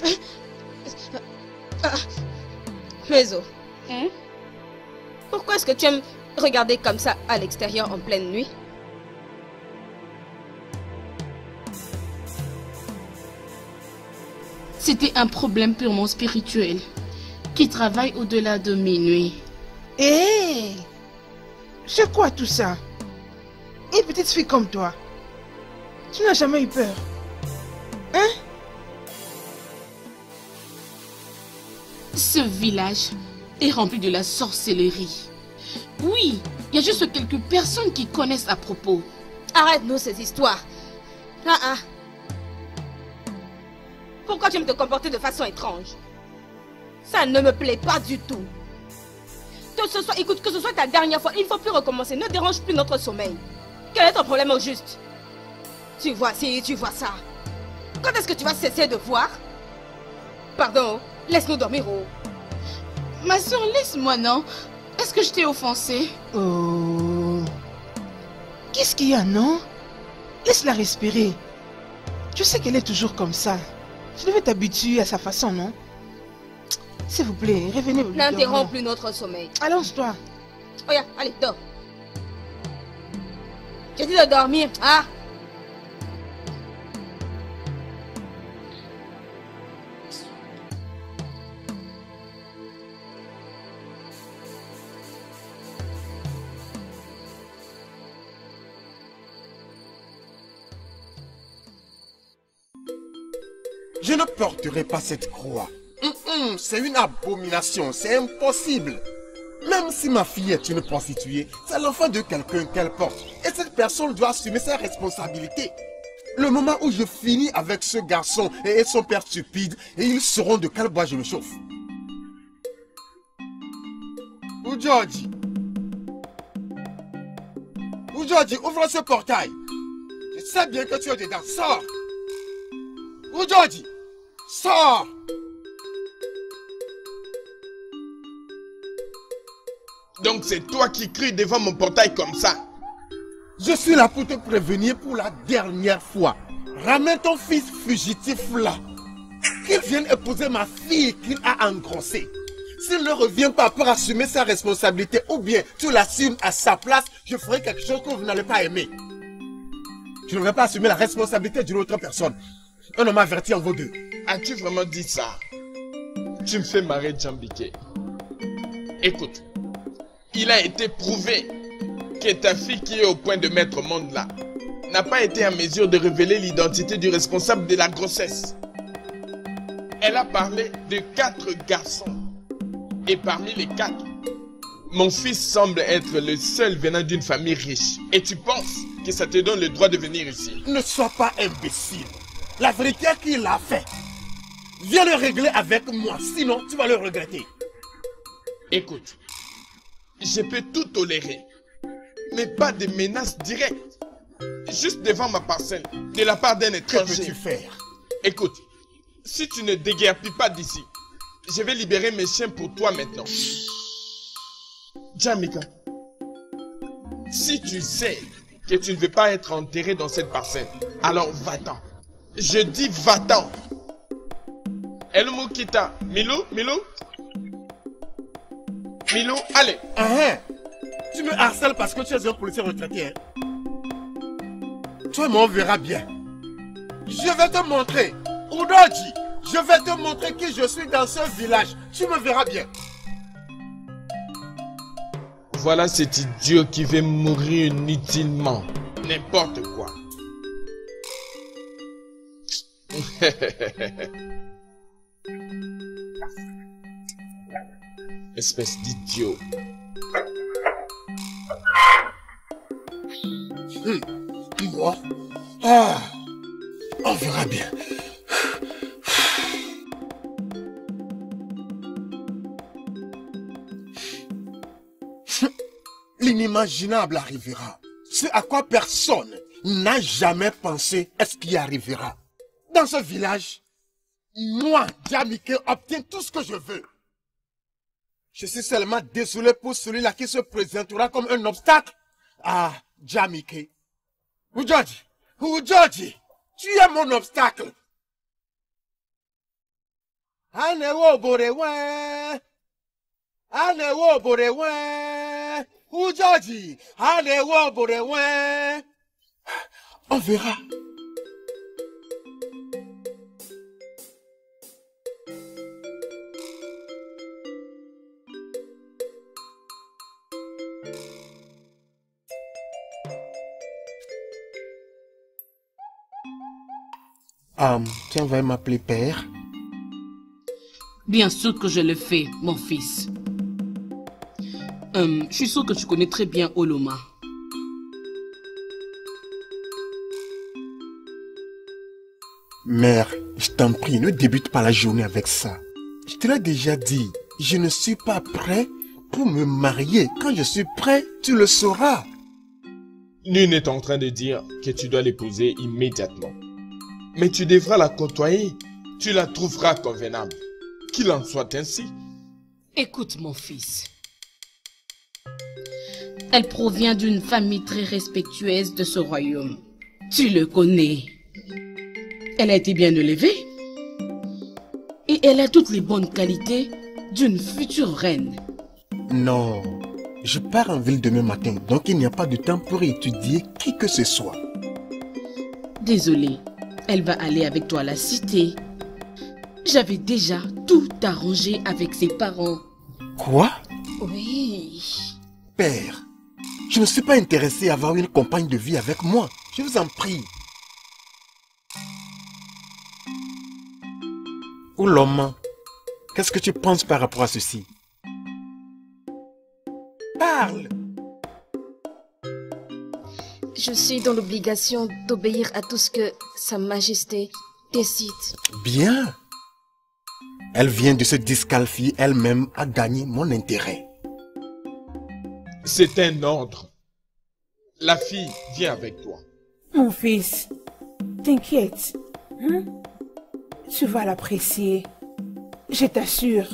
Mezo, pourquoi est-ce que tu aimes regarder comme ça à l'extérieur en pleine nuit? C'était un problème purement spirituel qui travaille au-delà de minuit. Hé, c'est quoi tout ça? Une petite fille comme toi, tu n'as jamais eu peur, hein? Ce village est rempli de la sorcellerie. Oui, il y a juste quelques personnes qui connaissent à propos. Arrête-nous ces histoires. Pourquoi tu aimes te comporter de façon étrange? Ça ne me plaît pas du tout. Écoute, que ce soit ta dernière fois, il ne faut plus recommencer. Ne dérange plus notre sommeil. Quel est ton problème au juste? Tu vois ça. Quand est-ce que tu vas cesser de voir? Pardon, laisse-nous dormir. Ma soeur, laisse-moi, non? Est-ce que je t'ai offensé? Oh. Qu'est-ce qu'il y a, non? Laisse-la respirer. Tu sais qu'elle est toujours comme ça. Tu devais t'habituer à sa façon, non? S'il vous plaît, revenez. N'interromps plus notre sommeil. Allonge-toi. Oh, yeah, allez, dors. J'ai dit de dormir, ah! Je ne porterai pas cette croix. C'est une abomination, c'est impossible. Même si ma fille est une prostituée, c'est l'enfant de quelqu'un qu'elle porte. Et cette personne doit assumer ses responsabilités. Le moment où je finis avec ce garçon et son père stupide, et ils sauront de quel bois je me chauffe. Ujoji, ouvre ce portail. Je sais bien que tu es dedans. Sors. Ujoji, sors. Donc c'est toi qui cries devant mon portail comme ça? Je suis là pour te prévenir pour la dernière fois. Ramène ton fils fugitif là. Qu'il vienne épouser ma fille qu'il a engrossée. S'il ne revient pas pour assumer sa responsabilité ou bien tu l'assumes à sa place, je ferai quelque chose que vous n'allez pas aimer. Je ne vais pas assumer la responsabilité d'une autre personne. Un homme averti en vaut deux. As-tu vraiment dit ça? Tu me fais marrer, Djambike. Écoute, il a été prouvé que ta fille qui est au point de mettre au monde là n'a pas été en mesure de révéler l'identité du responsable de la grossesse. Elle a parlé de 4 garçons. Et parmi les 4, mon fils semble être le seul venant d'une famille riche. Et tu penses que ça te donne le droit de venir ici? Ne sois pas imbécile. La vérité est qu'il l'a fait. Viens le régler avec moi, sinon tu vas le regretter. Écoute, je peux tout tolérer, mais pas de menaces directes. Juste devant ma parcelle, de la part d'un étranger. Que peux-tu faire? Écoute, si tu ne déguerpis pas d'ici, je vais libérer mes chiens pour toi maintenant. Djamika, si tu sais que tu ne veux pas être enterré dans cette parcelle, alors va-t'en. Je dis va-t'en. Elmukita, Milou, allez. Tu me harcèles parce que tu es un policier retraité. Hein? Toi, on verra bien. Je vais te montrer. Udoji, je vais te montrer qui je suis dans ce village. Tu me verras bien. Voilà cet idiot qui veut mourir inutilement. N'importe quoi. Espèce d'idiot. Moi? On verra bien. L'inimaginable arrivera. Ce à quoi personne n'a jamais pensé est ce qui arrivera. Dans ce village, moi, Djamike, obtiens tout ce que je veux. Je suis seulement désolé pour celui-là qui se présentera comme un obstacle. Ah, Djamike. Ujoji, tu es mon obstacle. Anewo borewe. Anewo borewe. Ujoji. Anewo borewe. On verra. Tu vas m'appeler père? Bien sûr que je le fais, mon fils. Je suis sûr que tu connais très bien Oloma. Mère, je t'en prie, ne débute pas la journée avec ça. Je te l'ai déjà dit, je ne suis pas prêt pour me marier. Quand je suis prêt, tu le sauras. Nul n'est en train de dire que tu dois l'épouser immédiatement. Mais tu devras la côtoyer. Tu la trouveras convenable. Qu'il en soit ainsi. Écoute, mon fils. Elle provient d'une famille très respectueuse de ce royaume. Tu le connais. Elle a été bien élevée. Et elle a toutes les bonnes qualités d'une future reine. Non, je pars en ville demain matin, donc il n'y a pas de temps pour étudier qui que ce soit. Désolée, elle va aller avec toi à la cité. J'avais déjà tout arrangé avec ses parents. Quoi? Oui. Père, je ne suis pas intéressé à avoir une compagne de vie avec moi. Je vous en prie. Oloma, qu'est-ce que tu penses par rapport à ceci? Parle! Je suis dans l'obligation d'obéir à tout ce que Sa Majesté décide. Bien. Elle vient de se disqualifier elle-même à gagner mon intérêt. C'est un ordre. La fille vient avec toi. Mon fils, t'inquiète. Hein? Tu vas l'apprécier. Je t'assure.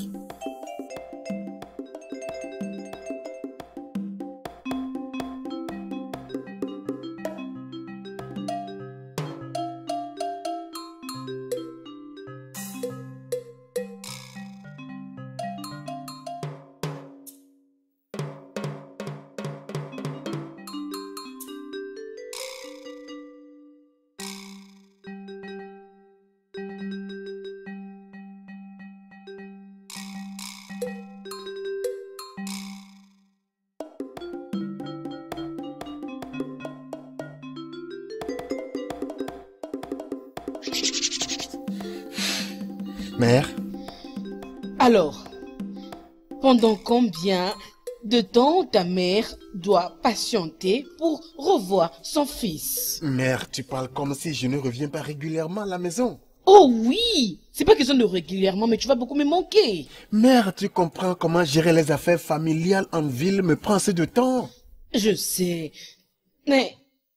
Mère? Alors, pendant combien de temps ta mère doit patienter pour revoir son fils? Mère, tu parles comme si je ne reviens pas régulièrement à la maison. Oh oui! C'est pas question de régulièrement, mais tu vas beaucoup me manquer. Mère, tu comprends comment gérer les affaires familiales en ville me prend assez de temps? Je sais, mais...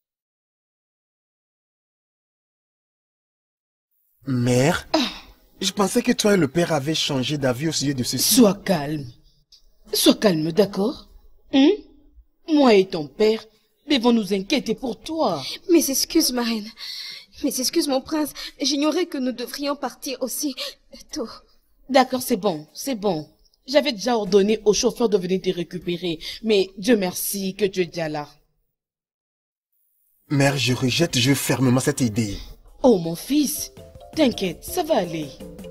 Mère, je pensais que toi et le père avaient changé d'avis au sujet de ceci. Sois calme, d'accord? Moi et ton père devons nous inquiéter pour toi. Mes excuses, ma reine. Mes excuses, mon prince. J'ignorais que nous devrions partir aussi tôt. D'accord, c'est bon. J'avais déjà ordonné au chauffeur de venir te récupérer, mais Dieu merci que tu es déjà là. Mère, je rejette fermement cette idée. Oh mon fils, t'inquiète, ça va aller.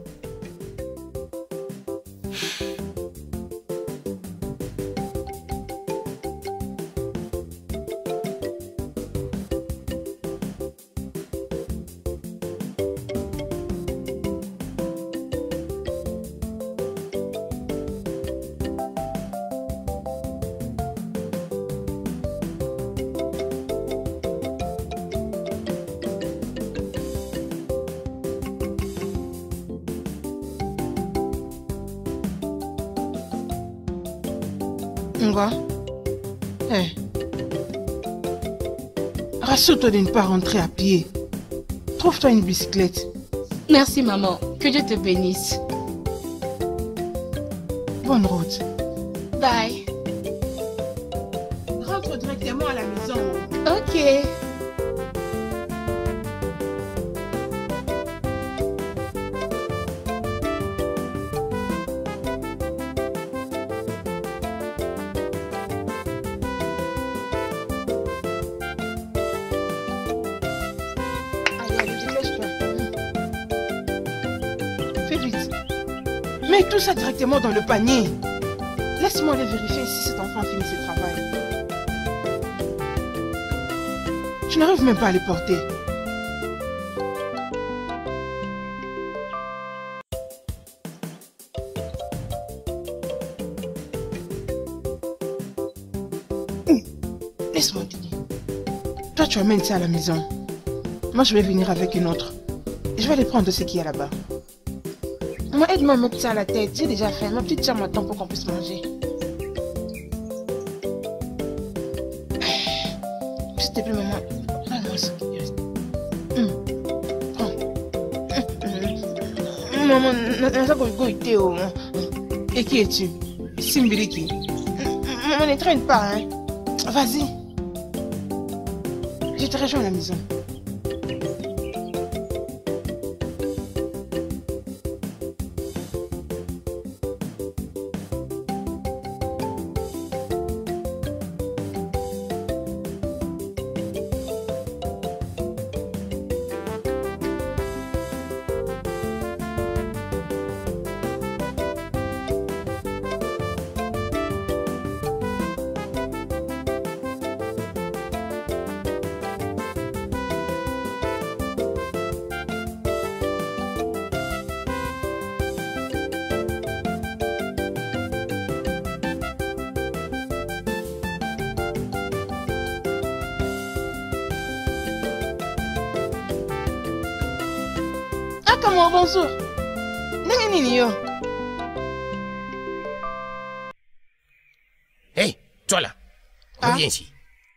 Rassure-toi de ne pas rentrer à pied. Trouve-toi une bicyclette. Merci maman, que Dieu te bénisse. Bonne route. Bye. Rentre directement à la maison. Ok. Fais vite. Mets tout ça directement dans le panier. Laisse-moi aller vérifier si cet enfant finit ses travail. Je n'arrive même pas à les porter. Laisse-moi te dire. Toi, tu amènes ça à la maison. Moi, je vais venir avec une autre. Je vais aller prendre ce qu'il y a là-bas. Moi, aide-moi à mettre ça à la tête. J'ai déjà faim. Ma petite soeur m'attend pour qu'on puisse manger. S'il te plaît, maman. Prends-moi ça. Maman, n'a pas goûté. Et qui es-tu? Simbiriki. Maman, ne traîne pas, hein. Vas-y. Je te rejoins à la maison. Comment bonjour? Hey, toi là, reviens ici.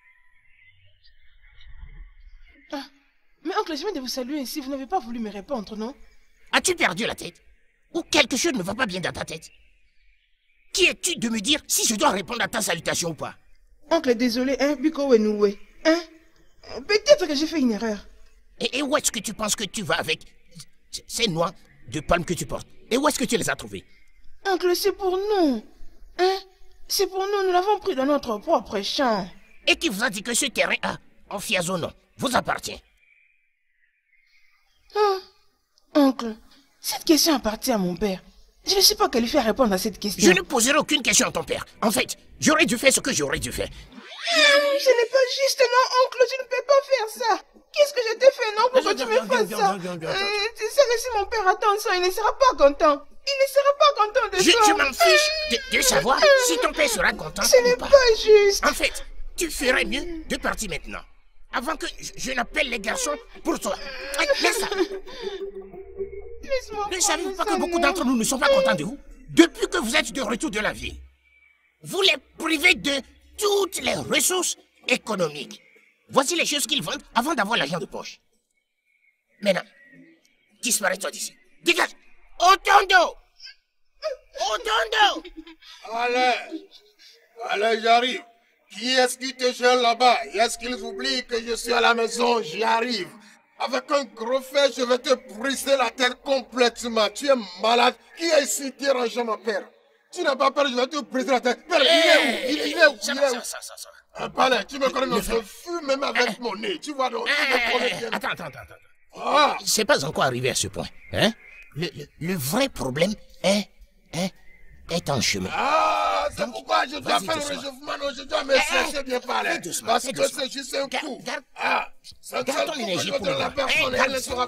Mais oncle, je viens de vous saluer ici, vous n'avez pas voulu me répondre, non? As-tu perdu la tête? Ou quelque chose ne va pas bien dans ta tête? Qui es-tu de me dire si je dois répondre à ta salutation ou pas? Oncle, désolé, hein, Biko Wenoué. Hein? Peut-être que j'ai fait une erreur. Et où est-ce que tu penses que tu vas avec ces noix de palme que tu portes? Et où est-ce que tu les as trouvées? Oncle, c'est pour nous. Hein? C'est pour nous, nous l'avons pris dans notre propre champ. Et qui vous a dit que ce terrain en Fiazono vous appartient? Oncle, cette question appartient à mon père. Je ne suis pas qualifié à répondre à cette question. Je ne poserai aucune question à ton père. En fait, j'aurais dû faire ce que j'aurais dû faire. Ce n'est pas juste, non, oncle, tu ne peux pas faire ça. Qu'est-ce que je t'ai fait, non, pourquoi tu me fais ça? Tu sais que si mon père attend ça, il ne sera pas content. Il ne sera pas content de ça. Je m'en fiche de savoir si ton père sera content ou pas. Ce n'est pas juste. En fait, tu ferais mieux de partir maintenant. Avant que je n'appelle les garçons pour toi. Laisse ça. Ne savez-vous pas que beaucoup d'entre nous ne sont pas contents de vous? Depuis que vous êtes de retour de la ville, vous les privez de toutes les ressources économiques. Voici les choses qu'ils vendent avant d'avoir l'argent de poche. Maintenant, disparais-toi d'ici. Dégage! Otondo! Otondo! Allez, j'arrive. Qui est-ce qui te gêne là-bas? Est-ce qu'ils oublient que je suis à la maison? J'y arrive. Avec un gros fer, je vais te briser la tête complètement. Tu es malade. Qui est ici dérangeant ma père? Tu n'as pas peur, je vais te briser la tête. Père, il est où? Il est où? Ça. Un palais, tu me connais, je fume même avec mon nez. Tu vois donc, tu me connais bien. Attends. C'est pas encore arrivé à ce point. Hein? Le vrai problème est en chemin. Ah, c'est pourquoi je dois faire le réchauffement, non, je dois me chercher bien parler. Parce que c'est juste un coup. Garde ton énergie pour la personne, elle sera...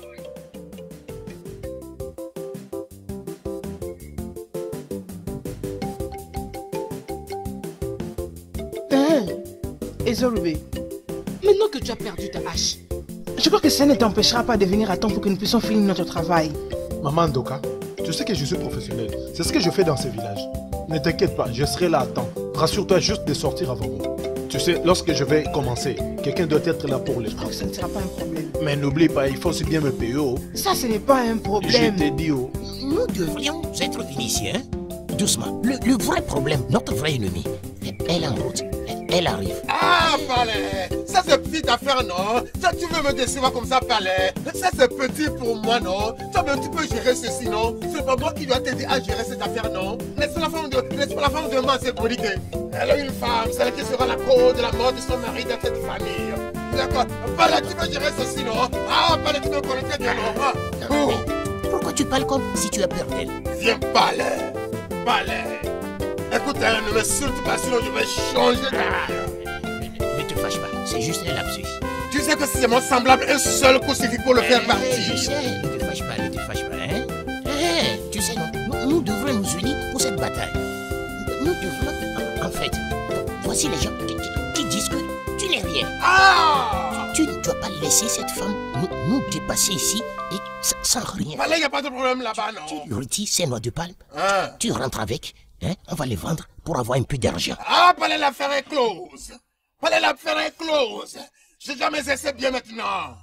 Ezorubé, maintenant que tu as perdu ta hache, je crois que ça ne t'empêchera pas de venir à temps pour que nous puissions finir notre travail. Maman Doka, tu sais que je suis professionnel. C'est ce que je fais dans ce village. Ne t'inquiète pas, je serai là à temps. Rassure-toi juste de sortir avant moi. Tu sais, lorsque je vais commencer, quelqu'un doit être là pour les Je crois que ça ne sera pas un problème. Mais n'oublie pas, il faut aussi bien me payer. Oh. Ça, ce n'est pas un problème. Je t'ai dit, oh. Nous devrions être initiés, hein? Doucement. Le vrai problème, notre vrai ennemi, elle est en route. Elle arrive. Ah, Palais! Ça, c'est petite affaire, non? Ça, tu veux me décevoir comme ça, Palais? Ça, c'est petit pour moi, non? Toi, mais tu peux gérer ceci, non? C'est pas moi qui dois t'aider à gérer cette affaire, non? Laisse la femme de moi, c'est politique. Elle est une femme, celle qui sera la cause de la mort de son mari dans cette famille. D'accord? Palais, tu veux gérer ceci, non? Ah, Palais, tu me connais très bien, non? Pourquoi tu parles comme si tu as peur d'elle. Viens parler. Parler. Écoute, hein, ne m'insulte pas, sinon je vais changer de... Ne te fâche pas, c'est juste un lapsus. Tu sais que si c'est mon semblable, un seul coup suffit pour le faire partir. Je sais, ne te fâche pas, hein. Tu sais, nous devrons nous unir pour cette bataille. Nous devrons, en fait, voici les gens qui disent que tu n'es rien. Ah! Tu ne dois pas laisser cette femme nous dépasser ici et sans rien. Il n'y a pas de problème là-bas, non? Tu retires ces noix de palme, tu rentres avec, hein, on va les vendre pour avoir un peu d'argent. Ah, palais, l'affaire est close. Palais, l'affaire est close. J'ai jamais essayé bien maintenant.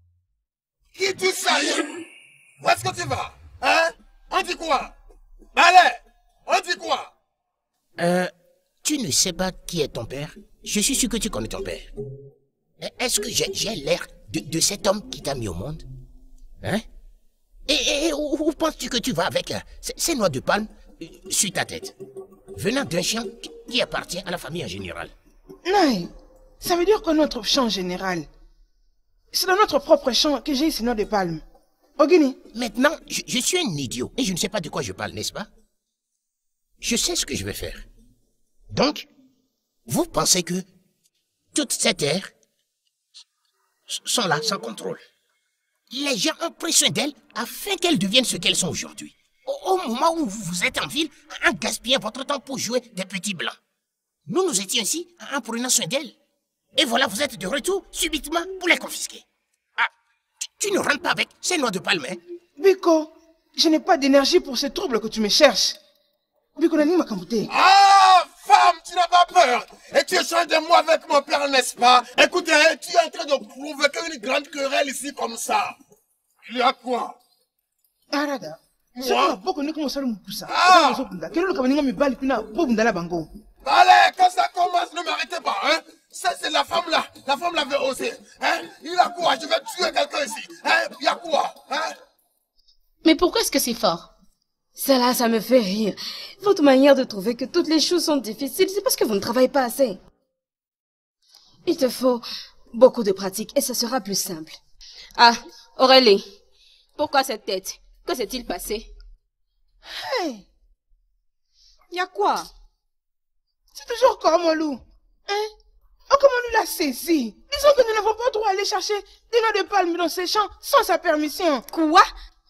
Qui tu sais? Où est-ce que tu vas? Hein? On dit quoi? Allez, on dit quoi? Tu ne sais pas qui est ton père? Je suis sûr que tu connais ton père. Est-ce que j'ai l'air de cet homme qui t'a mis au monde? Hein? Et où penses-tu que tu vas avec ces noix de palme sur ta tête? Venant d'un champ qui appartient à la famille en général. Non, ça veut dire que notre champ général, c'est dans notre propre champ que j'ai ces noix de palme. Ogini. Maintenant, je suis un idiot et je ne sais pas de quoi je parle, n'est-ce pas? Je sais ce que je vais faire. Donc, vous pensez que toutes ces terres sont là sans contrôle. Les gens ont pris soin d'elles afin qu'elles deviennent ce qu'elles sont aujourd'hui. Au moment où vous êtes en ville, en gaspillant votre temps pour jouer des petits blancs. Nous étions ici en prenant soin d'elles. Et voilà, vous êtes de retour subitement pour les confisquer. Ah, tu ne rentres pas avec ces noix de palme, hein? Biko, je n'ai pas d'énergie pour ce trouble que tu me cherches. Biko, n'a ni ma camboutée. Ah, femme, tu n'as pas peur. Et tu échanges de moi avec mon père, n'est-ce pas? Écoute, hein, tu es en train de provoquer une grande querelle ici comme ça. Il y a quoi? Arada. Moi? Allez, quand ça commence, ne m'arrêtez pas, hein? Ça, c'est la femme là. La femme l'avait osé. Hein? Il a quoi? Je vais tuer quelqu'un ici. Hein? Il y a quoi? Hein? Mais pourquoi est-ce que c'est fort? Cela, ça me fait rire. Votre manière de trouver que toutes les choses sont difficiles, c'est parce que vous ne travaillez pas assez. Il te faut beaucoup de pratique et ce sera plus simple. Ah, Aurélie, pourquoi cette tête? Que s'est-il passé? Hey! Y a quoi? C'est toujours comme Lou. Hein? Oh, comment nous l'a saisi? Disons que nous n'avons pas droit à aller chercher des noix de palme dans ces champs sans sa permission. Quoi?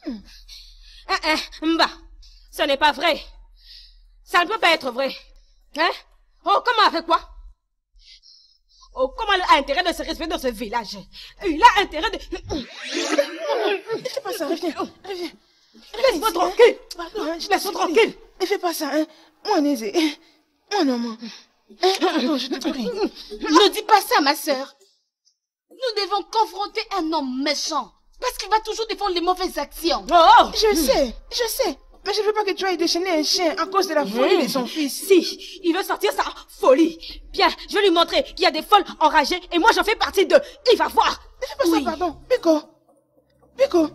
Mba, ce n'est pas vrai. Ça ne peut pas être vrai. Hein? Oh, comment avec quoi? Oh, comment elle a intérêt de se respecter dans ce village? Il a intérêt de... Ne fais pas ça, reviens. Laisse-moi tranquille. Pardon, hein, laisse-moi tranquille. Ne fais pas ça, hein. Moi, Nézé. Moi, non. Pardon, je te prie. Ne dis pas ça, ma sœur. Nous devons confronter un homme méchant. Parce qu'il va toujours défendre les mauvaises actions. Oh! Je sais. Mais je ne veux pas que tu ailles déchaîner un chien à cause de la folie de son fils. Si, il veut sortir sa folie. Bien, je vais lui montrer qu'il y a des folles enragées et moi j'en fais partie d'eux. Il va voir. Ne fais pas ça, pardon. Biko.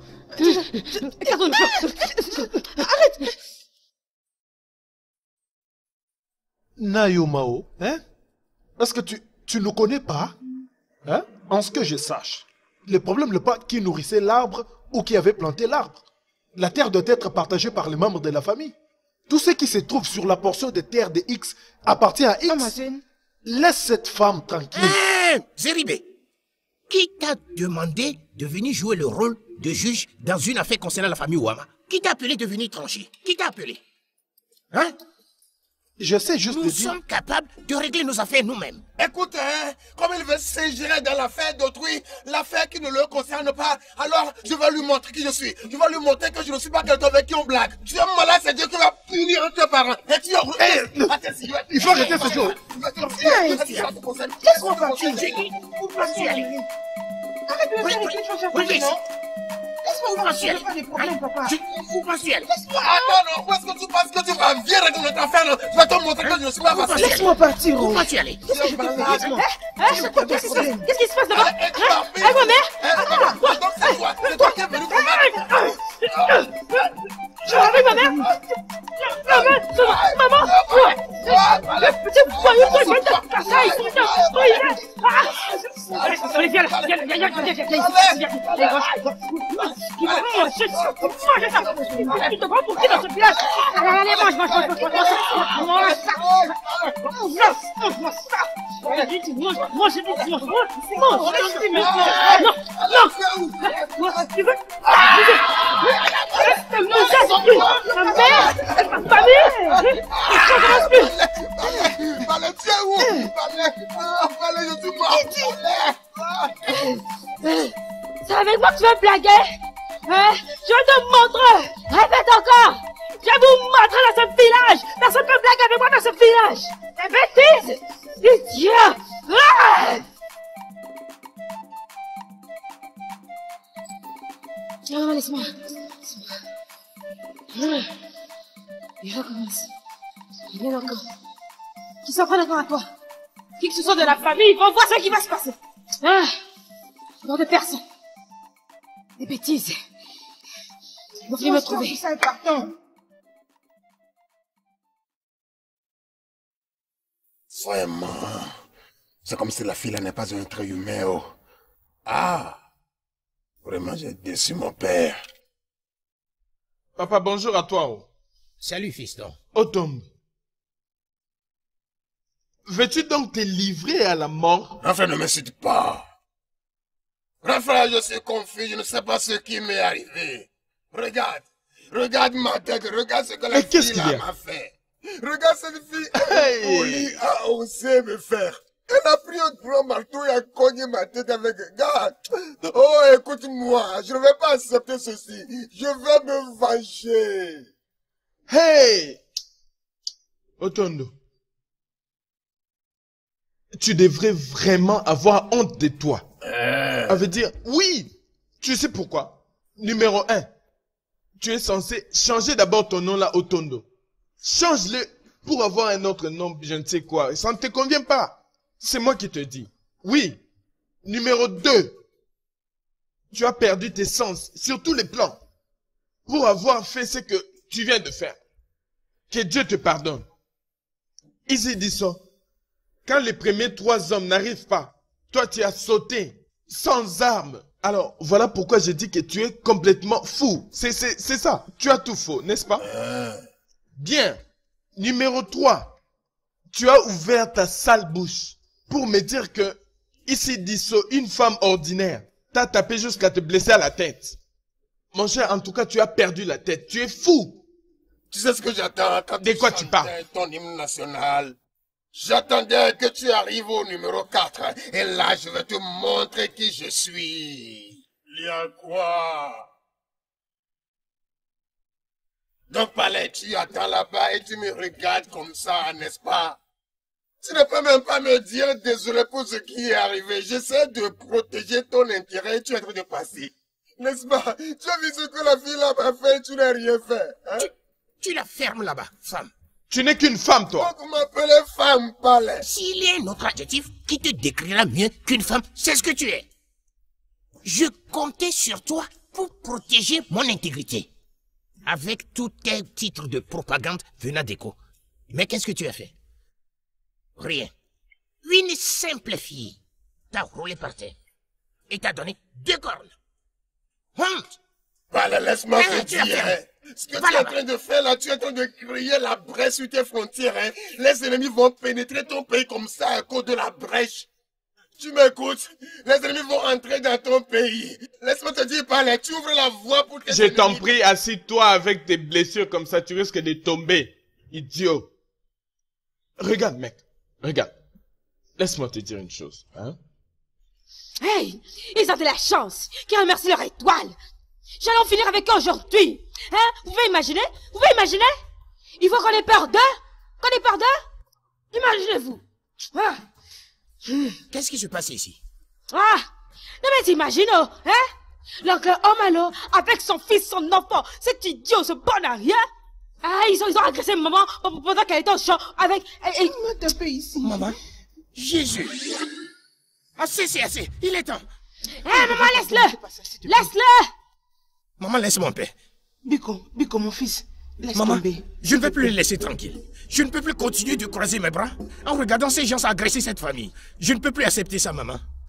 Arrête. Nayomao, hein? Est-ce que tu ne connais pas? Hein? En ce que je sache, le problème n'est pas qui nourrissait l'arbre ou qui avait planté l'arbre. La terre doit être partagée par les membres de la famille. Tout ce qui se trouve sur la portion de terre de X appartient à X. Amazine. Laisse cette femme tranquille. Zéribé, qui t'a demandé de venir jouer le rôle de juge dans une affaire concernant la famille Ouama? Qui t'a appelé de venir trancher? Qui t'a appelé? Hein? J'essaie juste de Nous dire... sommes capables de régler nos affaires nous-mêmes. Écoute, hein, comme il veut s'ingérer dans l'affaire d'autrui, l'affaire qui ne le concerne pas, alors je vais lui montrer qui je suis. Je vais lui montrer que je ne suis pas quelqu'un avec qui on blague. Tu es malade, c'est Dieu qui va punir tes parents. Et tu es... Il faut arrêter ce jeu. Laisse-moi partir. Où vas-tu aller? Arrête de faire des choses à côté, non? Laisse-moi partir, je fais pas des problèmes, papa. Où vas-tu aller? Attends, où est-ce que tu penses que tu vas? Viens régler notre affaire, non? Je vais te montrer que je ne suis pas facile. Laisse-moi partir. Où vas-tu aller? Qu'est-ce que je te fais? Laisse-moi. Qu'est-ce qui se passe là-bas? Hein? Ma mère? Donc c'est toi qui es venu pour Je réveille ma mère. Maman. Petit voyou, Allez, viens là, viens. Tu te prends pour qui dans ce village? Allez, mange ça. Non, tu veux? Ma mère, ma famille, Palais, tu es où? Palais, je suis mort. c'est avec moi que tu veux blaguer? Hein? Je te montre. Répète encore. Je vais vous montrer dans ce village. Personne ne peut blaguer avec moi dans ce village. Des bêtises. Idiot. Ah, laisse-moi. Il recommence. Il vient encore. Qui s'en prend encore à toi? Qui que ce soit de la famille, ils vont voir ce qui va se passer. Ah, nom de personne. Des bêtises. Ils vont venir me trouver. Vraiment. C'est comme si la fille là n'est pas un être humain. Oh. Ah. Vraiment, j'ai déçu mon père. Papa, bonjour à toi. Oh. Salut, fiston. Otombe. Veux-tu donc te livrer à la mort? Raphaël, ne me cite pas. Raphaël, je suis confus, je ne sais pas ce qui m'est arrivé. Regarde ma tête, regarde ce que la fille là m'a fait. Regarde cette fille, elle a osé me faire. Elle a pris un gros marteau et a cogné ma tête avec... Regarde. Oh, écoute-moi, je ne vais pas accepter ceci. Je vais me venger. Hey! Otondo. Tu devrais vraiment avoir honte de toi. Ça veut dire, oui, tu sais pourquoi. Numéro 1, tu es censé changer d'abord ton nom là, Otondo. Change-le pour avoir un autre nom, je ne sais quoi. Ça ne te convient pas. C'est moi qui te dis. Oui. Numéro 2, tu as perdu tes sens sur tous les plans pour avoir fait ce que tu viens de faire. Que Dieu te pardonne. Ici dit ça. Quand les premiers 3 hommes n'arrivent pas, toi tu as sauté, sans armes. Alors, voilà pourquoi je dis que tu es complètement fou. C'est ça. Tu as tout faux, n'est-ce pas? Bien. Numéro 3. Tu as ouvert ta sale bouche pour me dire que, ici Disso, une femme ordinaire, t'a tapé jusqu'à te blesser à la tête. Mon cher, en tout cas, tu as perdu la tête. Tu es fou. Tu sais ce que j'attends quand de quoi tu parles? Ton hymne national. J'attendais que tu arrives au numéro 4. Et là, je vais te montrer qui je suis. Il y a quoi? Donc, Palais, tu attends là-bas et tu me regardes comme ça, n'est-ce pas? Tu ne peux même pas me dire désolé pour ce qui est arrivé. J'essaie de protéger ton intérêt et tu es en train de passer. N'est-ce pas? Tu as vu ce que la fille là m'a fait et tu n'as rien fait. Hein? Tu la fermes là-bas, femme. Tu n'es qu'une femme, toi. Donc, vous m'appelez femme, Palais. S'il y a un autre adjectif qui te décrira mieux qu'une femme, c'est ce que tu es. Je comptais sur toi pour protéger mon intégrité. Avec tous tes titres de propagande venant d'écho. Mais qu'est-ce que tu as fait? Rien. Une simple fille t'a roulé par terre et t'a donné 2 cornes. Honte! Palais, laisse-moi te dire. Ce que tu es en train de faire là, tu es en train de créer la brèche sur tes frontières. Hein. Les ennemis vont pénétrer ton pays comme ça à cause de la brèche. Tu m'écoutes? Les ennemis vont entrer dans ton pays. Laisse-moi te dire, Palais, tu ouvres la voie pour tes ennemis. Je t'en prie, assis-toi avec tes blessures comme ça, tu risques de tomber. Idiot. Regarde, mec. Regarde. Laisse-moi te dire une chose. Hein? Hey, ils ont de la chance qu'ils remercient leur étoile. J'allais en finir avec eux aujourd'hui. Hein? Vous pouvez imaginer? Vous pouvez imaginer? Il faut qu'on ait peur d'eux? Qu'on ait peur d'eux? Imaginez-vous. Ah. Qu'est-ce qui se passe ici? Ah! Non mais t'imagines, oh, hein? L'oncle Omalo avec son fils, son enfant, cet idiot, ce bon à rien. Ah, ils ont agressé maman pendant qu'elle était au champ avec... Il m'a tapé ici. Maman? Jésus! Assez, c'est assez. Il est temps. Maman, laisse-le! Laisse-le! Maman, laisse-moi en paix. Biko, mon fils, laisse Maman, tomber. je ne peux plus le laisser tranquille. Je ne peux plus continuer de croiser mes bras en regardant ces gens agresser cette famille. Je ne peux plus accepter ça, maman.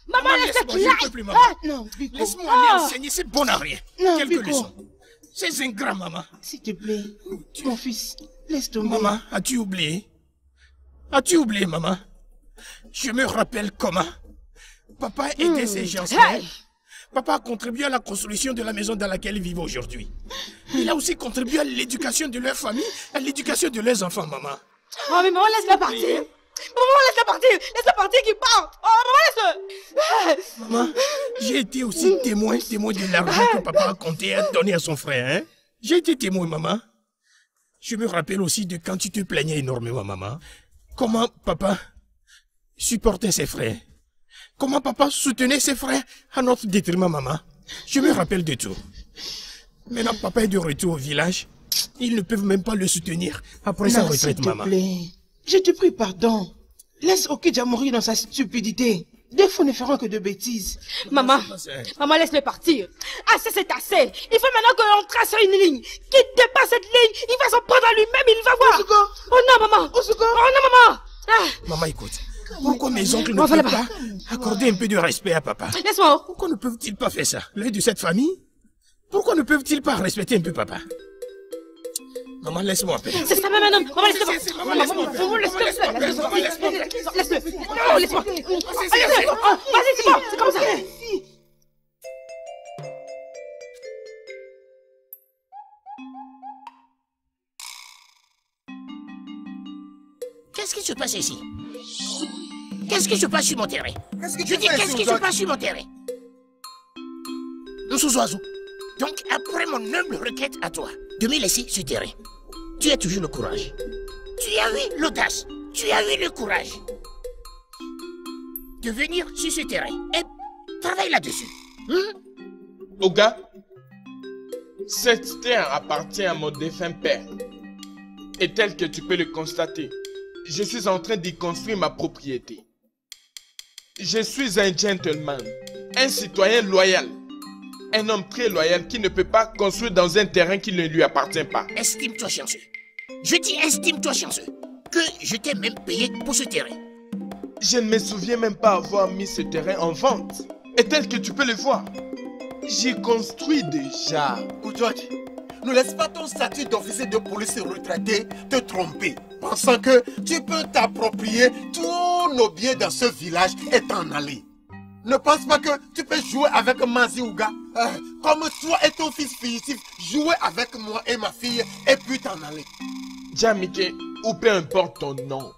Maman, laisse-le qu'il je ne peux aille. plus, maman. Non, Biko. Laisse-moi aller enseigner ces bon à rien. Non, Quelques Biko. leçons. Ces ingrats, maman. S'il te plaît, mon fils, laisse tomber. Maman, as-tu oublié? As-tu oublié, maman? Je me rappelle comment papa aidait ces gens-là. Hey. Papa a contribué à la construction de la maison dans laquelle ils vivent aujourd'hui. Il a aussi contribué à l'éducation de leur famille, à l'éducation de leurs enfants, maman. Oh, mais maman, laisse-la partir. Maman, laisse-la partir. Laisse-la partir qu'il parte. Oh, maman, laisse-le. Maman, j'ai été aussi témoin de l'argent que papa a compté et a donné à son frère. Hein? J'ai été témoin, maman. Je me rappelle aussi de quand tu te plaignais énormément, maman. Comment papa supportait ses frères. Comment papa soutenait ses frères à notre détriment, maman. Je me rappelle de tout. Maintenant, papa est de retour au village. Ils ne peuvent même pas le soutenir après sa retraite, maman. S'il te plaît, je te prie pardon. Laisse Okidja mourir dans sa stupidité. Des fois ne feront que de bêtises. Maman, maman, laisse-le partir. Assez, c'est assez. Il faut maintenant qu'on trace une ligne. Qui dépasse cette ligne, il va s'en prendre à lui-même, il va voir. Oh non, maman. Oh non, maman. Ah. Maman, écoute. Pourquoi mes oncles ne peuvent pas accorder un peu de respect à papa? Laisse-moi. Pourquoi ne peuvent-ils pas faire ça? L'œil de cette famille? Pourquoi ne peuvent-ils pas respecter un peu papa? Maman, laisse-moi faire. C'est ça, maman, non. Maman, laisse-le. Maman, laisse-moi faire. Laisse-le. Non, laisse-moi. Vas-y, c'est bon, c'est comme ça. Qu'est-ce qui se passe ici? Qu'est-ce qui se passe sur mon terrain? Qu'est-ce que Je tu dis, fais, qu'est-ce qui se passe sur mon terrain? Nous sous oiseaux. Donc, après mon humble requête à toi de me laisser ce terrain, tu as toujours le courage. Tu as eu l'audace. Tu as eu le courage de venir sur ce terrain et travailler là-dessus. Oga, cette terre appartient à mon défunt père. Et tel que tu peux le constater, je suis en train d'y construire ma propriété. Je suis un gentleman, un citoyen loyal, un homme très loyal qui ne peut pas construire dans un terrain qui ne lui appartient pas. Estime-toi chanceux. Je dis estime-toi chanceux. Que je t'ai même payé pour ce terrain. Je ne me souviens même pas avoir mis ce terrain en vente. Et tel que tu peux le voir, j'y construis déjà. Koudjouadji, ne laisse pas ton statut d'officier de police retraité te tromper, pensant que tu peux t'approprier tous nos biens dans ce village et t'en aller. Ne pense pas que tu peux jouer avec Mazi Ouga, comme toi et ton fils fugitif, jouer avec moi et ma fille et puis t'en aller. Djamike, ou peu importe ton nom,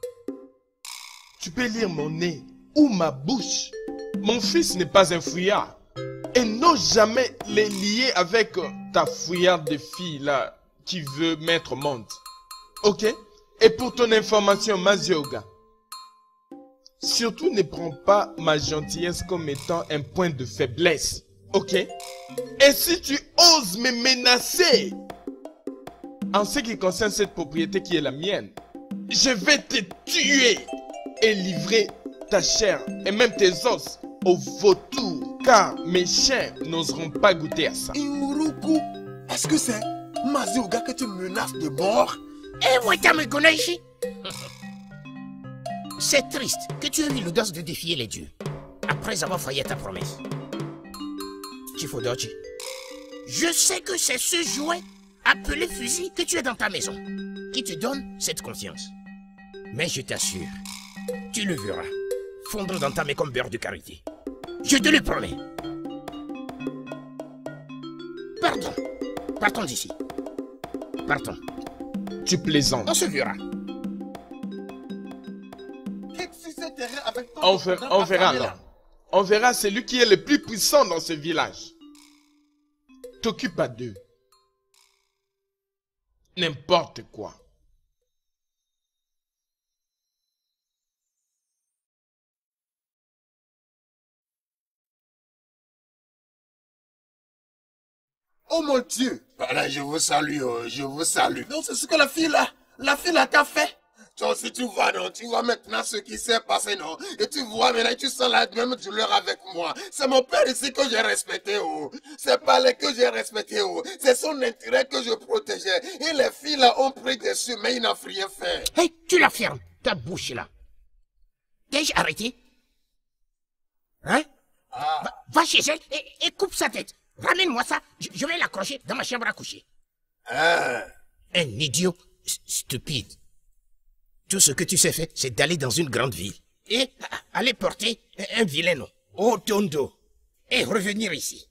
tu peux lire mon nez ou ma bouche. Mon fils n'est pas un fouillard. Et n'ose jamais les lier avec ta fouillarde de fille là qui veut mettre au monde. Ok? Et pour ton information, Mazioga, surtout ne prends pas ma gentillesse comme étant un point de faiblesse. Ok? Et si tu oses me menacer en ce qui concerne cette propriété qui est la mienne, je vais te tuer et livrer ta chair et même tes os aux vautours, car mes chiens n'oseront pas goûter à ça. Iuruku, est-ce que c'est Mazi Ouga que tu menaces de mort? Et moi, tu me connais ici? C'est triste que tu aies eu l'audace de défier les dieux après avoir failli à ta promesse. Chifodochi, je sais que c'est ce jouet appelé fusil que tu as dans ta maison qui te donne cette confiance. Mais je t'assure, tu le verras fondre dans ta main comme beurre de karité. Je te le promets. Partons. Partons d'ici. Partons. Tu plaisantes. On se verra. On verra alors. On verra celui qui est le plus puissant dans ce village. T'occupe à d'eux. N'importe quoi. Oh mon Dieu! Voilà, je vous salue, je vous salue. Donc c'est ce que la fille là t'a fait. Toi aussi tu vois, non? Tu vois maintenant ce qui s'est passé, non? Et tu vois maintenant, tu sens la même douleur avec moi. C'est mon père ici que j'ai respecté, oh. C'est pas les que j'ai respecté, oh. C'est son intérêt que je protégeais. Et les filles là ont pris dessus, mais ils n'ont rien fait. Hey, tu la fermes, ta bouche là. T'ai-je arrêté? Hein? Va chez elle et coupe sa tête. Ramène-moi ça, je vais l'accrocher dans ma chambre à coucher. Un idiot stupide. Tout ce que tu sais faire, c'est d'aller dans une grande ville et aller porter un vilain nom, Otondo, et revenir ici.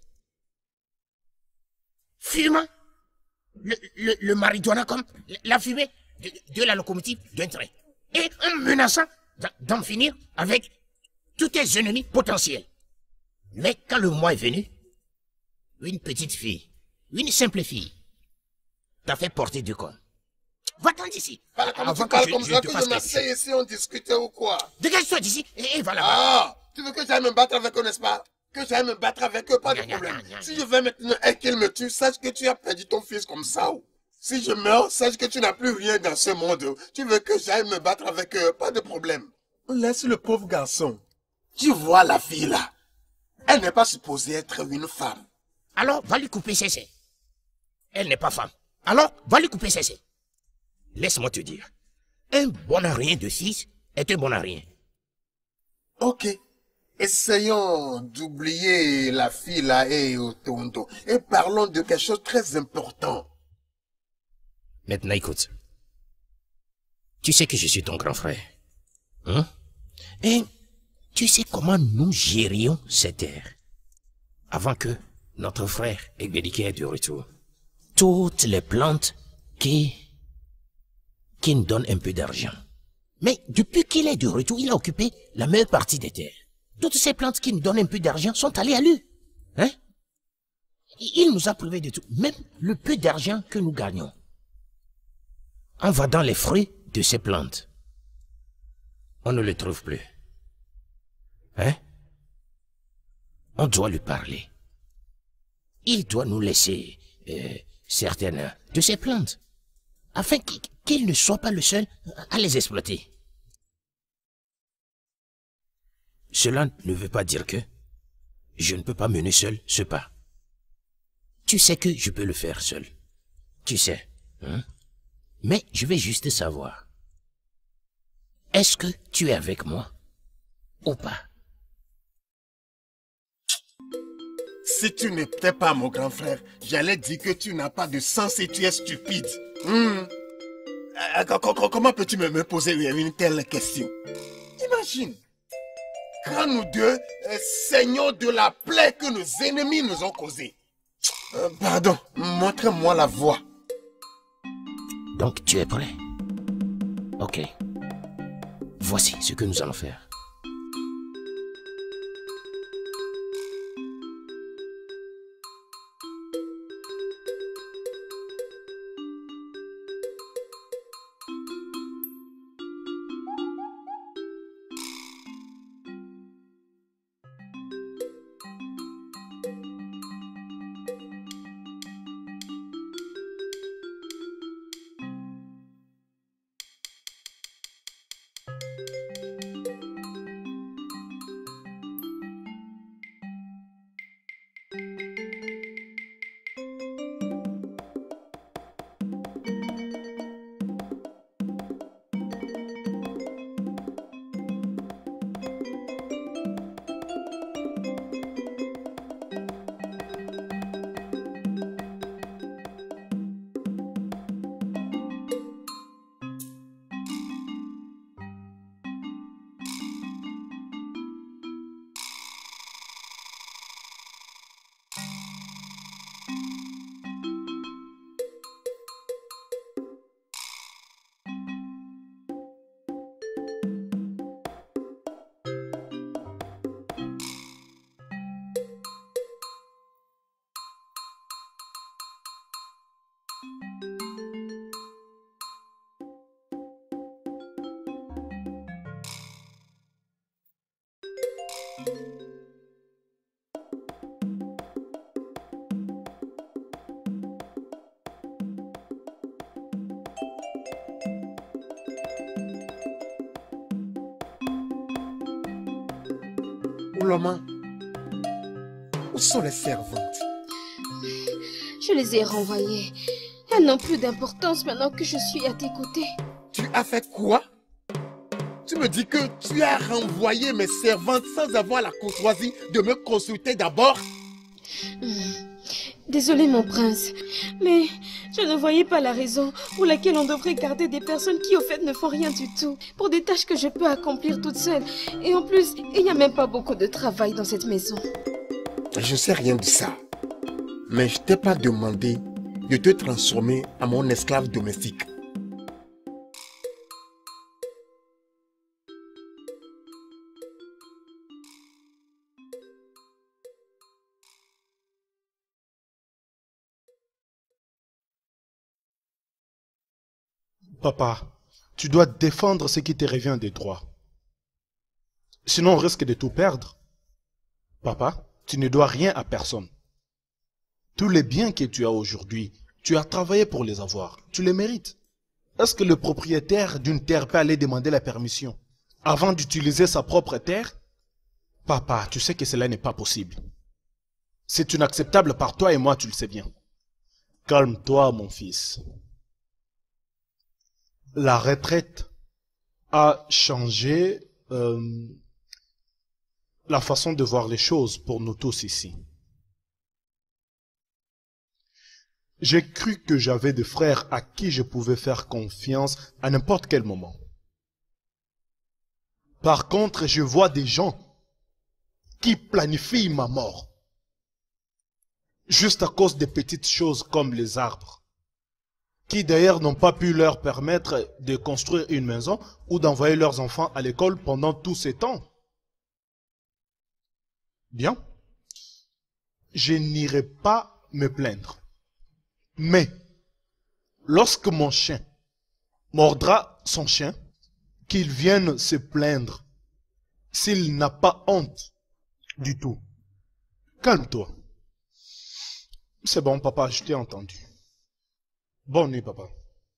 Fumant le marijuana comme la fumée de la locomotive d'un train. Et en menaçant d'en finir avec tous tes ennemis potentiels. Mais quand le mois est venu, une petite fille, une simple fille, t'a fait porter du corps. Va-t'en d'ici. Tu parles comme ça que je m'asseye ici, on discutait ou quoi? Dégage-toi d'ici et va là-bas. Ah, tu veux que j'aille me battre avec eux, n'est-ce pas? Que j'aille me battre avec eux, pas de problème. Si je vais maintenant et qu'ils me tuent, sache que tu as perdu ton fils comme ça. Si je meurs, sache que tu n'as plus rien dans ce monde. Tu veux que j'aille me battre avec eux, pas de problème. Laisse le pauvre garçon. Tu vois la fille là. Elle n'est pas supposée être une femme. Alors, va lui couper ses seins. Elle n'est pas femme. Alors, va lui couper ses seins. Laisse-moi te dire, un bon à rien de fils est un bon à rien. Ok. Essayons d'oublier la fille là et Otondo. Et parlons de quelque chose de très important. Maintenant, écoute. Tu sais que je suis ton grand frère. Hein? Et tu sais comment nous gérions cette terre avant que notre frère Egbedike est de retour. Toutes les plantes qui nous donnent un peu d'argent. Mais depuis qu'il est de retour, il a occupé la meilleure partie des terres. Toutes ces plantes qui nous donnent un peu d'argent sont allées à lui. Hein? Il nous a privé de tout, même le peu d'argent que nous gagnons. On va dans les fruits de ces plantes. On ne les trouve plus. Hein? On doit lui parler. Il doit nous laisser certaines de ces plantes, afin qu'il ne soit pas le seul à les exploiter. Cela ne veut pas dire que je ne peux pas mener seul ce pas. Tu sais que je peux le faire seul. Tu sais, hein? Mais je vais juste savoir. Est-ce que tu es avec moi ou pas? Si tu n'étais pas mon grand frère, j'allais dire que tu n'as pas de sens et tu es stupide. Comment peux-tu me poser une telle question? Imagine. Quand nous deux saignons de la plaie que nos ennemis nous ont causée. Pardon, montre-moi la voie. Donc tu es prêt? Ok. Voici ce que nous allons faire. Ouloma, où sont les servantes? Je les ai renvoyées. Elles n'ont plus d'importance maintenant que je suis à tes côtés. Tu as fait quoi? Tu me dis que tu as renvoyé mes servantes sans avoir la courtoisie de me consulter d'abord? Désolé mon prince, mais je ne voyais pas la raison pour laquelle on devrait garder des personnes qui au fait ne font rien du tout pour des tâches que je peux accomplir toute seule. Et en plus, il n'y a même pas beaucoup de travail dans cette maison. Je sais rien de ça. Mais je t'ai pas demandé de te transformer en mon esclave domestique. Papa, tu dois défendre ce qui te revient des droits. Sinon on risque de tout perdre. Papa, tu ne dois rien à personne. Tous les biens que tu as aujourd'hui, tu as travaillé pour les avoir. Tu les mérites. Est-ce que le propriétaire d'une terre peut aller demander la permission avant d'utiliser sa propre terre? Papa, tu sais que cela n'est pas possible. C'est inacceptable par toi et moi, tu le sais bien. Calme-toi, mon fils. La retraite a changé la façon de voir les choses pour nous tous ici. J'ai cru que j'avais des frères à qui je pouvais faire confiance à n'importe quel moment. Par contre, je vois des gens qui planifient ma mort. Juste à cause des petites choses comme les arbres. Qui d'ailleurs n'ont pas pu leur permettre de construire une maison ou d'envoyer leurs enfants à l'école pendant tous ces temps. Bien. Je n'irai pas me plaindre. Mais, lorsque mon chien mordra son chien, qu'il vienne se plaindre s'il n'a pas honte du tout. Calme-toi. C'est bon, papa, je t'ai entendu. Bonne nuit, papa.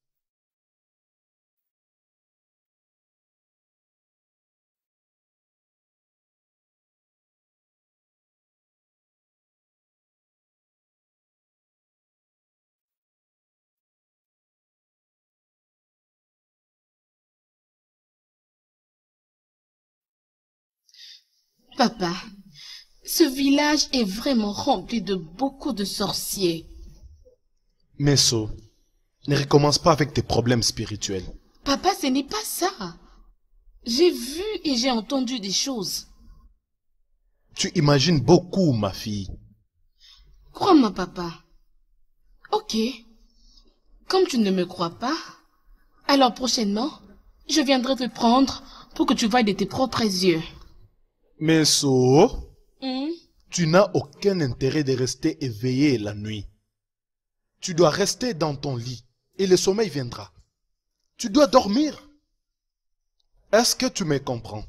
Papa, ce village est vraiment rempli de beaucoup de sorciers. Meso, ne recommence pas avec tes problèmes spirituels. Papa, ce n'est pas ça. J'ai vu et j'ai entendu des choses. Tu imagines beaucoup, ma fille. Crois-moi, papa. Ok. Comme tu ne me crois pas, alors prochainement, je viendrai te prendre pour que tu voies de tes propres yeux. Meso, tu n'as aucun intérêt de rester éveillé la nuit. Tu dois rester dans ton lit et le sommeil viendra. Tu dois dormir. Est-ce que tu me comprends?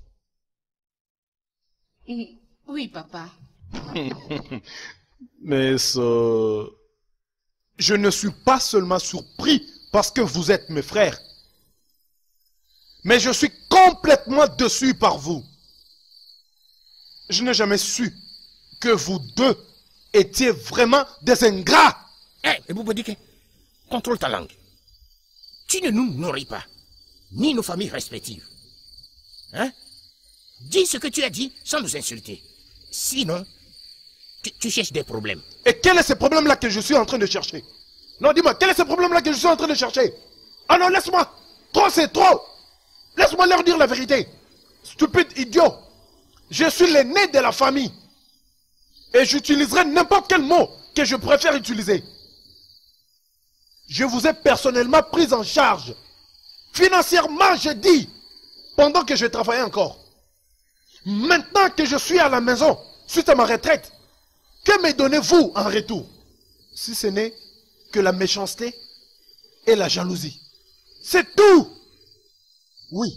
Oui, papa. Meso, je ne suis pas seulement surpris parce que vous êtes mes frères, mais je suis complètement déçu par vous. Je n'ai jamais su que vous deux étiez vraiment des ingrats. Hé, Boubodike, contrôle ta langue. Tu ne nous nourris pas, ni nos familles respectives. Hein? Dis ce que tu as dit sans nous insulter. Sinon, tu cherches des problèmes. Et quel est ce problème-là que je suis en train de chercher? Non, dis-moi, quel est ce problème-là que je suis en train de chercher? Ah non, laisse-moi. Trop, c'est trop. Laisse-moi leur dire la vérité. Stupide idiot. Je suis l'aîné de la famille. Et j'utiliserai n'importe quel mot que je préfère utiliser. Je vous ai personnellement pris en charge. Financièrement, je dis. Pendant que je travaillais encore. Maintenant que je suis à la maison, suite à ma retraite, que me donnez-vous en retour? Si ce n'est que la méchanceté et la jalousie. C'est tout. Oui.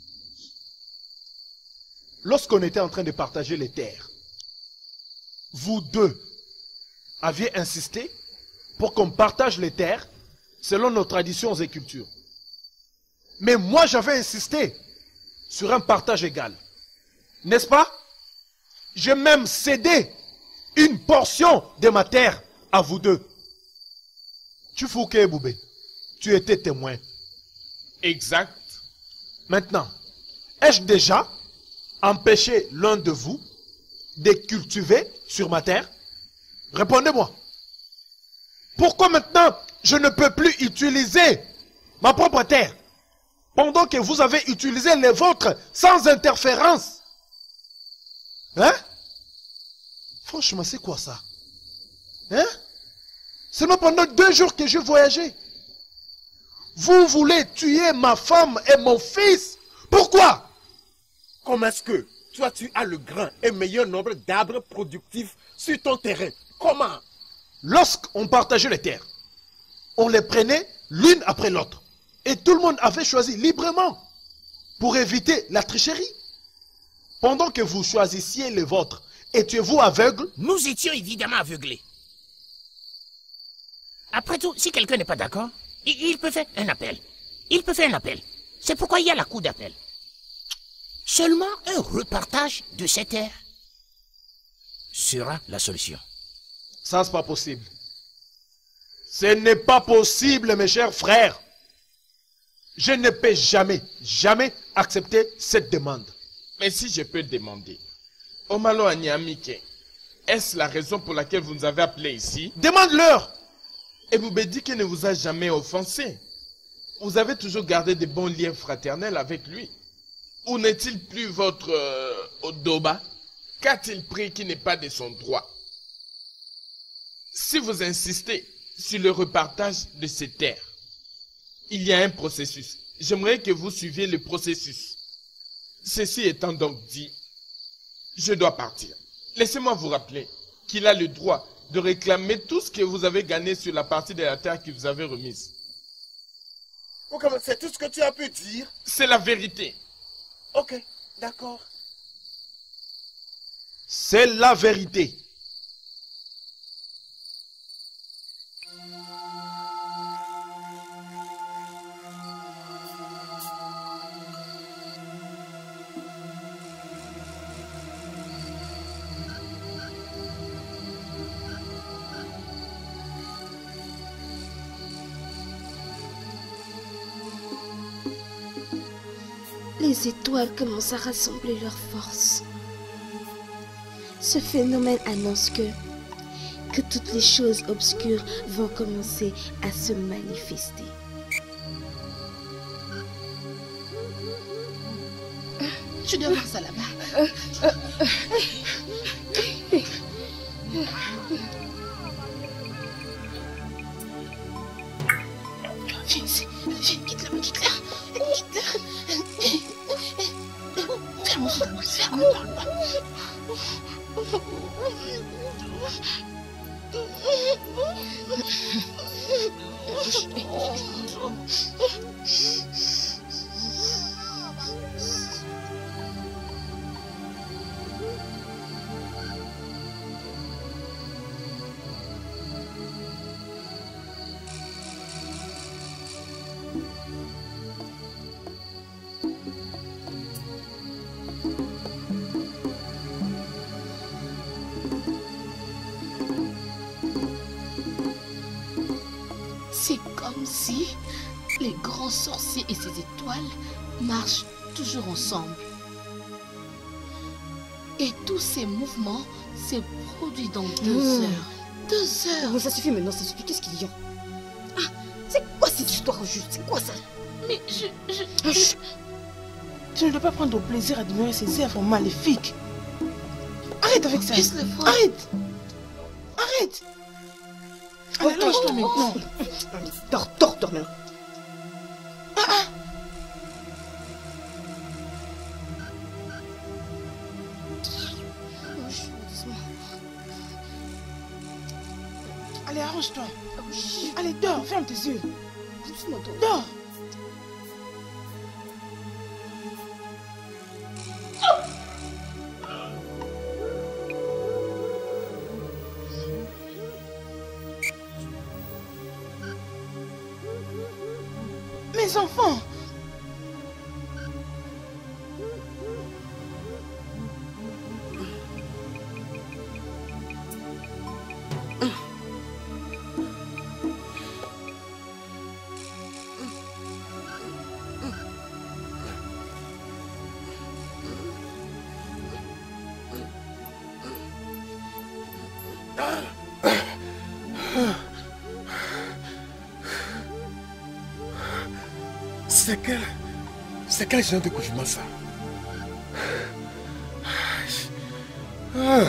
Lorsqu'on était en train de partager les terres, vous deux aviez insisté pour qu'on partage les terres selon nos traditions et cultures. Mais moi, j'avais insisté sur un partage égal. N'est-ce pas? J'ai même cédé une portion de ma terre à vous deux. Tu Fouquet Boubé, tu étais témoin. Exact. Maintenant, Ai-je déjà empêché l'un de vous de cultiver sur ma terre? Répondez-moi. Pourquoi maintenant je ne peux plus utiliser ma propre terre pendant que vous avez utilisé les vôtres sans interférence? Hein? Franchement, c'est quoi ça? Hein? Seulement pendant 2 jours que j'ai voyagé. Vous voulez tuer ma femme et mon fils? Pourquoi? Comment est-ce que toi tu as le grand et meilleur nombre d'arbres productifs sur ton terrain? Comment? Lorsqu'on partageait les terres, on les prenait l'une après l'autre. Et tout le monde avait choisi librement pour éviter la tricherie. Pendant que vous choisissiez les vôtres, étiez-vous aveugle? Nous étions évidemment aveuglés. Après tout, si quelqu'un n'est pas d'accord, il peut faire un appel. Il peut faire un appel. C'est pourquoi il y a la cour d'appel. Seulement un repartage de ces terres sera la solution. Ça, c'est pas possible. Ce n'est pas possible, mes chers frères. Je ne peux jamais accepter cette demande. Mais si je peux demander, Omalo Anyamike, est-ce la raison pour laquelle vous nous avez appelés ici? Demande-leur. Et Boubedike ne vous a jamais offensé. Vous avez toujours gardé de bons liens fraternels avec lui. Ou n'est-il plus votre Odoba? Qu'a-t-il pris qui n'est pas de son droit? Si vous insistez sur le repartage de ces terres, il y a un processus. J'aimerais que vous suiviez le processus. Ceci étant donc dit, je dois partir. Laissez-moi vous rappeler qu'il a le droit de réclamer tout ce que vous avez gagné sur la partie de la terre que vous avez remise. C'est tout ce que tu as pu dire? C'est la vérité. Ok, d'accord. C'est la vérité. Les étoiles commencent à rassembler leurs forces. Ce phénomène annonce que toutes les choses obscures vont commencer à se manifester. Tu dois voir ça là-bas. Viens ici. Viens, quitte-la. Ferme-moi, parle pas. C'est comme si les grands sorciers et ces étoiles marchent toujours ensemble. Et tous ces mouvements se produisent dans 2 heures. 2 heures. Non, ça suffit maintenant, ça suffit. Qu'est-ce qu'il y a? Ah, c'est quoi cette histoire juste? C'est quoi ça? Mais Chut. Tu ne dois pas prendre plaisir à admirer ces œuvres maléfiques. Arrête avec ça. Laisse-le voir. Arrête. Arrête. Allez, lâche-toi maintenant. Dors maintenant. Allez, arrange-toi. Allez, dors, ferme tes yeux. Dors. Mes enfants. C'est quel genre de cauchemar ça? Ah.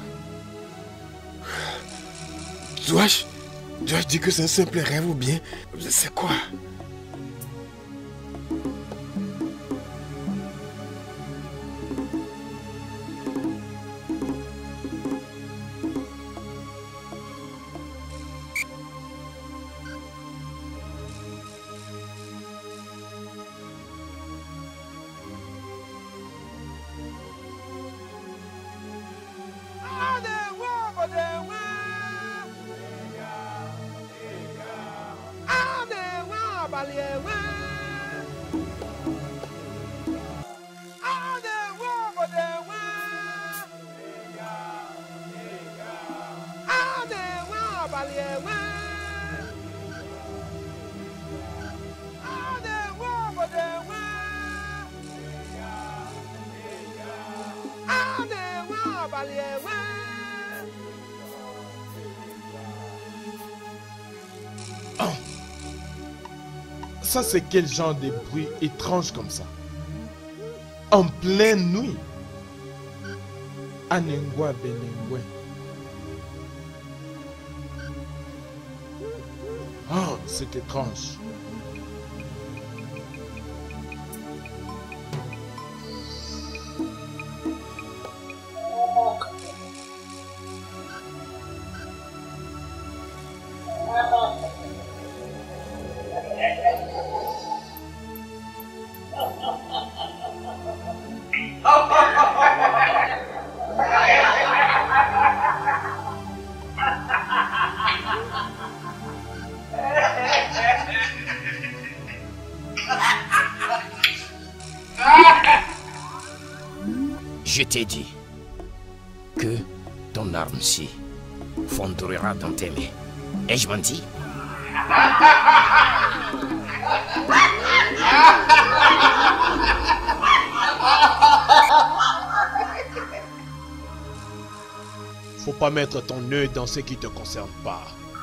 Dois-je dire que c'est un simple rêve ou bien c'est quoi? Ça, c'est quel genre de bruit étrange comme ça? En pleine nuit. Anengwa benengwe. Oh, c'est étrange. Je t'ai dit que ton arme-ci fondera dans tes mains. Ai-je menti? Faut pas mettre ton œil dans ce qui te concerne pas.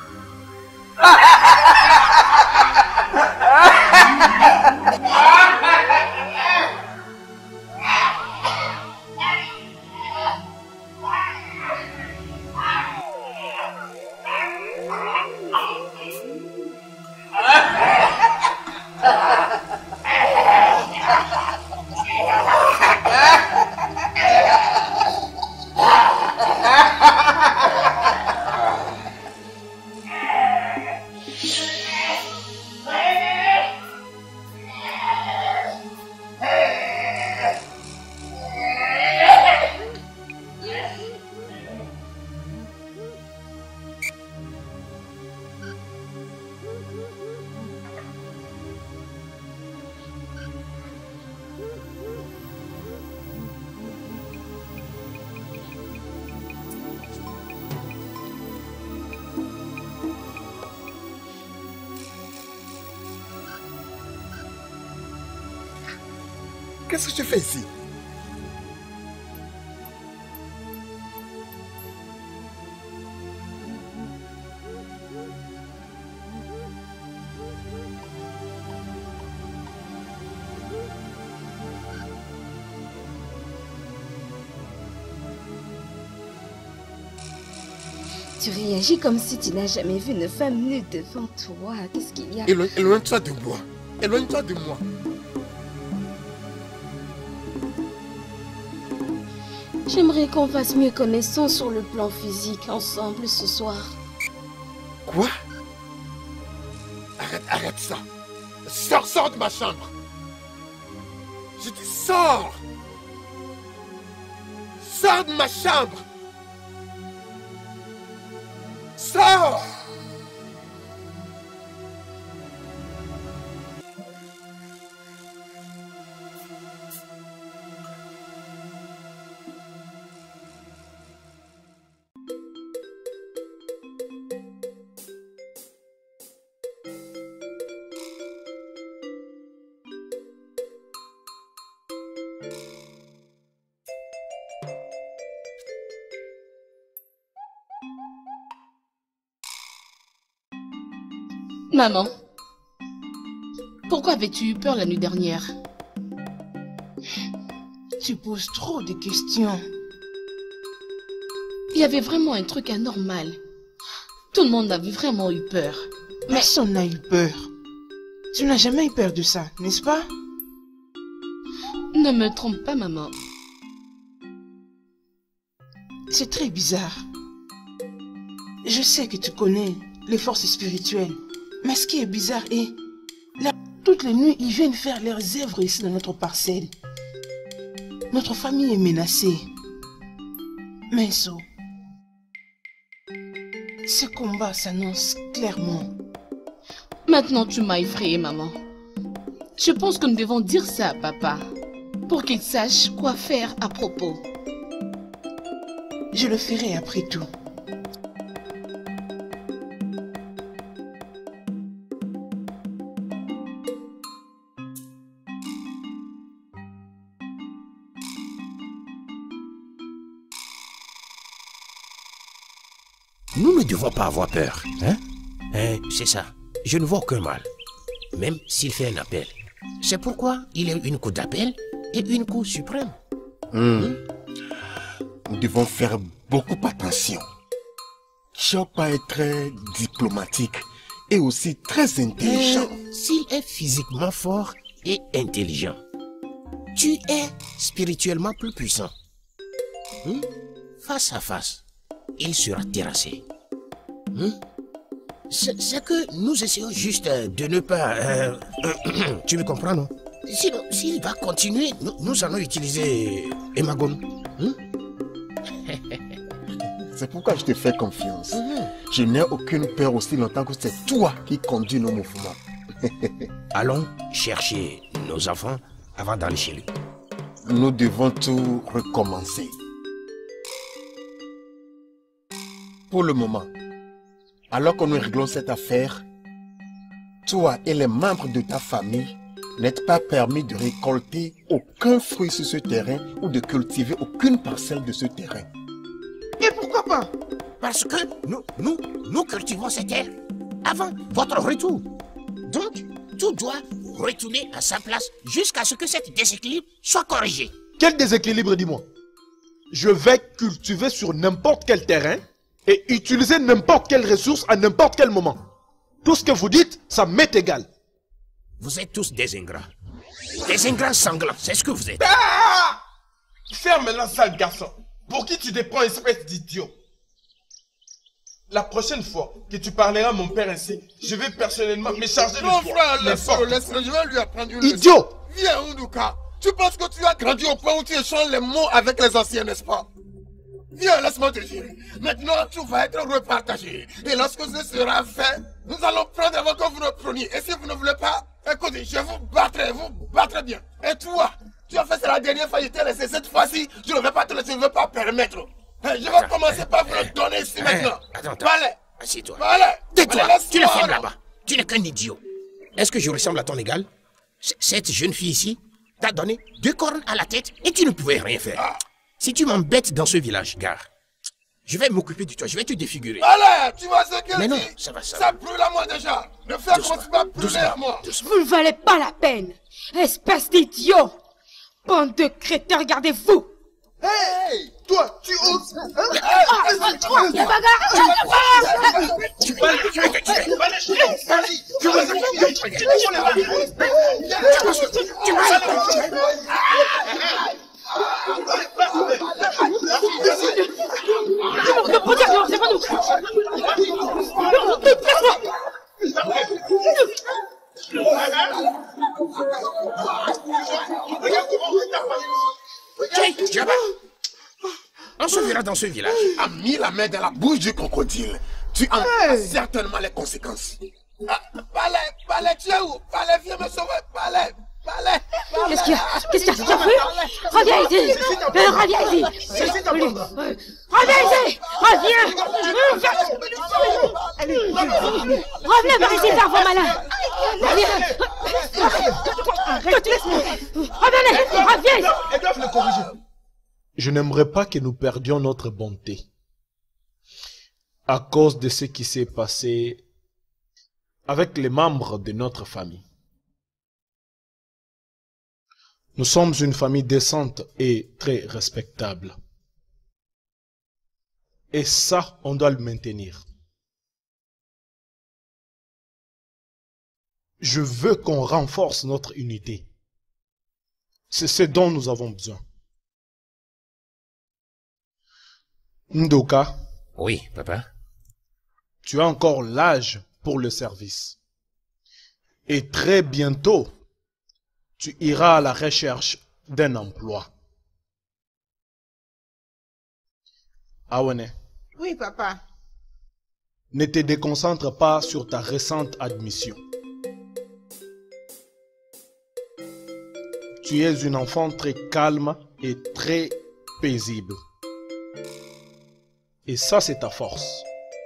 Qu'est-ce que tu fais ici? Tu réagis comme si tu n'as jamais vu une femme nue devant toi. Qu'est-ce qu'il y a? Éloigne-toi de moi. Éloigne-toi de moi. J'aimerais qu'on fasse mieux connaissance sur le plan physique ensemble ce soir. Quoi? Arrête ça. Sors de ma chambre. Je dis sors. Sors de ma chambre. Sors. Maman, Pourquoi avais-tu eu peur la nuit dernière? Tu poses trop de questions. Il y avait vraiment un truc anormal. Tout le monde avait vraiment eu peur. Mais personne n'a eu peur. Tu n'as jamais eu peur de ça, n'est-ce pas? Ne me trompe pas, maman. C'est très bizarre. Je sais que tu connais les forces spirituelles. Mais ce qui est bizarre est... toutes les nuits, ils viennent faire leurs œuvres ici dans notre parcelle. Notre famille est menacée. Menso, ce combat s'annonce clairement. Maintenant, tu m'as effrayée, maman. Je pense que nous devons dire ça à papa, pour qu'il sache quoi faire à propos. Je le ferai après tout. Nous ne devons pas avoir peur, hein? C'est ça. Je ne vois aucun mal, même s'il fait un appel. C'est pourquoi il y a une cour d'appel et une cour suprême. Nous devons faire beaucoup attention. Choppa est très diplomatique et aussi très intelligent. S'il est physiquement fort et intelligent, tu es spirituellement plus puissant. Face à face, il sera terrassé. C'est que nous essayons juste de ne pas... tu me comprends, non? Sinon, s'il va continuer, nous allons utiliser Emagon. C'est pourquoi je te fais confiance. Je n'ai aucune peur aussi longtemps que c'est toi qui conduis nos mouvements. Allons chercher nos enfants avant d'aller chez lui. Nous devons tout recommencer. Pour le moment, alors que nous réglons cette affaire, toi et les membres de ta famille n'êtes pas permis de récolter aucun fruit sur ce terrain ou de cultiver aucune parcelle de ce terrain. Et pourquoi pas? Parce que nous cultivons cette terre avant votre retour. Donc, tout doit retourner à sa place jusqu'à ce que cet déséquilibre soit corrigé. Quel déséquilibre, dis-moi? Je vais cultiver sur n'importe quel terrain et utiliser n'importe quelle ressource à n'importe quel moment. Tout ce que vous dites, ça m'est égal. Vous êtes tous des ingrats. Des ingrats sanglants, c'est ce que vous êtes. Ah! Ferme-la, sale garçon. Pour qui tu te prends, espèce d'idiot? La prochaine fois que tu parleras à mon père ainsi, je vais personnellement me charger de toi. Non, frère, laisse-le, je vais lui apprendre une leçon. Idiot! Viens, Unduka. Tu penses que tu as grandi au point où tu échanges les mots avec les anciens, n'est-ce pas? Viens, laisse-moi te dire. Maintenant, tout va être repartagé. Et lorsque ce sera fait, nous allons prendre avant que vous ne preniez. Et si vous ne voulez pas, écoutez, je vous battrai bien. Et toi, tu as fait ça la dernière fois, je t'ai laissé. Cette fois-ci, je ne vais pas te laisser, je ne vais pas permettre. Je vais commencer par vous le donner ici maintenant. Attends. Allez. Assieds-toi. Allez. Tais-toi, tu le fermes là-bas. Tu n'es qu'un idiot. Est-ce que je ressemble à ton égal? Cette jeune fille ici t'a donné 2 cornes à la tête et tu ne pouvais rien faire. Si tu m'embêtes dans ce village, gare, je vais m'occuper de toi, je vais te défigurer. Allez, tu vois ce que mais non, dit. ça va. Ça brûle à moi déjà. Ne fais comme tu vas brûler à moi. Vous ne valez pas la peine. Espèce d'idiot. Bande de crétins, regardez-vous. Hey, toi, tu oses... Toi, la bagarre. Tu vas le tuer. Tu vas On se verra dans ce village. A mis la main dans la bouche du crocodile. Tu en as certainement les conséquences. Palais, tu es où? Palais, viens me sauver. Palais. Qu'est-ce qu'il y a? Qu'est-ce qu'il y a? Reviens ici. Reviens ici. Revenez par ici, servant malin. Revenez. Ils doivent le corriger. Je n'aimerais pas que nous perdions notre bonté à cause de ce qui s'est passé avec les membres de notre famille. Nous sommes une famille décente et très respectable. Et ça, on doit le maintenir. Je veux qu'on renforce notre unité. C'est ce dont nous avons besoin. Ndoka. Oui, papa. Tu as encore l'âge pour le service. Et très bientôt, tu iras à la recherche d'un emploi. Awane. Oui, papa. Ne te déconcentre pas sur ta récente admission. Tu es une enfant très calme et très paisible. Et ça, c'est ta force.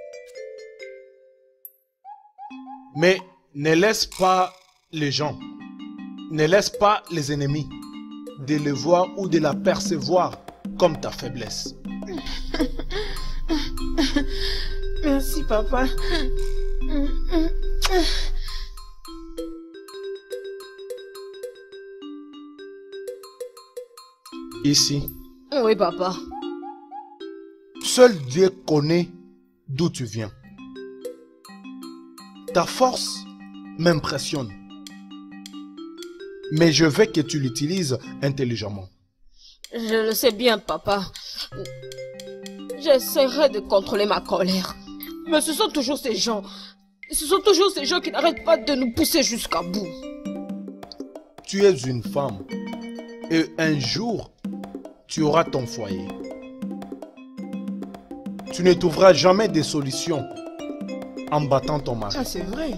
Mais ne laisse pas les gens, ne laisse pas les ennemis de le voir ou de la percevoir comme ta faiblesse. Merci, papa. Ici, Oui, papa. seul Dieu connaît d'où tu viens. Ta force m'impressionne. Mais je veux que tu l'utilises intelligemment. Je le sais bien, papa. J'essaierai de contrôler ma colère. Mais ce sont toujours ces gens. Ce sont toujours ces gens qui n'arrêtent pas de nous pousser jusqu'à bout. Tu es une femme. Et un jour, tu auras ton foyer. Tu ne trouveras jamais de solution en battant ton mari. Ah, c'est vrai.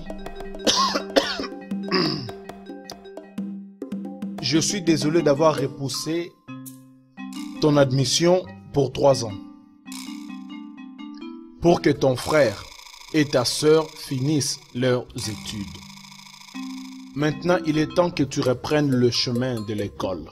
Je suis désolé d'avoir repoussé ton admission pour 3 ans. Pour que ton frère et ta sœur finissent leurs études. Maintenant, il est temps que tu reprennes le chemin de l'école.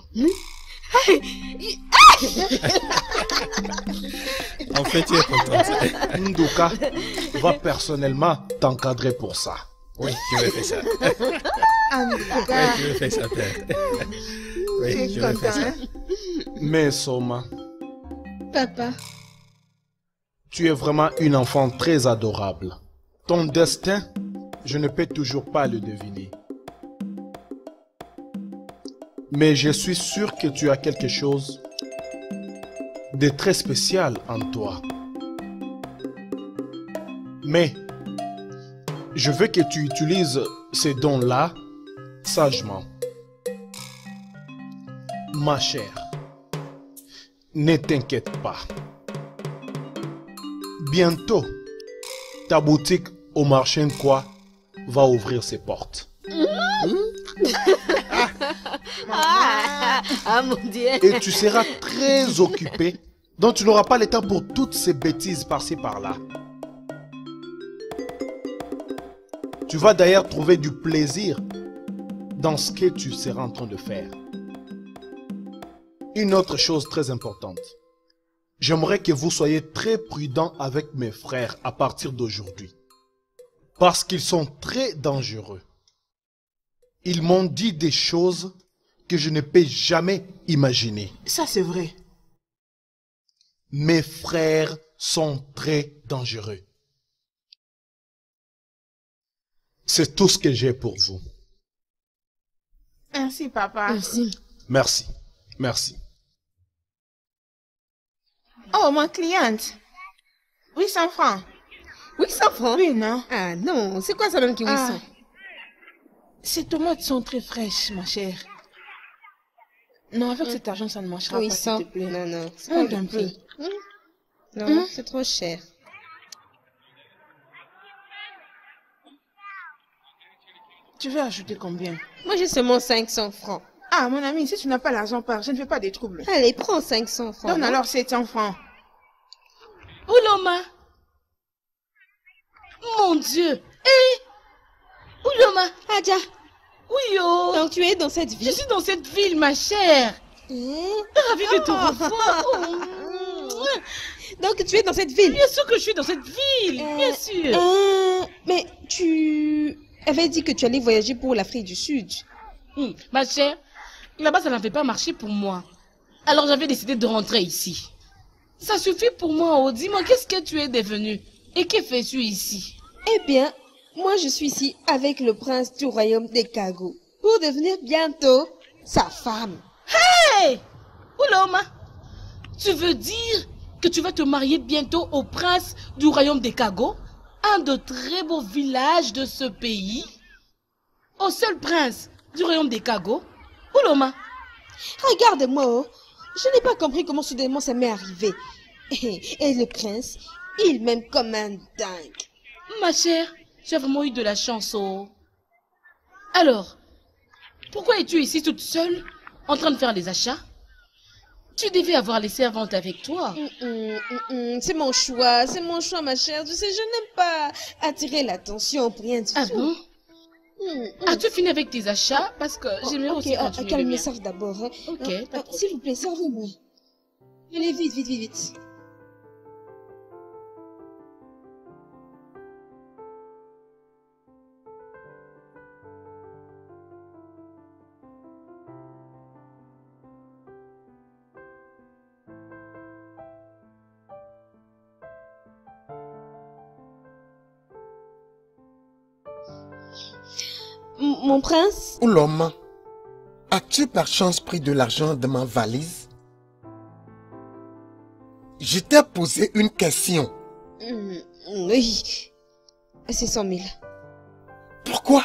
En fait, tu es contente. Ndoka va personnellement t'encadrer pour ça. Oui, je vais faire ça. Oui, je vais faire ça, père. Oui, je vais faire ça. Mais Soma, Papa, tu es vraiment une enfant très adorable. Ton destin, je ne peux toujours pas le deviner. Mais je suis sûr que tu as quelque chose de très spécial en toi. Mais je veux que tu utilises ces dons-là sagement. Ma chère, ne t'inquiète pas. Bientôt, ta boutique au marché Nkwa va ouvrir ses portes. Ah, mon Dieu. Et tu seras très occupé, donc tu n'auras pas le temps pour toutes ces bêtises par-ci par-là. Tu vas d'ailleurs trouver du plaisir dans ce que tu seras en train de faire. Une autre chose très importante. J'aimerais que vous soyez très prudents avec mes frères à partir d'aujourd'hui. Parce qu'ils sont très dangereux. Ils m'ont dit des choses que je ne peux jamais imaginer. Ça, c'est vrai. Mes frères sont très dangereux. C'est tout ce que j'ai pour vous. Merci, papa. Merci. Merci. Merci. Oh, ma cliente. 800 francs. 800 francs? Oui, non? Ah non, c'est quoi ça même qui 800? Ah. Ces tomates sont très fraîches, ma chère. Non, avec cet argent, ça ne marchera pas, 800. s'il te plaît. Non, non, c'est Monte pas un le peu. prix. Non, c'est trop cher. Tu veux ajouter combien? Moi, j'ai seulement 500 francs. Ah, mon ami, si tu n'as pas l'argent, pars. Je ne fais pas des troubles. Allez, prends 500 francs. Donne alors 700 francs. Ouloma. Mon Dieu. Eh. Ouloma. Adja, Oui, oh. donc tu es dans cette Je ville. suis dans cette ville, ma chère. Ravie de te Oh. revoir. Oh. Donc tu es dans cette ville. Bien sûr que je suis dans cette ville. Bien sûr. Mais tu avais dit que tu allais voyager pour l'Afrique du Sud. Ma chère, Là-bas, ça n'avait pas marché pour moi. Alors j'avais décidé de rentrer ici. Ça suffit pour moi, oh. Dis-moi, qu'est-ce que tu es devenu? Et que fais-tu ici? Eh bien, moi je suis ici avec le prince du royaume des Kago pour devenir bientôt sa femme. Hey! Ouloma! Tu veux dire que tu vas te marier bientôt au prince du royaume des Kago, un de très beaux villages de ce pays? Au seul prince du royaume des Kago? Ouloma! Regarde-moi, oh. Je n'ai pas compris comment soudainement ça m'est arrivé. Et le prince, il m'aime comme un dingue. Ma chère, tu as vraiment eu de la chance, oh. Alors, pourquoi es-tu ici toute seule, en train de faire les achats? Tu devais avoir les servantes avec toi. C'est mon choix, ma chère. Tu sais, je n'aime pas attirer l'attention pour rien du tout. Ah bon? As-tu fini avec tes achats? Parce que j'aimerais aussi continuer. Calme le serve d'abord. Hein. Ok. S'il vous plaît, servez-moi. Allez, vite, vite, vite, vite. Mon prince? Ouloma, as-tu par chance pris de l'argent de ma valise? Je t'ai posé une question. Oui, c'est 100 000. Pourquoi?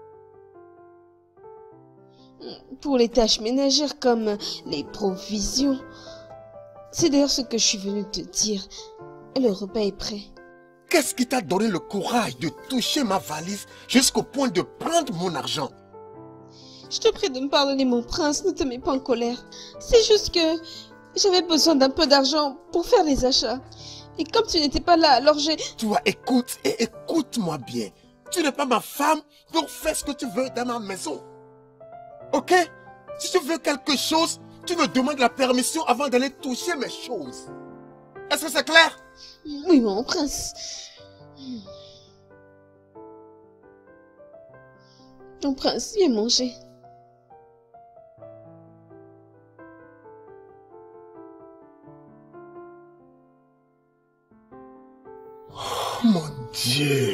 Pour les tâches ménagères comme les provisions. C'est d'ailleurs ce que je suis venue te dire. Le repas est prêt. Qu'est-ce qui t'a donné le courage de toucher ma valise jusqu'au point de prendre mon argent? Je te prie de me pardonner, mon prince, ne te mets pas en colère. C'est juste que j'avais besoin d'un peu d'argent pour faire les achats. Et comme tu n'étais pas là, alors j'ai... Toi, écoute et écoute-moi bien. Tu n'es pas ma femme, donc fais ce que tu veux dans ma maison. Ok? Si tu veux quelque chose, tu me demandes la permission avant d'aller toucher mes choses. Est-ce que c'est clair? Oui, mon prince. Mon prince, viens manger. Oh mon Dieu.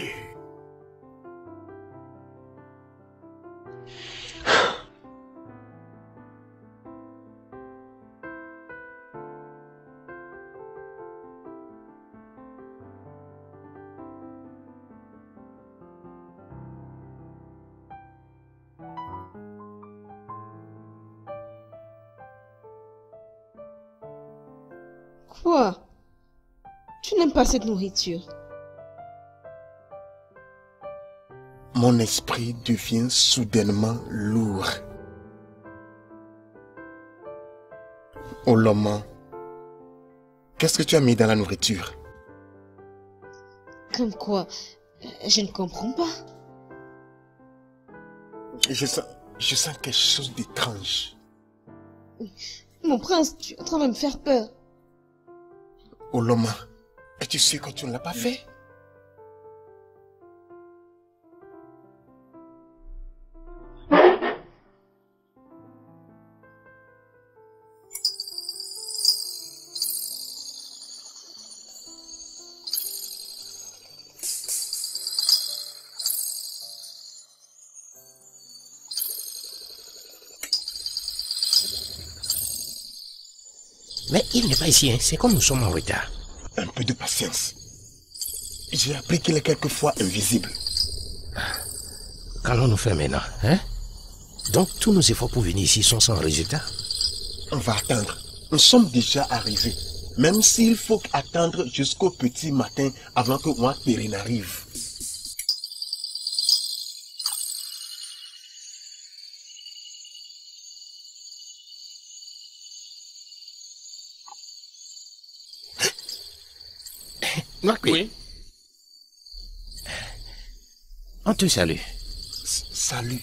Quoi? Tu n'aimes pas cette nourriture? Mon esprit devient soudainement lourd. Ouloma, qu'est-ce que tu as mis dans la nourriture? Comme quoi? Je ne comprends pas. Je sens quelque chose d'étrange. Mon prince, tu es en train de me faire peur. Ouloma, es-tu sûr que tu ne l'as pas fait? Mais il n'est pas ici, hein. C'est comme nous sommes en retard. Un peu de patience. J'ai appris qu'il est quelquefois invisible. Qu'allons-nous faire maintenant, hein? Donc tous nos efforts pour venir ici sont sans résultat. On va attendre. Nous sommes déjà arrivés. Même s'il faut attendre jusqu'au petit matin avant que moi Périne n'arrive. Oui. On te salue. Salut.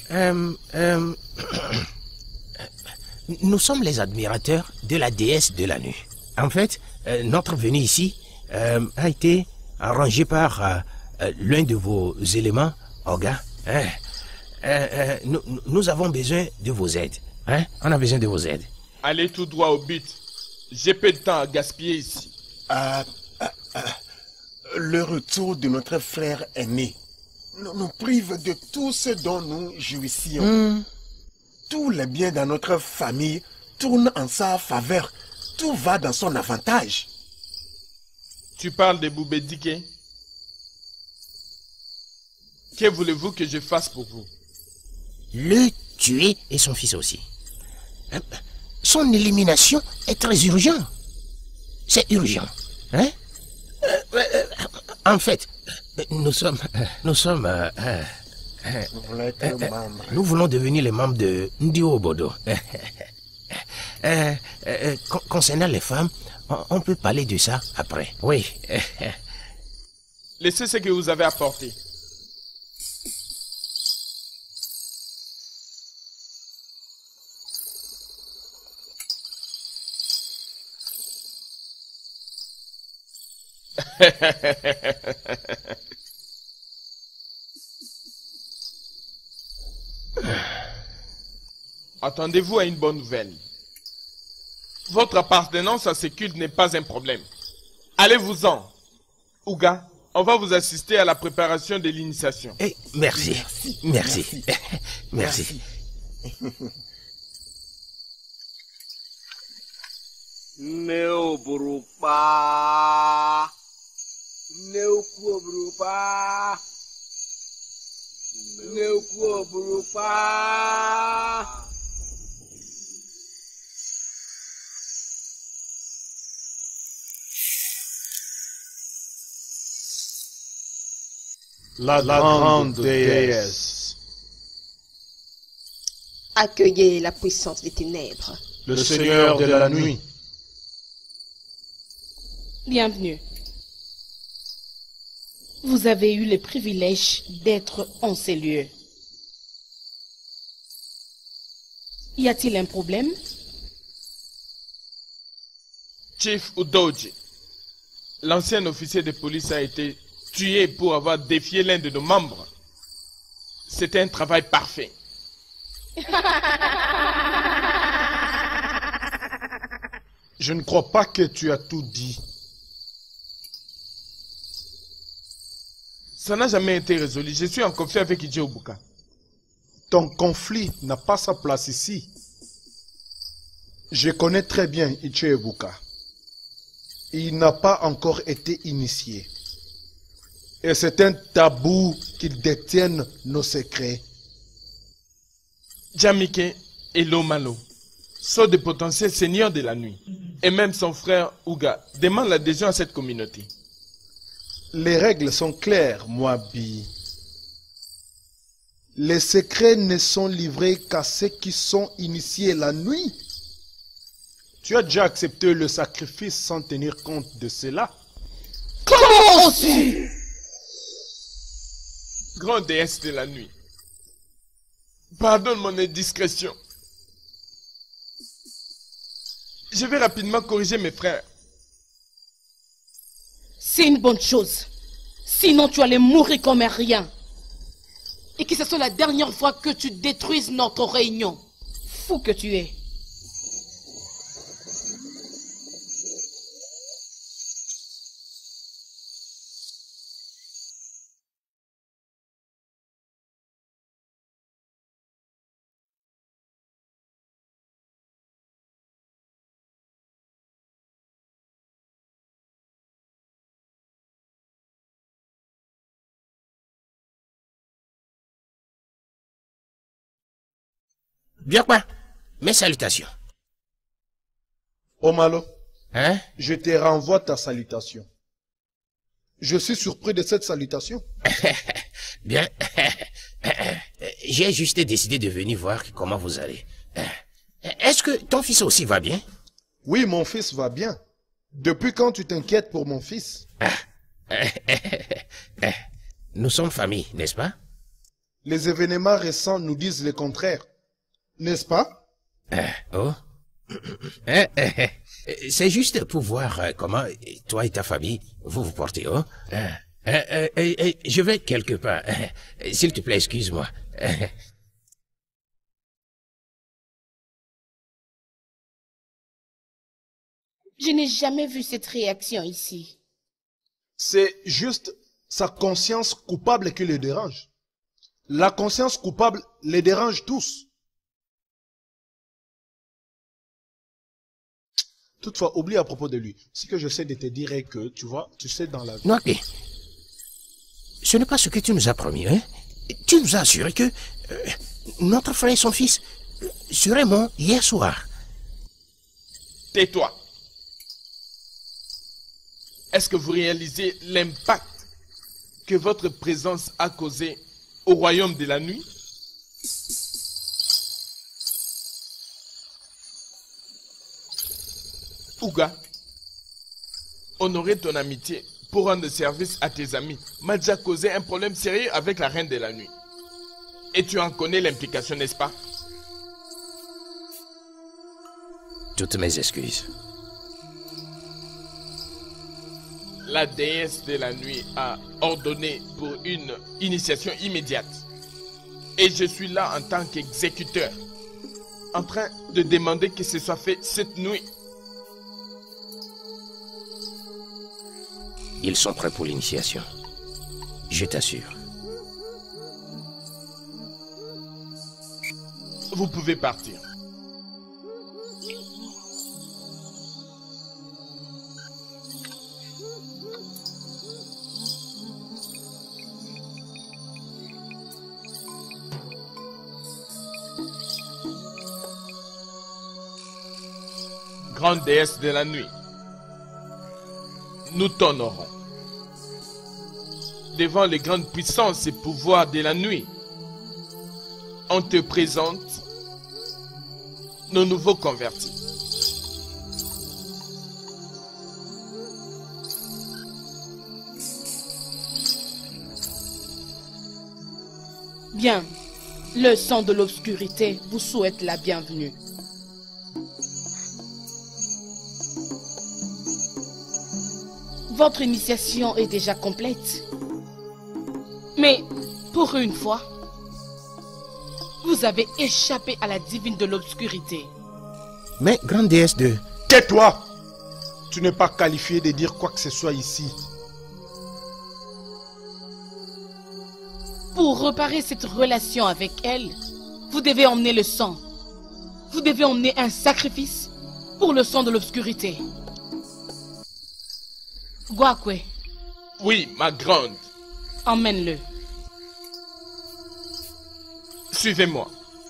Nous sommes les admirateurs de la déesse de la nuit. En fait, notre venue ici a été arrangée par l'un de vos éléments, Oga. Nous avons besoin de vos aides. Hein? On a besoin de vos aides. Allez tout droit au but. J'ai peu de temps à gaspiller ici. Le retour de notre frère aîné nous prive de tout ce dont nous jouissions. Tous les biens dans notre famille tournent en sa faveur. Tout va dans son avantage. Tu parles de Boubedike? Que voulez-vous que je fasse pour vous? Le tuer et son fils aussi. Son élimination est très urgente. C'est urgent. Hein? En fait, nous voulons devenir les membres de Ndio Bodo. Concernant les femmes, on peut parler de ça après. Oui. Laissez ce que vous avez apporté. Attendez-vous à une bonne nouvelle. Votre appartenance à ce culte n'est pas un problème. Allez-vous-en. Ouga, on va vous assister à la préparation de l'initiation. Merci. Merci. Merci. Neoburupa. Neukuoburupa. Neukuoburupa. La grande déesse. Accueillez la puissance des ténèbres. Le Seigneur de la nuit. Bienvenue. Vous avez eu le privilège d'être en ces lieux. Y a-t-il un problème? Chief Udoji, l'ancien officier de police a été tué pour avoir défié l'un de nos membres. C'était un travail parfait. Je ne crois pas que tu as tout dit. Ça n'a jamais été résolu. Je suis en conflit avec Idje Obuka. Ton conflit n'a pas sa place ici. Je connais très bien Idje Obuka. Il n'a pas encore été initié. Et c'est un tabou qu'il détienne nos secrets. Jamike et Lomalo sont de potentiels seigneurs de la nuit. Et même son frère Ouga demande l'adhésion à cette communauté. Les règles sont claires, Moabi. Les secrets ne sont livrés qu'à ceux qui sont initiés la nuit. Tu as déjà accepté le sacrifice sans tenir compte de cela. Comment oses-tu? Grande déesse de la nuit, pardonne mon indiscrétion. Je vais rapidement corriger mes frères. C'est une bonne chose. Sinon, tu allais mourir comme un rien. Et que ce soit la dernière fois que tu détruises notre réunion. Fou que tu es. Bien quoi? Mes salutations. Omalo, Hein? je te renvoie ta salutation. Je suis surpris de cette salutation. Bien. J'ai juste décidé de venir voir comment vous allez. Est-ce que ton fils aussi va bien? Oui, mon fils va bien. Depuis quand tu t'inquiètes pour mon fils? Nous sommes famille, n'est-ce pas? Les événements récents nous disent le contraire. N'est-ce pas? Oh. C'est juste pour voir comment toi et ta famille vous vous portez. Oh. Je vais quelque part. S'il te plaît, excuse-moi. Je n'ai jamais vu cette réaction ici. C'est juste sa conscience coupable qui le dérange. La conscience coupable les dérange tous. Toutefois, oublie à propos de lui. Ce que j'essaie de te dire est que, tu vois, tu sais dans la vie... Non, ok. Ce n'est pas ce que tu nous as promis, hein? Tu nous as assuré que notre frère et son fils seraient morts hier soir. Tais-toi. Est-ce que vous réalisez l'impact que votre présence a causé au royaume de la nuit? Ouga, honorer ton amitié pour rendre service à tes amis m'a déjà causé un problème sérieux avec la reine de la nuit. Et tu en connais l'implication, n'est-ce pas? Toutes mes excuses. La déesse de la nuit a ordonné pour une initiation immédiate. Et je suis là en tant qu'exécuteur, en train de demander que ce soit fait cette nuit. Ils sont prêts pour l'initiation. Je t'assure. Vous pouvez partir. Grande déesse de la nuit, nous t'honorons. Devant les grandes puissances et pouvoirs de la nuit, on te présente nos nouveaux convertis. Bien, le sang de l'obscurité vous souhaite la bienvenue. Votre initiation est déjà complète. Mais, pour une fois, vous avez échappé à la divine de l'obscurité. Mais, grande déesse de... Tais-toi! Tu n'es pas qualifié de dire quoi que ce soit ici. Pour réparer cette relation avec elle, vous devez emmener le sang. Vous devez emmener un sacrifice pour le sang de l'obscurité. Guakwe. Oui, ma grande. Emmène-le. Suivez-moi.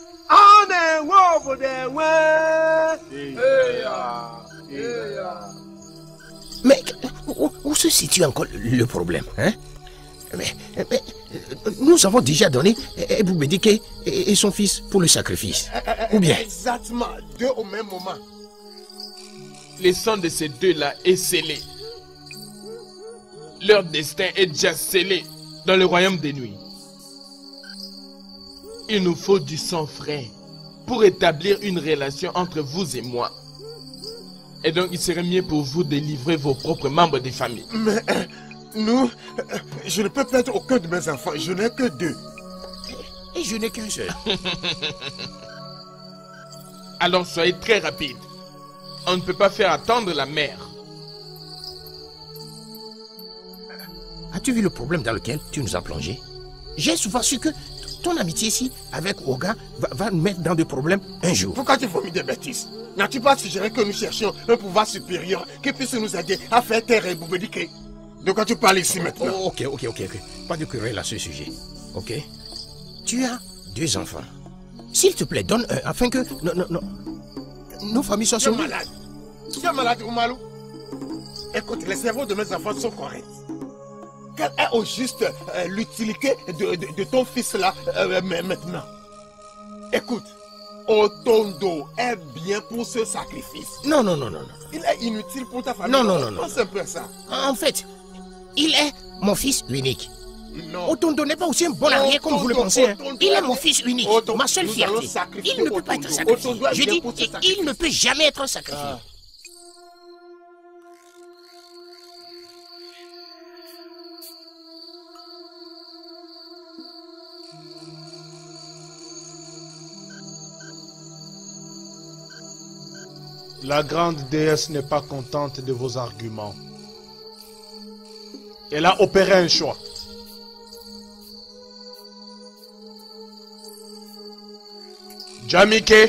Mais où se situe encore le problème, hein? Mais nous avons déjà donné Eboubedike et son fils pour le sacrifice. Ou bien? Exactement, deux au même moment. Le sang de ces deux-là est scellé. Leur destin est déjà scellé dans le royaume des nuits. Il nous faut du sang frais pour établir une relation entre vous et moi. Et donc il serait mieux pour vous de livrer vos propres membres de famille. Mais nous, je ne peux perdre aucun de mes enfants, je n'ai que deux. Et je n'ai qu'un seul. Alors soyez très rapide. On ne peut pas faire attendre la mère. As-tu vu le problème dans lequel tu nous as plongé? J'ai souvent su que ton amitié ici avec Oga va nous mettre dans des problèmes un jour. Pourquoi tu vomis des bêtises? N'as-tu pas suggéré que nous cherchions un pouvoir supérieur qui puisse nous aider à faire taire Eboubedike? De quoi tu parles ici maintenant? Oh, ok. Pas de querelle à ce sujet. Ok? Tu as deux enfants. S'il te plaît, donne un afin que nos familles soient sauvées. Tu es malade, Oumalou? Écoute, les cerveaux de mes enfants sont corrects. Quelle est au juste l'utilité de ton fils là maintenant? Écoute, Otondo est bien pour ce sacrifice. Non. Il est inutile pour ta famille. Non. Pense un peu à ça. En fait, il est mon fils unique. Non. Otondo n'est pas aussi un bon arrière comme vous le pensez. Hein. Il est mon fils unique, ma seule fierté. Il ne peut pas être sacrifié. Je dis, il ne peut jamais être sacrifié. La grande déesse n'est pas contente de vos arguments. Elle a opéré un choix. Jamike,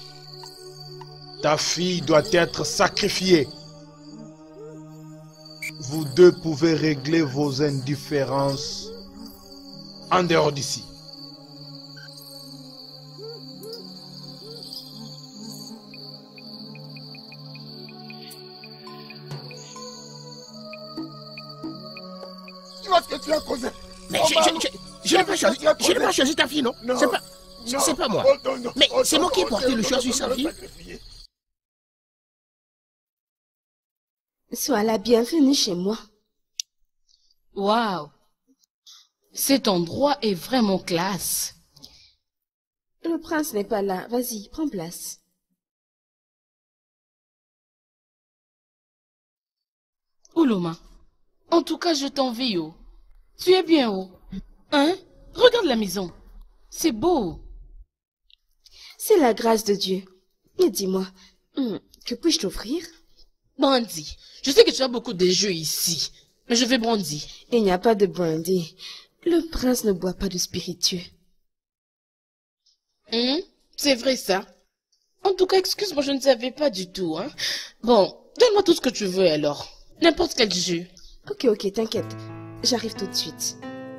ta fille doit être sacrifiée. Vous deux pouvez régler vos indifférences en dehors d'ici. Tu vois ce que tu as causé? Mais je n'ai pas choisi ta fille, non? C'est pas moi. Mais c'est moi qui ai porté le choix sur sa fille. Sois la bienvenue chez moi. Waouh! Cet endroit est vraiment classe. Le prince n'est pas là. Vas-y, prends place. Ouloma, en tout cas, je t'envie, oh. Tu es bien, oh. Hein? Regarde la maison. C'est beau. C'est la grâce de Dieu. Mais dis-moi, que puis-je t'offrir? Brandy, je sais que tu as beaucoup de jeux ici, mais je vais brandy. Il n'y a pas de brandy. Le prince ne boit pas de spiritueux. C'est vrai ça. En tout cas, excuse-moi, je ne savais pas du tout, hein. Bon, donne-moi tout ce que tu veux alors. N'importe quel jeu. Ok, t'inquiète. J'arrive tout de suite.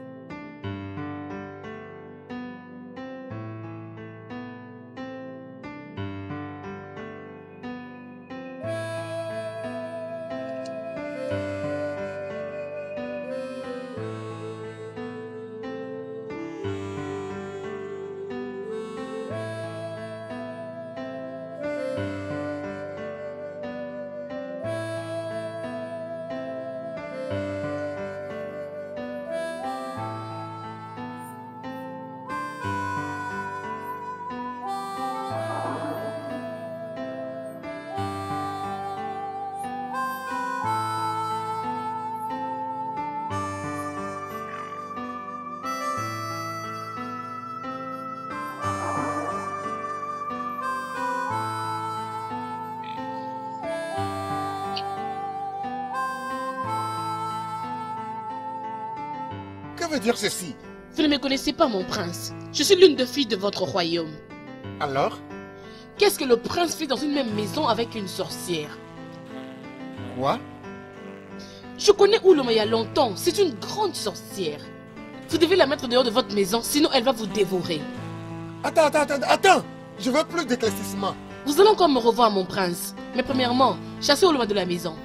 Que veut dire ceci? Vous ne me connaissez pas, mon prince. Je suis l'une des filles de votre royaume. Alors? Qu'est-ce que le prince fait dans une même maison avec une sorcière? Quoi? Je connais Ouloma il y a longtemps. C'est une grande sorcière. Vous devez la mettre dehors de votre maison, sinon elle va vous dévorer. Attends! Je veux plus d'éclaircissement. Vous allez encore me revoir, mon prince. Mais premièrement, chassez Ouloma de la maison.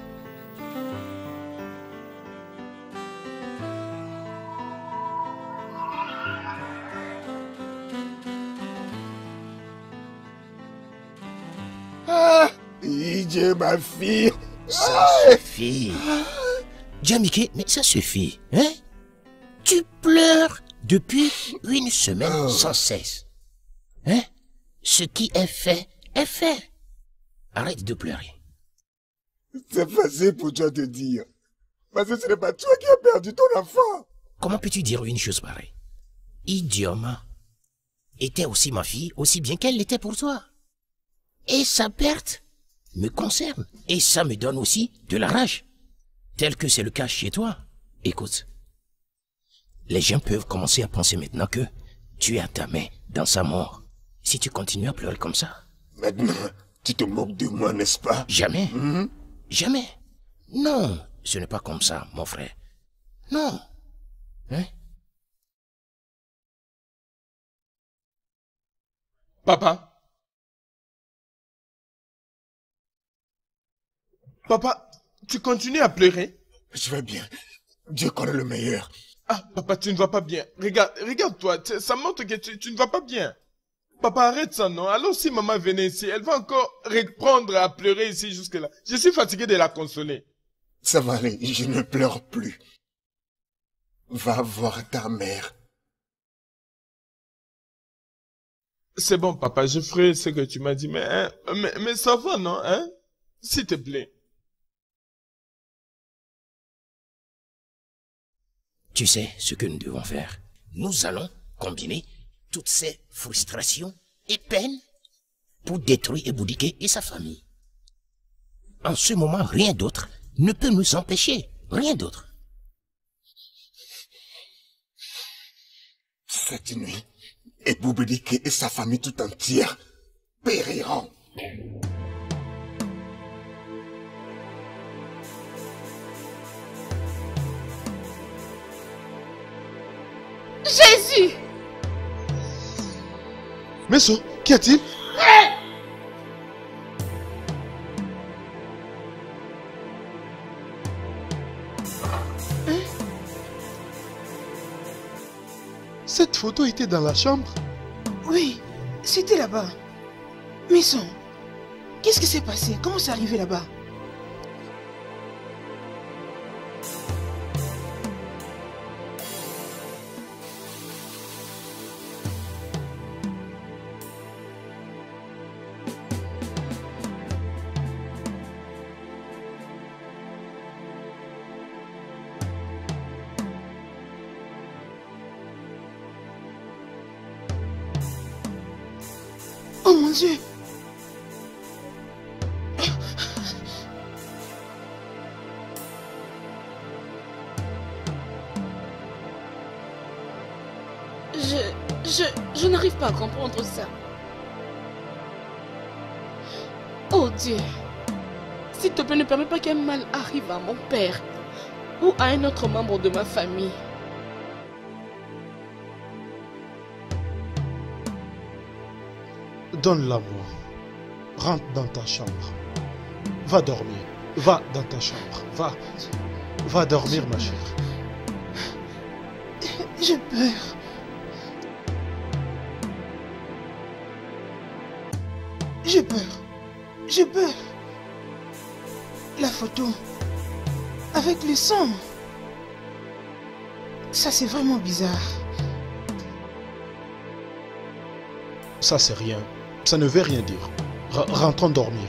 Idje, ma fille. Ça suffit. Jamike, mais ça suffit, hein? Tu pleures depuis une semaine sans cesse. Hein? Ce qui est fait, est fait. Arrête de pleurer. C'est facile pour toi de dire. Parce que ce n'est pas toi qui as perdu ton enfant. Comment peux-tu dire une chose pareille? Idioma était aussi ma fille, aussi bien qu'elle l'était pour toi. Et sa perte me concerne. Et ça me donne aussi de la rage. Tel que c'est le cas chez toi. Écoute, les gens peuvent commencer à penser maintenant que tu as ta main dans sa mort. Si tu continues à pleurer comme ça. Maintenant, tu te moques de moi, n'est-ce pas? Jamais. Jamais. Non, ce n'est pas comme ça, mon frère. Non. Hein? Papa? Papa, tu continues à pleurer? Je vais bien. Dieu connaît le meilleur. Ah, papa, tu ne vas pas bien. Regarde-toi, ça montre que tu ne vas pas bien. Papa, arrête ça, non? Alors si maman venait ici, elle va encore reprendre à pleurer ici jusque-là. Je suis fatigué de la consoler. Ça va aller, je ne pleure plus. Va voir ta mère. C'est bon, papa, je ferai ce que tu m'as dit, mais ça va, non, hein? S'il te plaît. Tu sais ce que nous devons faire? Nous allons combiner toutes ces frustrations et peines pour détruire Eboudiké et sa famille. En ce moment, rien d'autre ne peut nous empêcher. Rien d'autre. Cette nuit, Eboubedike et sa famille tout entière périront. Jésus! Meso, qu'y a-t-il? Cette photo était dans la chambre? Oui, c'était là-bas. Maison, qu'est-ce qui s'est passé? Comment c'est arrivé là-bas? Oh mon Dieu! Je n'arrive pas à comprendre ça. Oh Dieu, s'il te plaît, ne permets pas qu'un mal arrive à mon père ou à un autre membre de ma famille. Donne-la-moi. Rentre dans ta chambre. Va dormir. Va dans ta chambre. Va. Va dormir, ma chère. J'ai peur. J'ai peur. J'ai peur. La photo. Avec le sang. Ça, c'est vraiment bizarre. Ça, c'est rien. Ça ne veut rien dire. Rentrons dormir.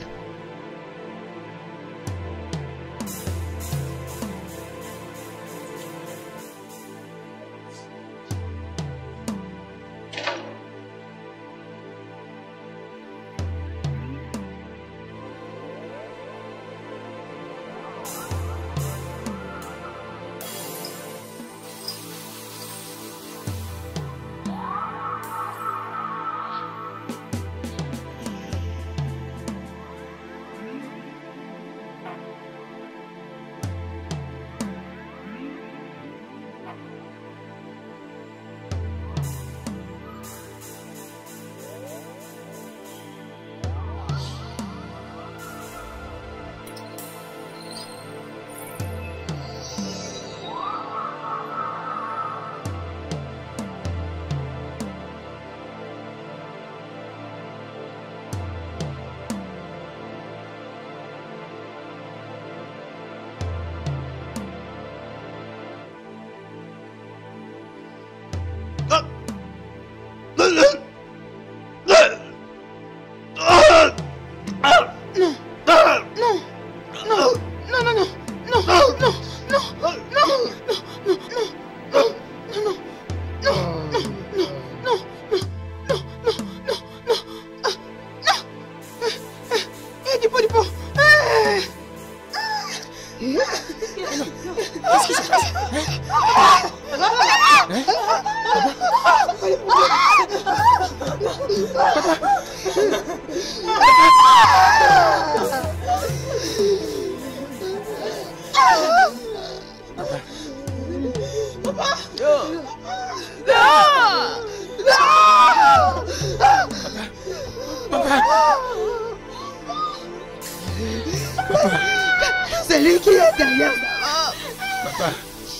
C'est lui qui est derrière ça. Papa.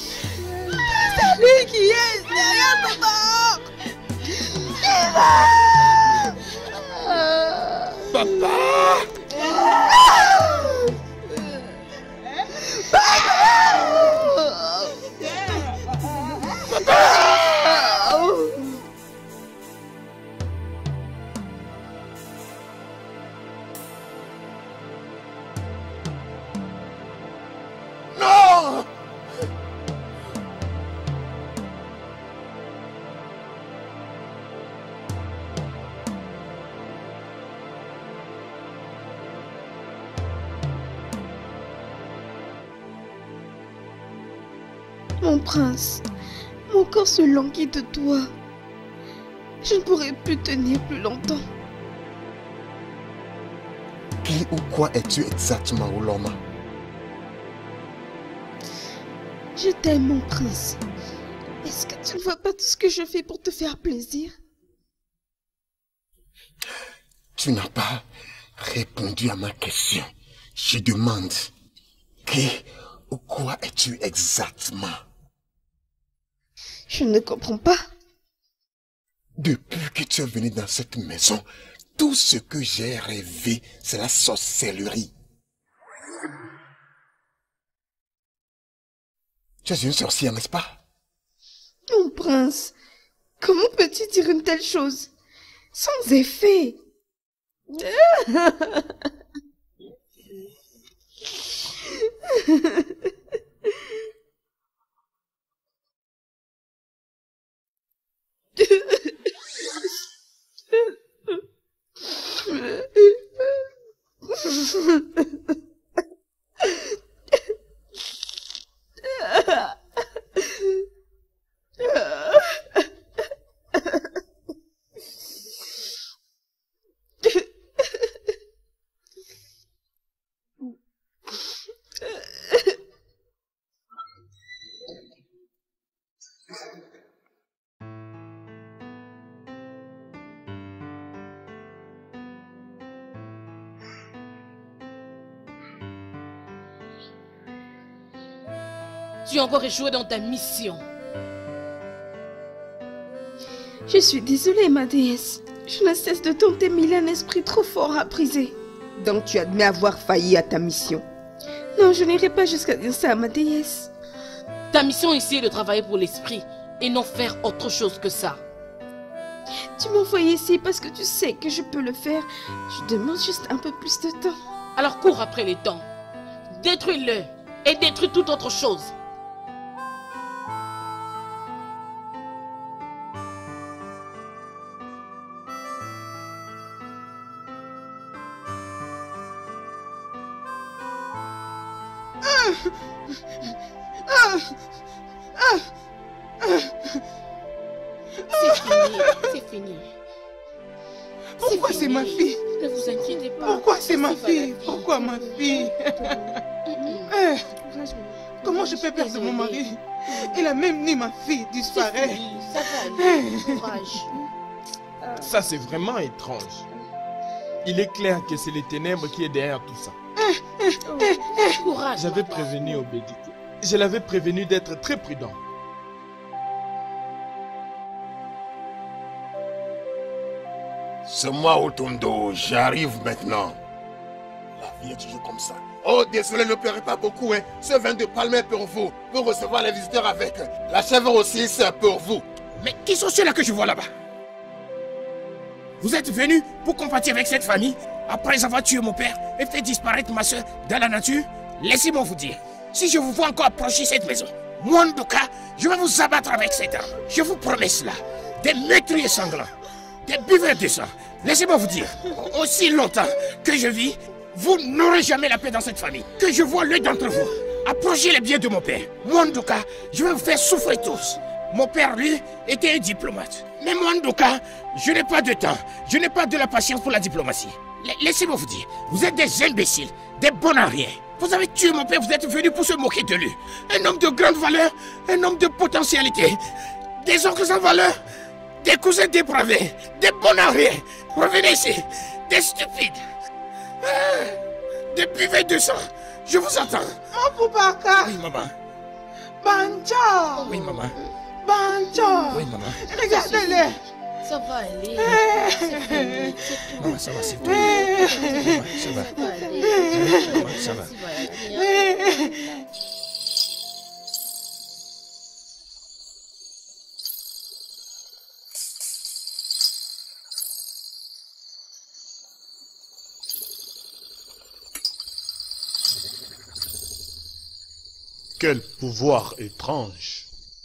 C'est lui qui est derrière ça. Papa. Non! Mon prince, mon corps se languit de toi. Je ne pourrai plus tenir plus longtemps. Qui ou quoi es-tu exactement, Ouloma? Je t'aime, mon prince. Est-ce que tu ne vois pas tout ce que je fais pour te faire plaisir? Tu n'as pas répondu à ma question. Je demande, qui ou quoi es-tu exactement? Je ne comprends pas. Depuis que tu es venu dans cette maison, tout ce que j'ai rêvé, c'est la sorcellerie. Tu es une sorcière, n'est-ce pas? Mon prince, comment peux-tu dire une telle chose? Sans effet. Tu as encore échoué dans ta mission. Je suis désolée, ma déesse. Je ne cesse de tenter, mais il a un esprit trop fort à briser. Donc tu admets avoir failli à ta mission? Non, je n'irai pas jusqu'à dire ça à ma déesse. Ta mission ici est de travailler pour l'esprit et non faire autre chose que ça. Tu m'as envoyé ici parce que tu sais que je peux le faire. Je demande juste un peu plus de temps. Alors cours après les temps. Détruis-le et détruis toute autre chose. C'est fini. Pourquoi c'est ma fille? Ne vous inquiétez pas. Pourquoi c'est ma fille? Pourquoi ma fille? Comment je peux perdre mon mari? Et la même nuit, ma fille disparaît. Ça va aller. Courage. Ça, c'est vraiment étrange. Il est clair que c'est les ténèbres qui est derrière tout ça. Courage. J'avais prévenu Obédique. Je l'avais prévenu d'être très prudent. C'est moi, Otondo. J'arrive maintenant. La vie est toujours comme ça. Oh, désolé, ne pleurez pas beaucoup. Hein. Ce vin de palme est pour vous. Pour recevoir les visiteurs avec. La chèvre aussi, c'est pour vous. Mais qui sont ceux-là que je vois là-bas? Vous êtes venus pour compatir avec cette famille après avoir tué mon père et fait disparaître ma soeur dans la nature? Laissez-moi vous dire, si je vous vois encore approcher cette maison, moi, Ndoka, je vais vous abattre avec cette arme. Je vous promets cela. Des meurtriers sanglants, des buveurs de sang. Laissez-moi vous dire, aussi longtemps que je vis, vous n'aurez jamais la paix dans cette famille. Que je vois l'un d'entre vous approcher les biens de mon père. Moi, Ndoka, je vais vous faire souffrir tous. Mon père, lui, était un diplomate. Mais moi, Ndoka, je n'ai pas de temps. Je n'ai pas de la patience pour la diplomatie. Laissez-moi vous dire, vous êtes des imbéciles, des bons à rien. Vous avez tué mon père, vous êtes venus pour se moquer de lui. Un homme de grande valeur, un homme de potentialité. Des oncles sans valeur, des cousins dépravés, des bons à rien. Revenez ici, des stupides. Des buvets de sang. Je vous entends. Oh, Boubacar. Oui, maman. Banjo. Oui, maman. Banjo. Oui, maman. Regardez-les. Ça va aller. C'est fini. C'est tout. Maman, ça va, c'est tout. Maman, ça va. Ça va aller. Maman, ça va. Ça va aller. Quel pouvoir étrange!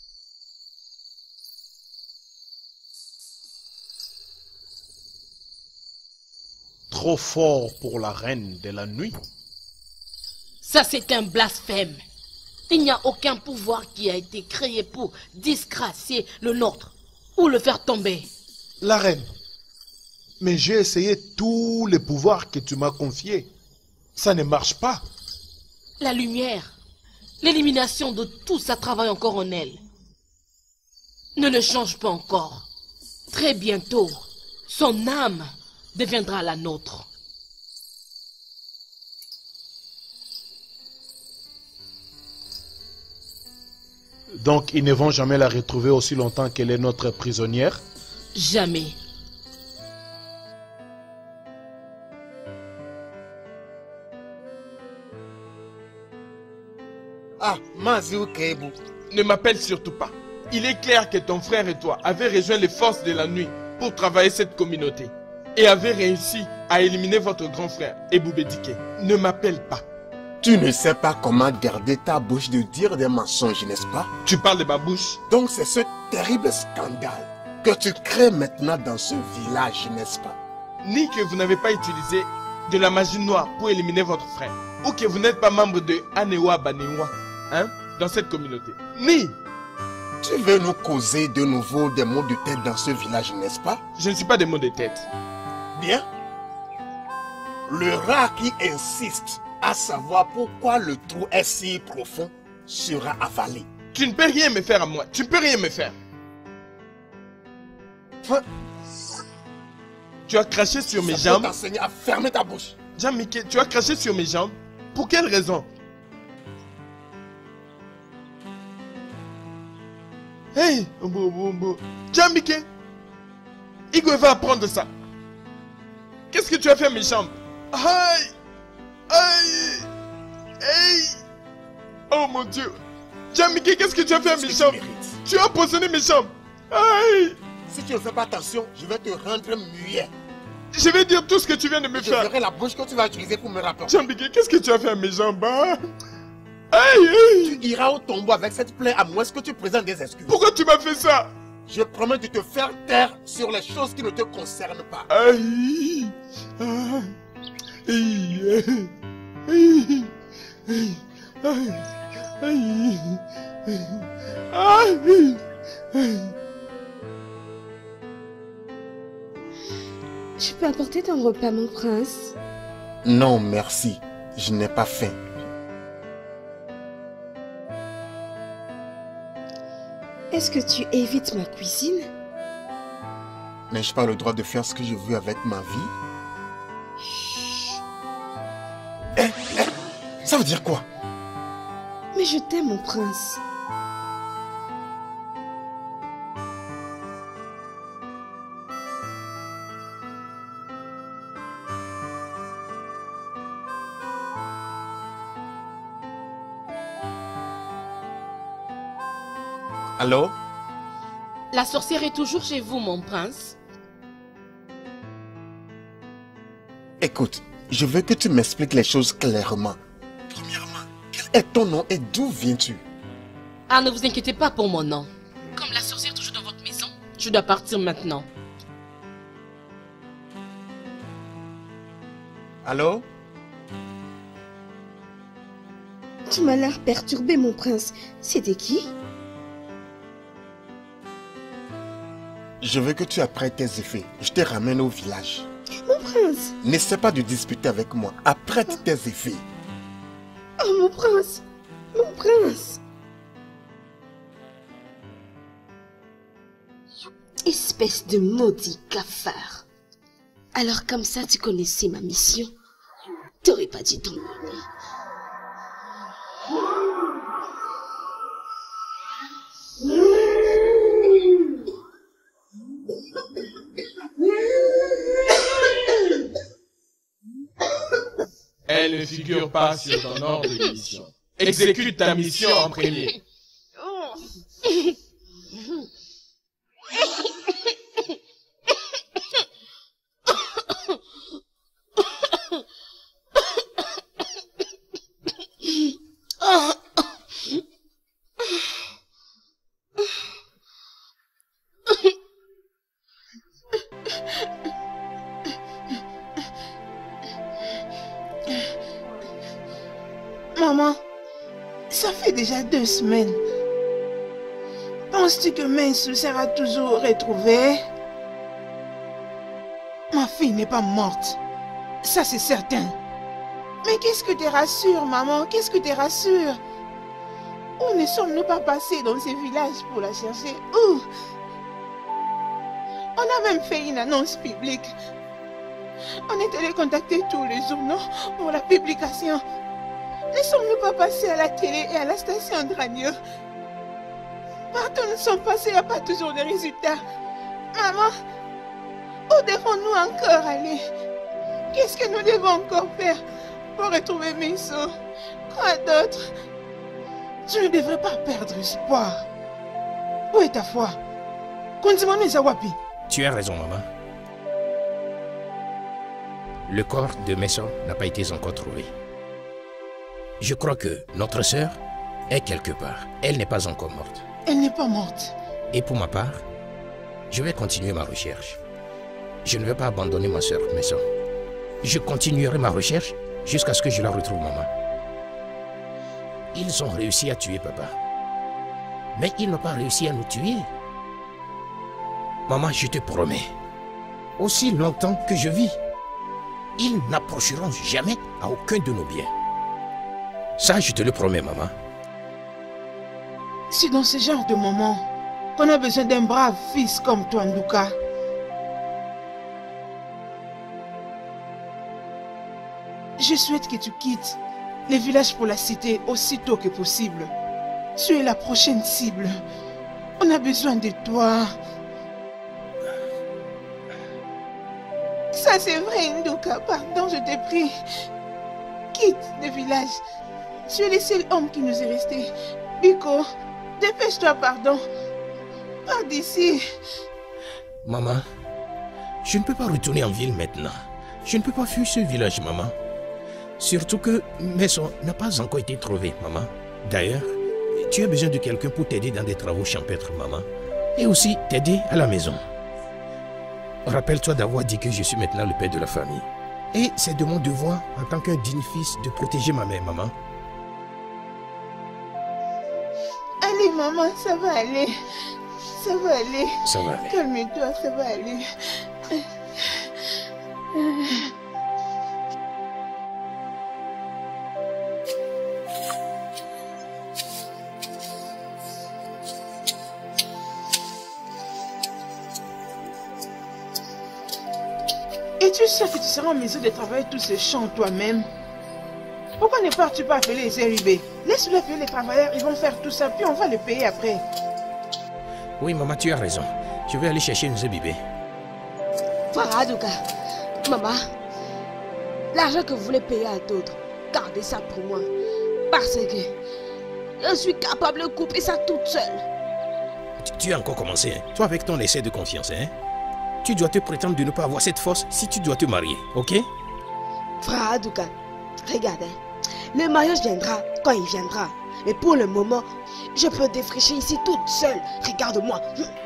Trop fort pour la reine de la nuit. Ça, c'est un blasphème. Il n'y a aucun pouvoir qui a été créé pour disgracier le nôtre ou le faire tomber. La reine. Mais j'ai essayé tous les pouvoirs que tu m'as confiés. Ça ne marche pas. La lumière, l'élimination de tout ça travaille encore en elle. Ne le change pas encore. Très bientôt, son âme deviendra la nôtre. Donc ils ne vont jamais la retrouver aussi longtemps qu'elle est notre prisonnière? Jamais. Ah, Maziou Keibu. Ne m'appelle surtout pas. Il est clair que ton frère et toi avez rejoint les forces de la nuit pour travailler cette communauté et avez réussi à éliminer votre grand frère, Eboubedike. Ne m'appelle pas. Tu ne sais pas comment garder ta bouche de dire des mensonges, n'est-ce pas? Tu parles de ma bouche? Donc c'est ce terrible scandale que tu crées maintenant dans ce village, n'est-ce pas? Ni que vous n'avez pas utilisé de la magie noire pour éliminer votre frère, ou que vous n'êtes pas membre de Anewa Banewa, hein, dans cette communauté. Ni... Tu veux nous causer de nouveau des maux de tête dans ce village, n'est-ce pas? Je ne suis pas des maux de tête. Bien. Le rat qui insiste à savoir pourquoi le trou est si profond sera avalé. Tu ne peux rien me faire à moi. Tu ne peux rien me faire. Tu as craché sur mes jambes. Je peux t'enseigner à fermer ta bouche. Jean-Michel, tu as craché sur mes jambes. Pour quelle raison? Hey, Jean-Michel, Igwe va apprendre ça. Qu'est-ce que tu as fait à mes jambes? Aïe, aïe, aïe. Oh mon Dieu. Jean-Michel, qu'est-ce que tu as fait à mes jambes? Tu as poisonné mes jambes. Aïe. Si tu ne fais pas attention, je vais te rendre muet. Je vais dire tout ce que tu viens de me faire. Je verrai la bouche que tu vas utiliser pour me rappeler. Jean-Michel, qu'est-ce que tu as fait à mes jambes? Hein? Aïe, aïe. Tu iras au tombeau avec cette plaie à moins que tu présentes des excuses. Pourquoi tu m'as fait ça? Je promets de te faire taire sur les choses qui ne te concernent pas. Aïe. Aïe. Aïe. Aïe. Aïe. Aïe. Aïe. Tu peux apporter ton repas, mon prince? Non, merci. Je n'ai pas faim. Est-ce que tu évites ma cuisine? N'ai-je pas le droit de faire ce que je veux avec ma vie? Ça veut dire quoi? Mais je t'aime, mon prince. Allô? La sorcière est toujours chez vous, mon prince. Écoute, je veux que tu m'expliques les choses clairement. Premièrement, quel est ton nom et d'où viens-tu? Ah, ne vous inquiétez pas pour mon nom. Comme la sorcière est toujours dans votre maison, je dois partir maintenant. Allô? Tu m'as l'air perturbé, mon prince. C'était qui? Je veux que tu apprêtes tes effets. Je te ramène au village. Mon prince. N'essaie pas de disputer avec moi. Apprête tes effets. Oh, mon prince. Mon prince. Espèce de maudit cafard. Alors comme ça, tu connaissais ma mission. T'aurais pas dû t'en aller. Elle ne figure pas sur ton ordre de mission. Exécute ta mission en premier. Ça fait déjà 2 semaines. Penses-tu que Mensu sera toujours retrouvée? Ma fille n'est pas morte. Ça, c'est certain. Mais qu'est-ce que te rassure, maman? Qu'est-ce que te rassure? Où ne sommes-nous pas passés dans ces villages pour la chercher? Où? On a même fait une annonce publique. On est allé contacter tous les journaux pour la publication. Ne sommes-nous pas passés à la télé et à la station de radio? Partout nous sommes passés, il n'y a pas toujours de résultats. Maman, où devons-nous encore aller? Qu'est-ce que nous devons encore faire pour retrouver Miso? Quoi d'autre? Tu ne devrais pas perdre espoir. Où est ta foi? Konzimano Zawapi. Tu as raison, maman. Le corps de Meso n'a pas été encore trouvé. Je crois que notre sœur est quelque part. Elle n'est pas encore morte. Elle n'est pas morte. Et pour ma part, je vais continuer ma recherche. Je ne vais pas abandonner ma sœur, Meso. Je continuerai ma recherche jusqu'à ce que je la retrouve, maman. Ils ont réussi à tuer papa. Mais ils n'ont pas réussi à nous tuer. Maman, je te promets, aussi longtemps que je vis, ils n'approcheront jamais à aucun de nos biens. Ça, je te le promets, maman. C'est dans ce genre de moment qu'on a besoin d'un brave fils comme toi, Nduka. Je souhaite que tu quittes les villages pour la cité aussitôt que possible. Tu es la prochaine cible. On a besoin de toi. Ça c'est vrai, Nduka. Pardon, je te prie. Quitte le village. Tu es le seul homme qui nous est resté. Biko, dépêche-toi, pardon. Pars d'ici. Maman, je ne peux pas retourner en ville maintenant. Je ne peux pas fuir ce village, maman. Surtout que Meso n'a pas encore été trouvé, maman. D'ailleurs, tu as besoin de quelqu'un pour t'aider dans des travaux champêtres, maman. Et aussi t'aider à la maison. Rappelle-toi d'avoir dit que je suis maintenant le père de la famille. Et c'est de mon devoir, en tant qu'un digne fils, de protéger ma mère, maman. Allez, maman, ça va aller. Ça va aller. Ça va aller. Calme-toi, ça va aller. Es-tu sûr que tu seras en mesure de travailler tous ces champs toi-même? Pourquoi ne pars-tu pas appeler les RIB? Laisse-le appeler les travailleurs, ils vont faire tout ça, puis on va le payer après. Oui, maman, tu as raison. Je vais aller chercher une bébé. Faraduka, maman, l'argent que vous voulez payer à d'autres, gardez ça pour moi. Parce que je suis capable de couper ça toute seule. Tu as encore commencé, hein? Toi avec ton essai de confiance, hein? Tu dois te prétendre de ne pas avoir cette force si tu dois te marier, ok? Faraduka, regarde, hein. Le mariage viendra quand il viendra. Mais pour le moment, je peux défricher ici toute seule. Regarde-moi.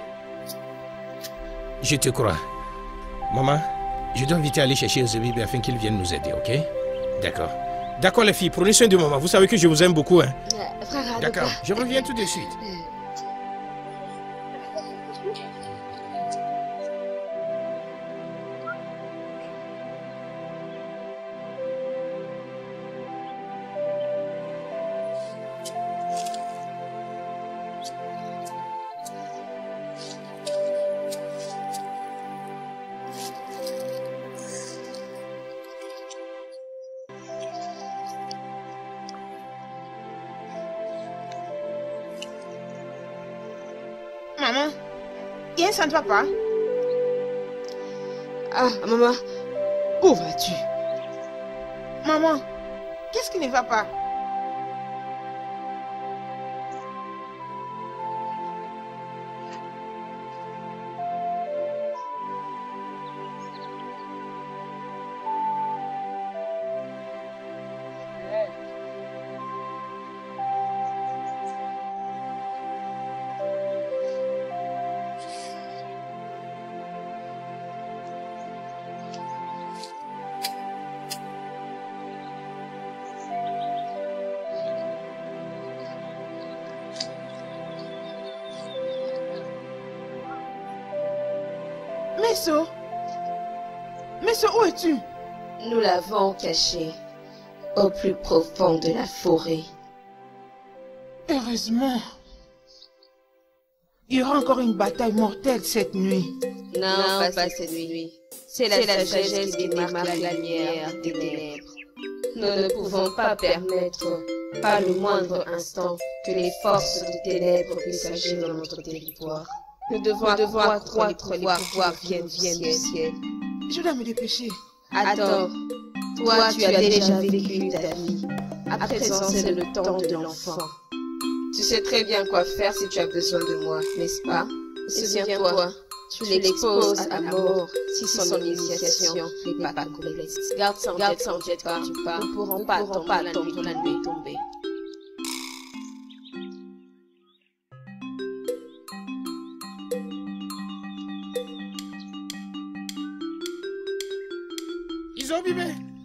Je te crois. Maman, je dois vite aller chercher Zebibé afin qu'il vienne nous aider, ok? D'accord. D'accord les filles, prenez soin de maman. Vous savez que je vous aime beaucoup, hein? D'accord, je reviens tout de suite. Maman, Yen, ça ne va pas? Ah, maman, où vas-tu? Maman, qu'est-ce qui ne va pas? Meso? Meso, où es-tu? Nous l'avons caché au plus profond de la forêt. Heureusement. Il y aura encore une bataille mortelle cette nuit. Non, pas cette nuit. C'est la sagesse qui démarque la lumière des ténèbres. Nous ne pouvons pas permettre, pas le moindre instant, que les forces des ténèbres puissent agir dans notre territoire. Nous devons accroître les pouvoirs qui viennent du ciel. Je dois me dépêcher. Attends, toi tu as déjà vécu ta vie. À présent c'est le temps de l'enfant. Tu sais très bien quoi faire si tu as besoin de moi, n'est-ce pas? Souviens-toi, tu l'exposes à mort si son initiation n'est pas complète. Garde ça en tête quand tu pars. Nous ne pourrons pas attendre la nuit tombée. Izobibé.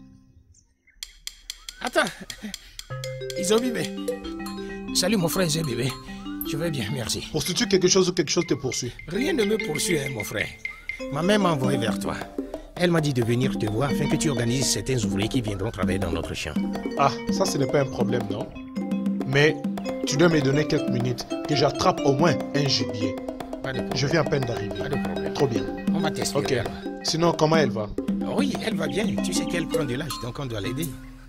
Attends. Izobibé. Salut mon frère Izobibé. Je vais bien, merci. Poursuis-tu quelque chose ou quelque chose te poursuit? Rien ne me poursuit, hein, mon frère. Ma mère m'a envoyé vers toi. Elle m'a dit de venir te voir afin que tu organises certains ouvriers qui viendront travailler dans notre champ. Ah, ça ce n'est pas un problème, non? Mais tu dois me donner quelques minutes que j'attrape au moins un gibier. Pas de problème. Je viens à peine d'arriver. Pas de problème. Trop bien. On va t'expliquer. Ok. Sinon, comment elle va? Oui, elle va bien. Tu sais qu'elle prend de l'âge, donc on doit l'aider.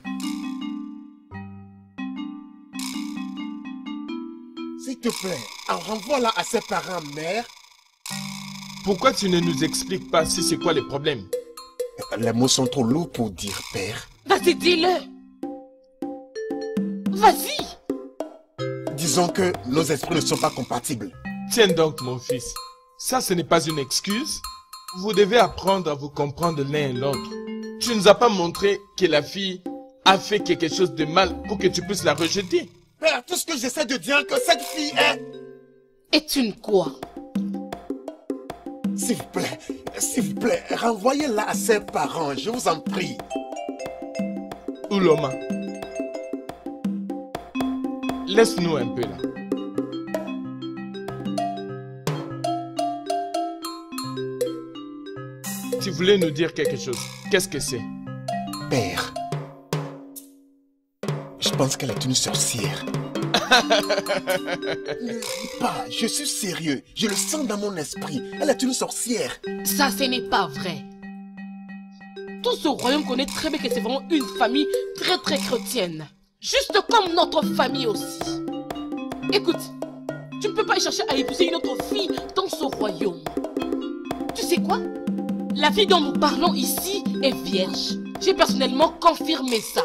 S'il te plaît, renvoie-la à ses parents, mère. Pourquoi tu ne nous expliques pas si c'est quoi le problème? Les mots sont trop lourds pour dire, père. Vas-y, dis-le. Vas-y. Disons que nos esprits ne sont pas compatibles. Tiens donc, mon fils. Ça, ce n'est pas une excuse. Vous devez apprendre à vous comprendre l'un et l'autre. Tu ne nous as pas montré que la fille a fait quelque chose de mal pour que tu puisses la rejeter. Père, tout ce que j'essaie de dire, que cette fille est une quoi? S'il vous plaît, renvoyez-la à ses parents, je vous en prie. Ouloma, laisse-nous un peu là. Tu voulais nous dire quelque chose. Qu'est-ce que c'est? Père, je pense qu'elle est une sorcière. Ne dis pas, je suis sérieux. Je le sens dans mon esprit. Elle est une sorcière. Ça, ce n'est pas vrai. Tout ce royaume connaît très bien que c'est vraiment une famille très très chrétienne. Juste comme notre famille aussi. Écoute, tu ne peux pas chercher à épouser une autre fille dans ce royaume. Tu sais quoi? La fille dont nous parlons ici est vierge. J'ai personnellement confirmé ça.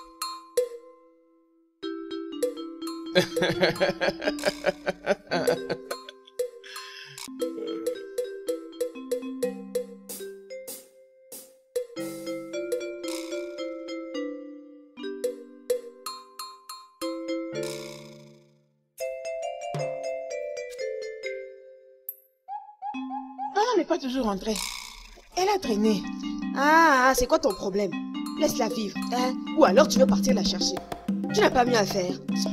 Maman n'est pas toujours rentrée. Elle a traîné. Ah, c'est quoi ton problème? Laisse-la vivre, hein? Ou alors tu veux partir la chercher. Tu n'as pas mieux à faire.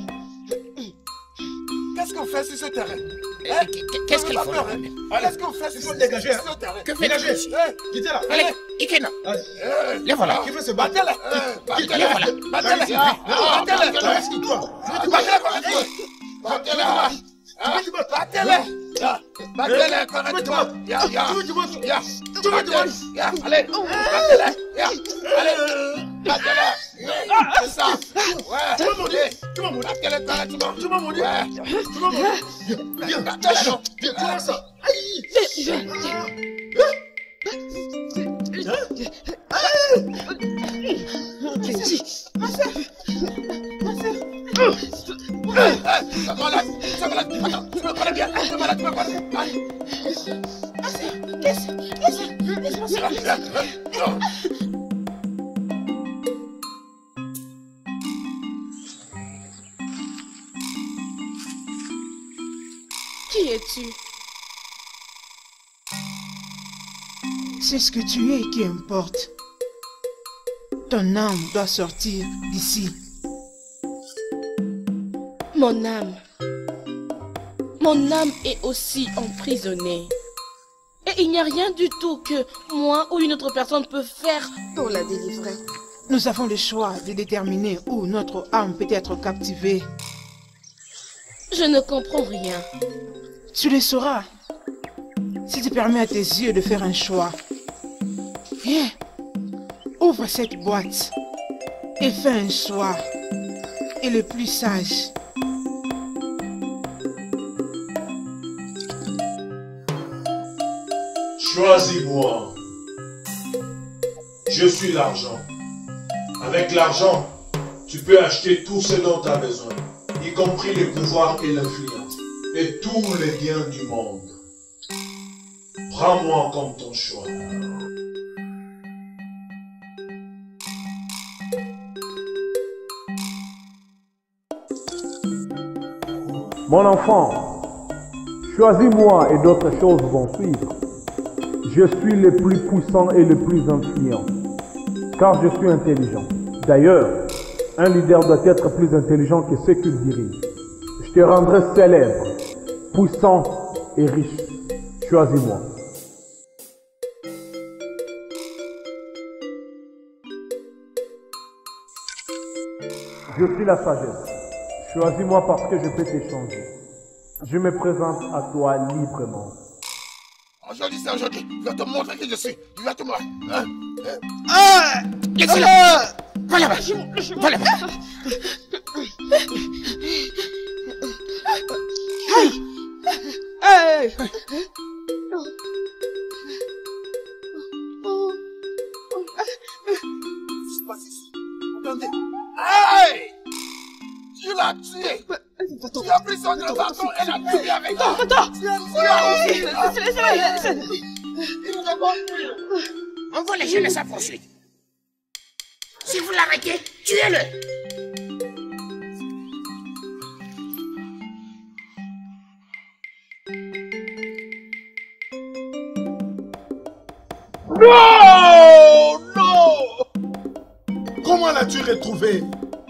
Qu'est-ce qu'on fait sur ce terrain? Qu'est-ce qu'il faut? Qu'est-ce qu'on fait sur ce terrain? Que faites-vous? Quittez-la. Allez, Ikena. Les voilà. Qui veut se battre? Les voilà. Battez-les! Battez-les correctement! Allez! C'est ça! Ouais! Tu m'as maudit! Tu m'as maudit! Battez-les correctement! Tu m'as maudit! Tu m'as maudit! Viens! Viens! Comment ça? Aïe! Qui es-tu? C'est ce que tu es qui importe. Ton âme doit sortir d'ici. Mon âme est aussi emprisonnée. Et il n'y a rien du tout que moi ou une autre personne peut faire pour la délivrer. Nous avons le choix de déterminer où notre âme peut être captivée. Je ne comprends rien. Tu le sauras si tu permets à tes yeux de faire un choix. Viens, ouvre cette boîte et fais un choix. Et le plus sage. Choisis-moi. Je suis l'argent. Avec l'argent, tu peux acheter tout ce dont tu as besoin, y compris le pouvoir et l'influence, et tous les biens du monde. Prends-moi comme ton choix. Mon enfant, choisis-moi et d'autres choses vont suivre. Je suis le plus puissant et le plus influent, car je suis intelligent. D'ailleurs, un leader doit être plus intelligent que ceux qu'il dirige. Je te rendrai célèbre, puissant et riche. Choisis-moi. Je suis la sagesse. Choisis-moi parce que je peux t'échanger. Je me présente à toi librement. Aujourd'hui, c'est aujourd'hui. Je vais te montrer qui je suis. Je vais te montrer. Laissez-le. Va là-bas. Va là-bas. Hey! Attendez. Hey! Tu l'as tué! Tu as pris son bâton et l'a tué avec toi! Attends! On va les gêner sa poursuite. Si vous l'arrêtez, tuez-le. Non! Non! Comment l'as-tu retrouvé?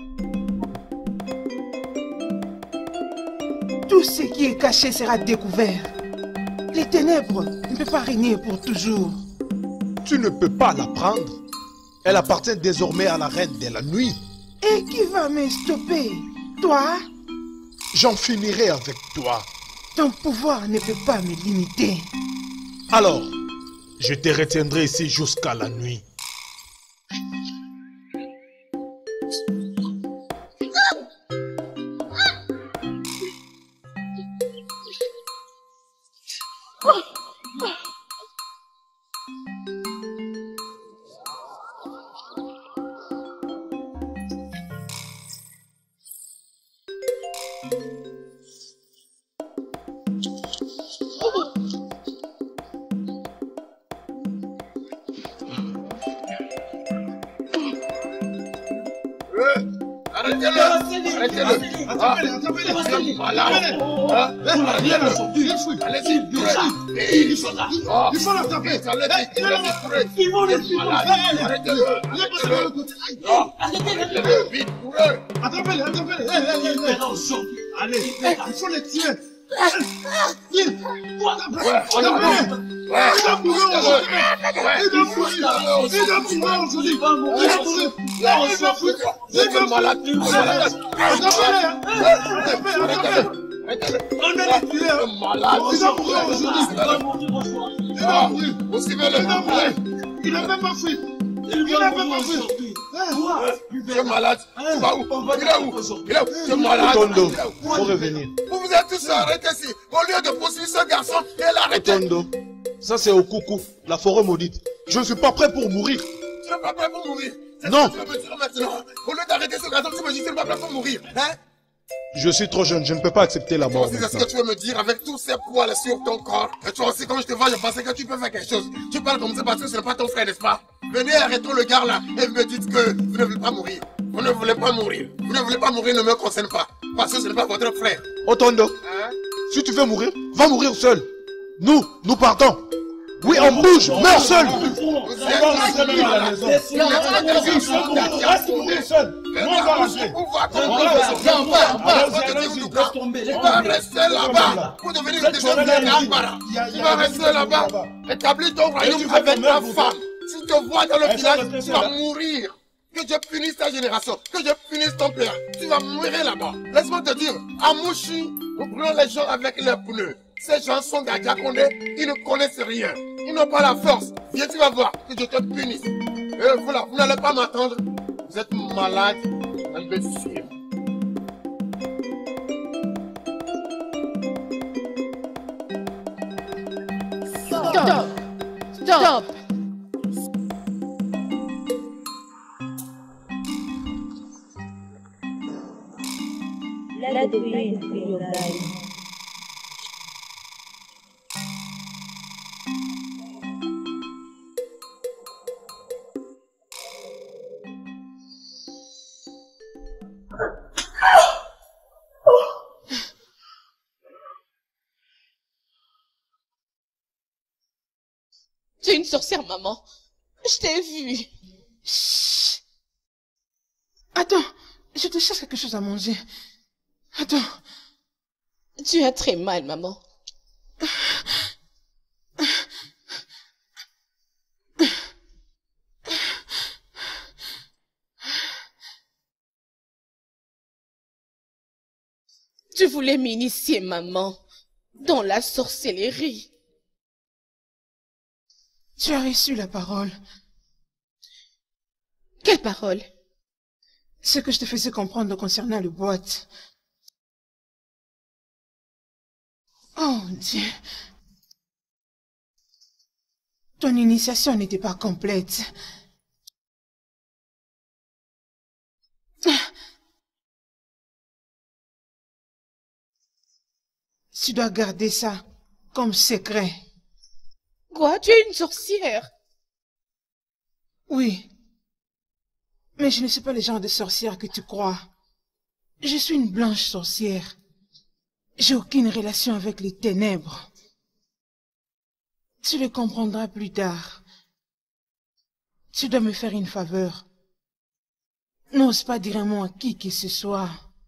Tout ce qui est caché sera découvert. Les ténèbres ne peuvent pas régner pour toujours. Tu ne peux pas la prendre. Elle appartient désormais à la reine de la nuit. Et qui va me stopper? Toi? J'en finirai avec toi. Ton pouvoir ne peut pas me limiter. Alors, je te retiendrai ici jusqu'à la nuit. Il faut l'attraper. Ils vont les tuer. Arrêtez-le. Arrêtez-le. Vite, courez. Attrapez-le. Allez, il faut les tuer. Il doit mourir aujourd'hui. On a les tués. Malade. Il va mourir aujourd'hui. Il n'a même pas fui. Tu es malade. Tu vas où? Il est où? Tu es malade. Tondo, faut revenir. Vous vous êtes tous arrêtés ici. Au lieu de poursuivre ce garçon et l'arrêter. Tondo, ça c'est au coucou, la forêt maudite. Je ne suis pas prêt pour mourir. Tu n'es pas prêt pour mourir? Non. Tu veux me dire maintenant. Au lieu d'arrêter ce garçon, tu me dis que tu n'es pas prêt pour mourir. Hein? Je suis trop jeune, je ne peux pas accepter la mort. C'est ce que tu veux me dire avec tous ces poils sur ton corps. Et toi aussi, quand je te vois, je pensais que tu peux faire quelque chose. Tu parles comme ça parce que ce n'est pas ton frère, n'est-ce pas? Venez, arrêtons le gars là et me dites que vous ne voulez pas mourir. Vous ne voulez pas mourir. Vous ne voulez pas mourir, ne me concerne pas. Parce que ce n'est pas votre frère. Oh Tondo, si tu veux mourir, va mourir seul. Nous partons. Oui, on bouge, meurs seul. Tu vas rester là-bas pour devenir des hommes de Gambara. Tu vas rester là-bas, établir ton royaume avec ta femme. Si tu te vois dans le village, tu vas mourir. Que je punisse ta génération, que je punisse ton père. Tu vas mourir là-bas. Laisse-moi te dire, à Mouchi, nous prenons les gens avec leurs pneus. Ces gens sont d'Adjakonde, ils ne connaissent rien. Ils n'ont pas la force. Viens, tu vas voir que je te punisse. Et voilà, vous n'allez pas m'attendre. Vous êtes malade, imbécile. Stop! Stop! La devient Yogai. Tu es une sorcière, maman. Je t'ai vue. Chut. Attends, je te cherche quelque chose à manger. Attends. Tu as très mal, maman. Tu voulais m'initier, maman, dans la sorcellerie. Tu as reçu la parole. Quelle parole? Ce que je te faisais comprendre concernant le boîte. Oh Dieu. Ton initiation n'était pas complète. Tu dois garder ça comme secret. Quoi? Tu es une sorcière? Oui. Mais je ne suis pas le genre de sorcière que tu crois. Je suis une blanche sorcière. J'ai aucune relation avec les ténèbres. Tu le comprendras plus tard. Tu dois me faire une faveur. N'ose pas dire un mot à qui que ce soit.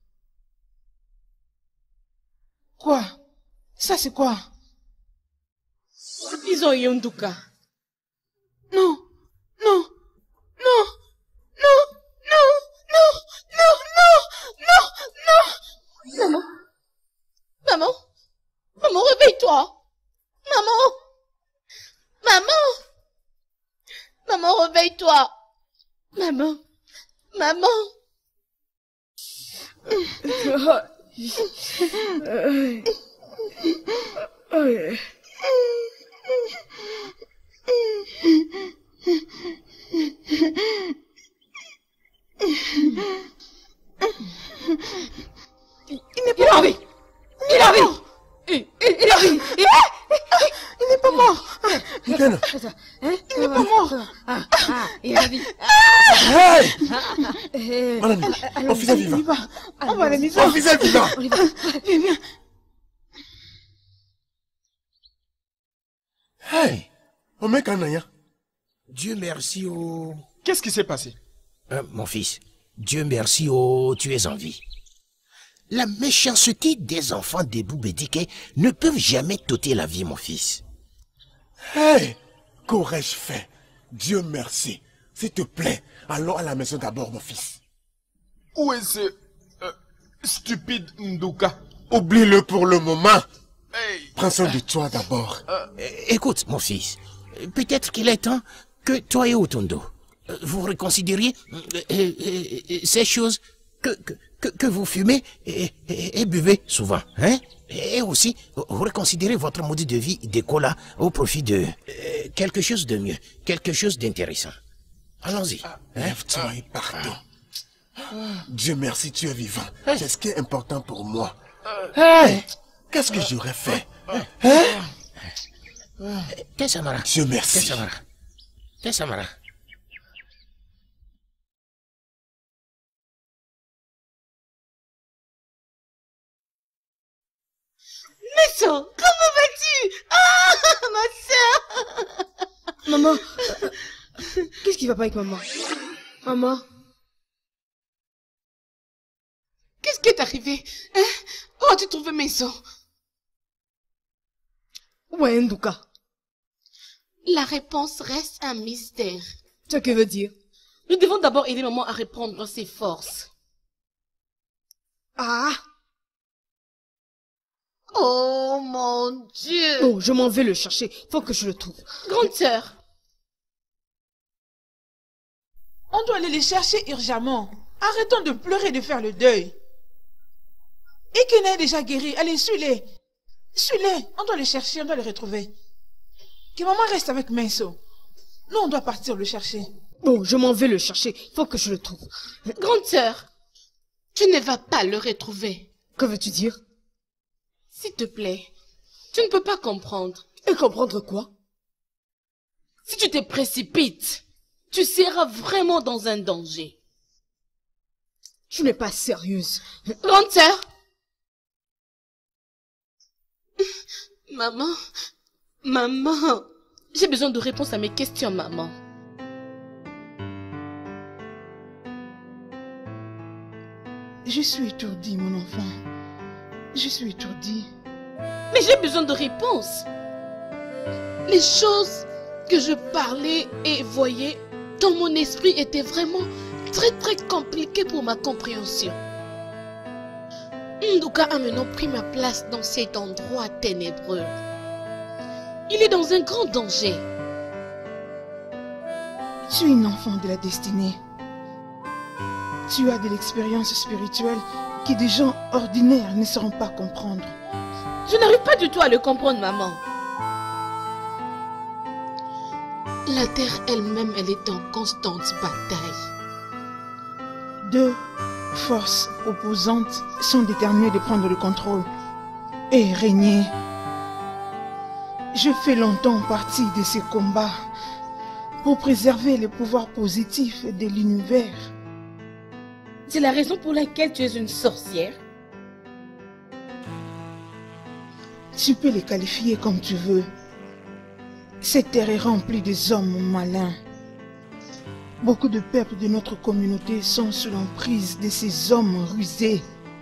Quoi? Ça c'est quoi? Disons Yonduka. Non, non, non, non, non, non, non, non, non, non. Maman, maman, réveille-toi. Maman, réveille-toi. Maman, Il n'est pas mort. Il arrive. Il n'est pas mort. Mikana. Il n'est pas mort. Il a dit. Hey! Madame, officier vivant. On va à la maison. Officier vivant. Viens. Hey! Omekanaya. Dieu merci, oh. Qu'est-ce qui s'est passé? Mon fils, Dieu merci, oh, tu es en vie. La méchanceté des enfants des Boubédiké ne peuvent jamais t'ôter la vie, mon fils. Hey! Qu'aurais-je fait? Dieu merci. S'il te plaît, allons à la maison d'abord, mon fils. Où est ce stupide Nduka? Oublie-le pour le moment. Hey. Prends soin de toi d'abord. Écoute, mon fils, peut-être qu'il est temps que toi et Otondo, vous reconsidériez ces choses que vous fumez et buvez souvent, hein? Et aussi, vous reconsidérez votre mode de vie d'écola au profit de quelque chose de mieux, quelque chose d'intéressant. Allons-y. Lève-toi et partons. Dieu merci, tu es vivant. C'est ce qui est important pour moi. Hey! Qu'est-ce que j'aurais fait? Tessamara. Dieu merci. Tessamara. Messo, comment vas-tu? Ah, ma sœur! Maman, qu'est-ce qui va pas avec maman? Maman? Qu'est-ce qui est arrivé? Hein? Où as-tu trouvé Maison? Où est Nduka? La réponse reste un mystère. Ce que veut dire? Nous devons d'abord aider maman à reprendre ses forces. Ah! Oh mon Dieu! Oh, je m'en vais le chercher. Faut que je le trouve. Grande sœur. On doit aller les chercher urgemment. Arrêtons de pleurer et de faire le deuil. Et Kena est déjà guéri. Allez, suis-les. Suis-les. On doit les chercher, on doit les retrouver. Que maman reste avec Menso. Nous, on doit partir le chercher. Oh, je m'en vais le chercher. Faut que je le trouve. Grande sœur, tu ne vas pas le retrouver. Que veux-tu dire? S'il te plaît, tu ne peux pas comprendre. Et comprendre quoi? Si tu te précipites, tu seras vraiment dans un danger. Tu n'es pas sérieuse. Grande sœur. Maman, maman, j'ai besoin de réponses à mes questions, maman. Je suis étourdie, mon enfant. Je suis étourdie. Mais j'ai besoin de réponses. Les choses que je parlais et voyais dans mon esprit étaient vraiment très compliquées pour ma compréhension. Nduka a maintenant pris ma place dans cet endroit ténébreux. Il est dans un grand danger. Tu es une enfant de la destinée. Tu as de l'expérience spirituelle que des gens ordinaires ne sauront pas comprendre. Je n'arrive pas du tout à le comprendre, maman. La terre elle-même, elle est en constante bataille. Deux forces opposantes sont déterminées de prendre le contrôle et régner. Je fais longtemps partie de ces combats pour préserver les pouvoirs positifs de l'univers. C'est la raison pour laquelle tu es une sorcière. Tu peux les qualifier comme tu veux. Cette terre est remplie des hommes malins. Beaucoup de peuples de notre communauté sont sous l'emprise de ces hommes rusés.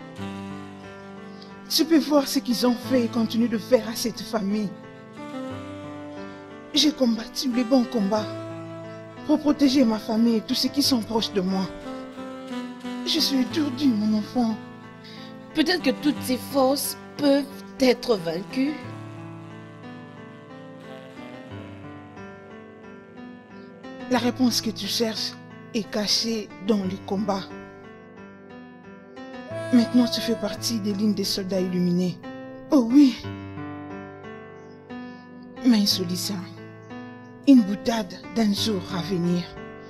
Tu peux voir ce qu'ils ont fait et continuent de faire à cette famille. J'ai combattu les bons combats pour protéger ma famille et tous ceux qui sont proches de moi. Je suis étourdie, mon enfant. Peut-être que toutes ces forces peuvent être vaincues. La réponse que tu cherches est cachée dans les combats. Maintenant, tu fais partie des lignes des soldats illuminés. Oh oui. Mais Solissa, une boutade d'un jour à venir.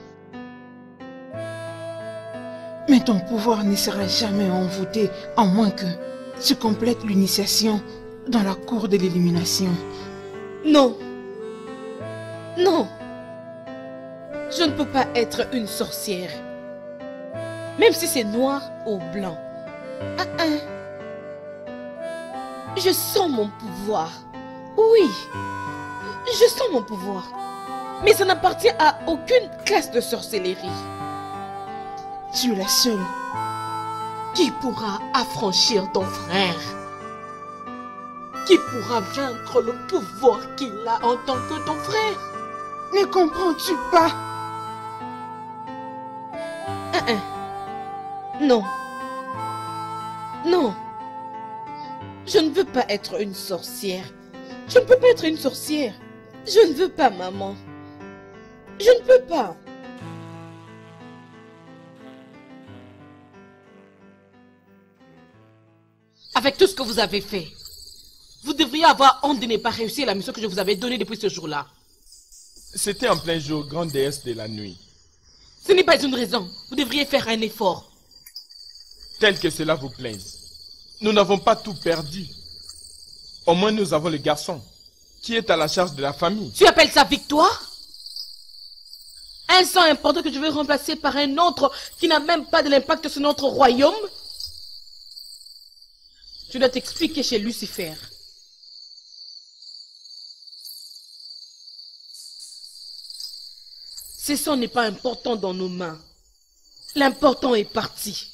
Mais ton pouvoir ne sera jamais envoûté, à moins que tu complètes l'initiation dans la cour de l'élimination. Non. Non. Je ne peux pas être une sorcière. Même si c'est noir ou blanc. Je sens mon pouvoir. Oui. Je sens mon pouvoir. Mais ça n'appartient à aucune classe de sorcellerie. Tu es la seule. Qui pourra affranchir ton frère? Qui pourra vaincre le pouvoir qu'il a en tant que ton frère? Ne comprends-tu pas? Non. Non. Je ne veux pas être une sorcière. Je ne peux pas être une sorcière. Je ne veux pas, maman. Je ne peux pas. Avec tout ce que vous avez fait, vous devriez avoir honte de ne pas réussir la mission que je vous avais donnée depuis ce jour-là. C'était en plein jour, grande déesse de la nuit. Ce n'est pas une raison. Vous devriez faire un effort. Tel que cela vous plaise. Nous n'avons pas tout perdu. Au moins nous avons le garçon, qui est à la charge de la famille. Tu appelles ça victoire? Un sang important que je veux remplacer par un autre qui n'a même pas de l'impact sur notre royaume? Tu dois t'expliquer chez Lucifer. Ce sang n'est pas important dans nos mains. L'important est parti.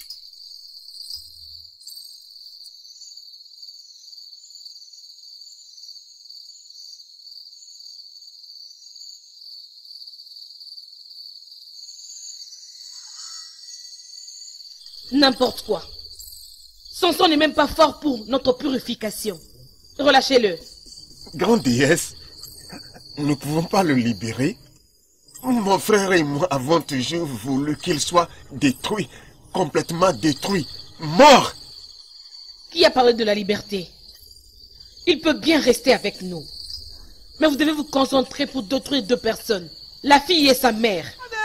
N'importe quoi. Son sang n'est même pas fort pour notre purification. Relâchez-le. Grande déesse, nous ne pouvons pas le libérer. Mon frère et moi avons toujours voulu qu'il soit détruit, complètement détruit, mort. Qui a parlé de la liberté? Il peut bien rester avec nous. Mais vous devez vous concentrer pour détruire 2 personnes. La fille et sa mère.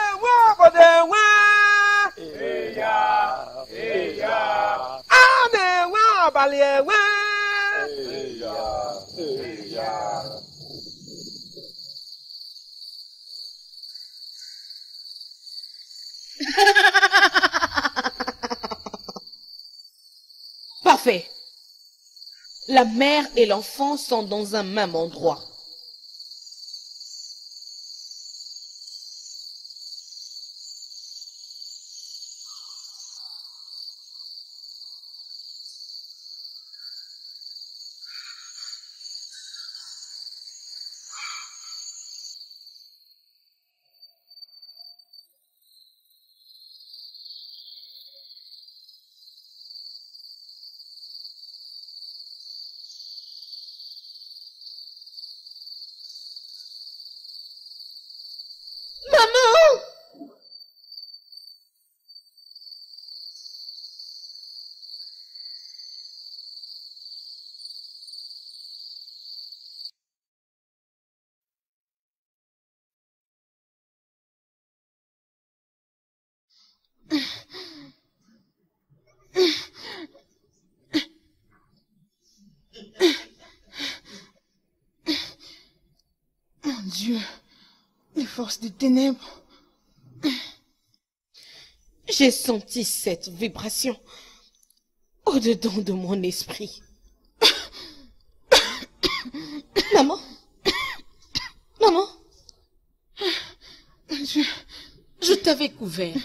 Parfait. La mère et l'enfant sont dans un même endroit. Mon Dieu, les forces des ténèbres. J'ai senti cette vibration au-dedans de mon esprit. Maman? Maman? Je t'avais couvert.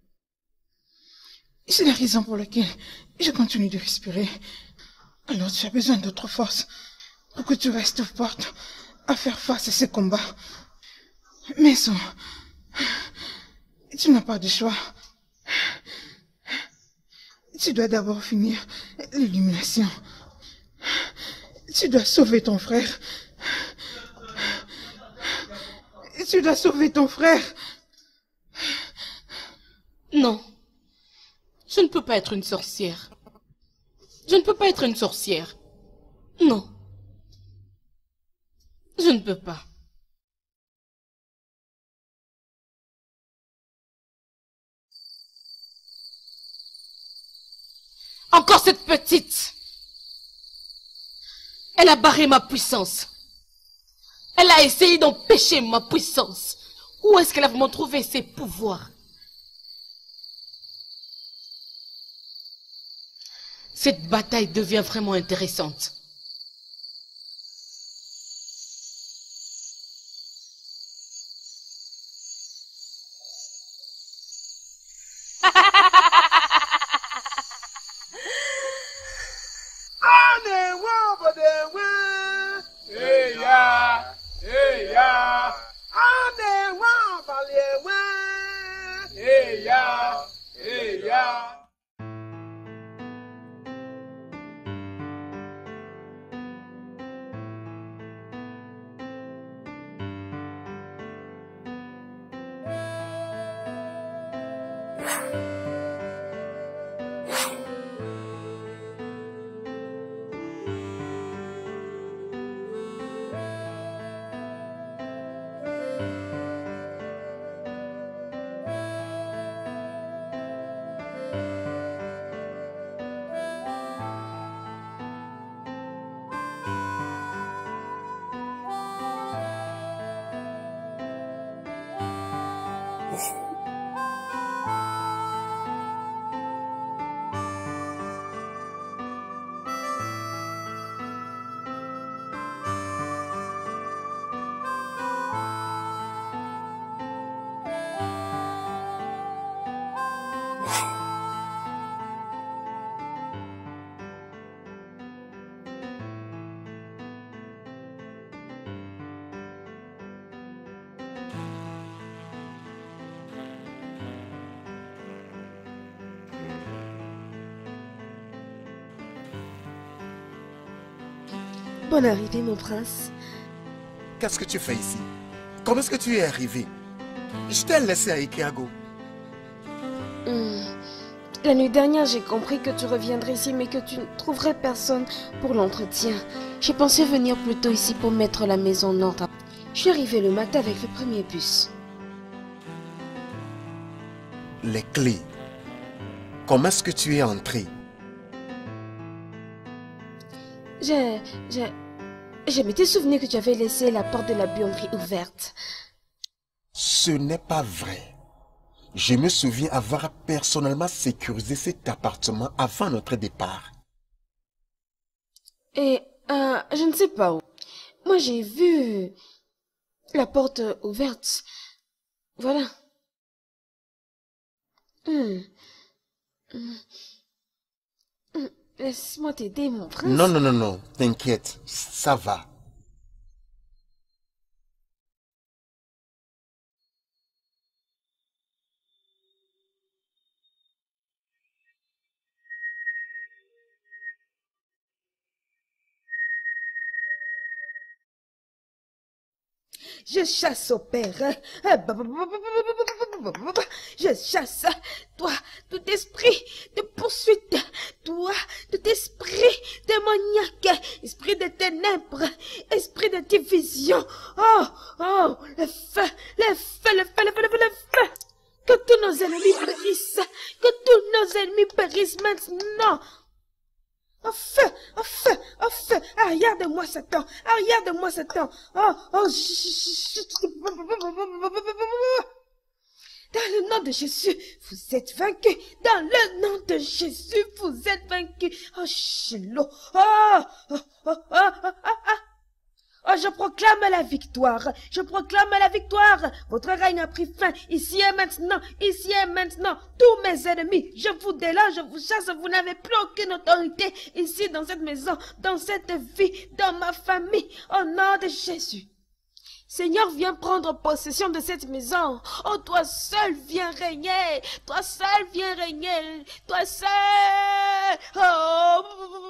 C'est la raison pour laquelle je continue de respirer. Alors tu as besoin d'autres forces pour que tu restes forte à faire face à ces combats. Mais ça, tu n'as pas de choix. Tu dois d'abord finir l'illumination. Tu dois sauver ton frère. Tu dois sauver ton frère. Non. Je ne peux pas être une sorcière. Je ne peux pas être une sorcière. Non. Je ne peux pas. Encore cette petite. Elle a barré ma puissance. Elle a essayé d'empêcher ma puissance. Où est-ce qu'elle a vraiment trouvé ses pouvoirs? Cette bataille devient vraiment intéressante. Bonne arrivée, mon prince. Qu'est-ce que tu fais ici? Comment est-ce que tu es arrivé? Je t'ai laissé à Ikiago. La nuit dernière, j'ai compris que tu reviendrais ici, mais que tu ne trouverais personne pour l'entretien. J'ai pensé venir plus tôt ici pour mettre la maison en ordre. Je suis arrivée le matin avec le premier bus. Les clés. Comment est-ce que tu es entré? Je m'étais souvenu que tu avais laissé la porte de la buanderie ouverte. Ce n'est pas vrai. Je me souviens avoir personnellement sécurisé cet appartement avant notre départ. Et, je ne sais pas où. Moi, j'ai vu la porte ouverte. Voilà. Laisse-moi t'aider, mon prince. Non, non, non, non. T'inquiète. Ça va. Je chasse au père. Je chasse. Toi, tout esprit de poursuite. Toi, tout esprit démoniaque. Esprit de ténèbres. Esprit de division. Oh, oh, le feu, le feu, le feu, le feu, le feu, le feu. Que tous nos ennemis périssent. Que tous nos ennemis périssent maintenant. Au feu, au feu, au feu. Arrière de moi, Satan. Arrière de moi, Satan. Oh, oh, dans le nom de Jésus, vous êtes vaincus. Dans le nom de Jésus, vous êtes vaincus. Oh, Shiloh. Oh, oh, oh, oh, oh, oh. Oh, je proclame la victoire. Je proclame la victoire. Votre règne a pris fin. Ici et maintenant. Ici et maintenant. Tous mes ennemis, je vous déloge, je vous chasse. Vous n'avez plus aucune autorité ici dans cette maison, dans cette vie, dans ma famille. Au nom de Jésus. Seigneur, viens prendre possession de cette maison. Oh, toi seul viens régner. Toi seul viens régner. Toi seul. Oh,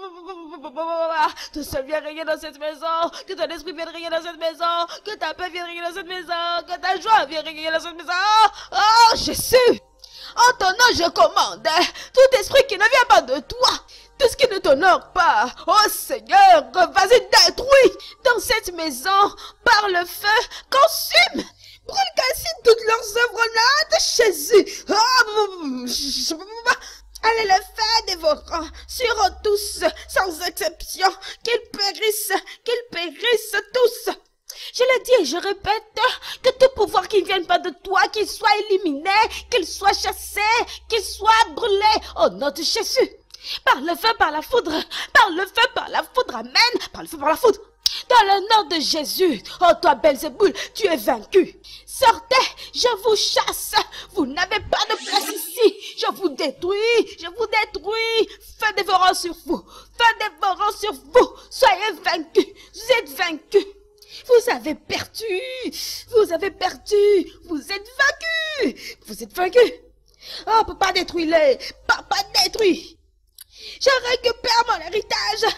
toi seul viens régner dans cette maison. Que ton esprit vienne régner dans cette maison. Que ta paix vienne régner dans cette maison. Que ta joie vienne régner dans cette maison. Oh, Jésus. En ton nom, je commande tout esprit qui ne vient pas de toi, tout ce qui ne t'honore pas. Oh Seigneur, vas-y, détruis dans cette maison par le feu, consume, brûle, calcine toutes leurs œuvres là de Jésus. Oh, allez, le feu dévorant sur eux tous, sans exception, qu'ils périssent tous. Je le dis et je répète, que tout pouvoir qui ne vienne pas de toi, qu'il soit éliminé, qu'il soit chassé, qu'il soit brûlé, au nom de Jésus. Par le feu, par la foudre, par le feu, par la foudre, amen, par le feu, par la foudre. Dans le nom de Jésus, oh toi Belzéboul, tu es vaincu. Sortez, je vous chasse, vous n'avez pas de place ici. Je vous détruis, feu dévorant sur vous, feu dévorant sur vous. Soyez vaincus, vous êtes vaincus. Vous avez perdu, vous êtes vaincus. Oh, papa, détruis-les, papa, détruis. Je récupère mon héritage,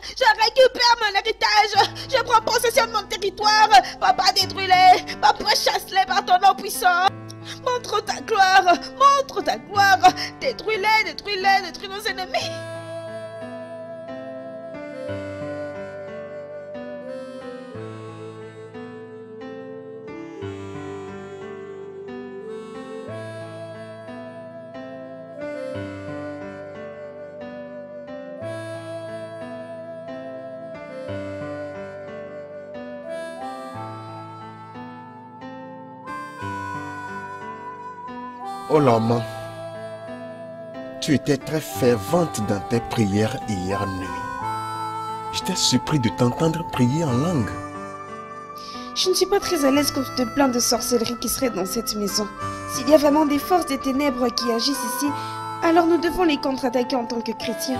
je prends possession de mon territoire. Papa, détruis-les, papa, chasse-les par ton nom puissant. Montre ta gloire, détruis-les, détruis nos ennemis. Oh maman, tu étais très fervente dans tes prières hier nuit. J'étais surpris de t'entendre prier en langue. Je ne suis pas très à l'aise quand tu te plains de sorcellerie qui serait dans cette maison. S'il y a vraiment des forces des ténèbres qui agissent ici, alors nous devons les contre-attaquer en tant que chrétiens.